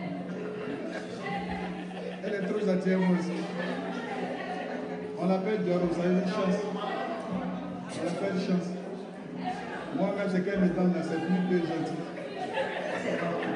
Elle est trop gentille moi aussi. On l'appelle Dior, vous avez une chance. On l'appelle chance. Moi-même, c'est qu'elle me donne là, c'est plus que gentil.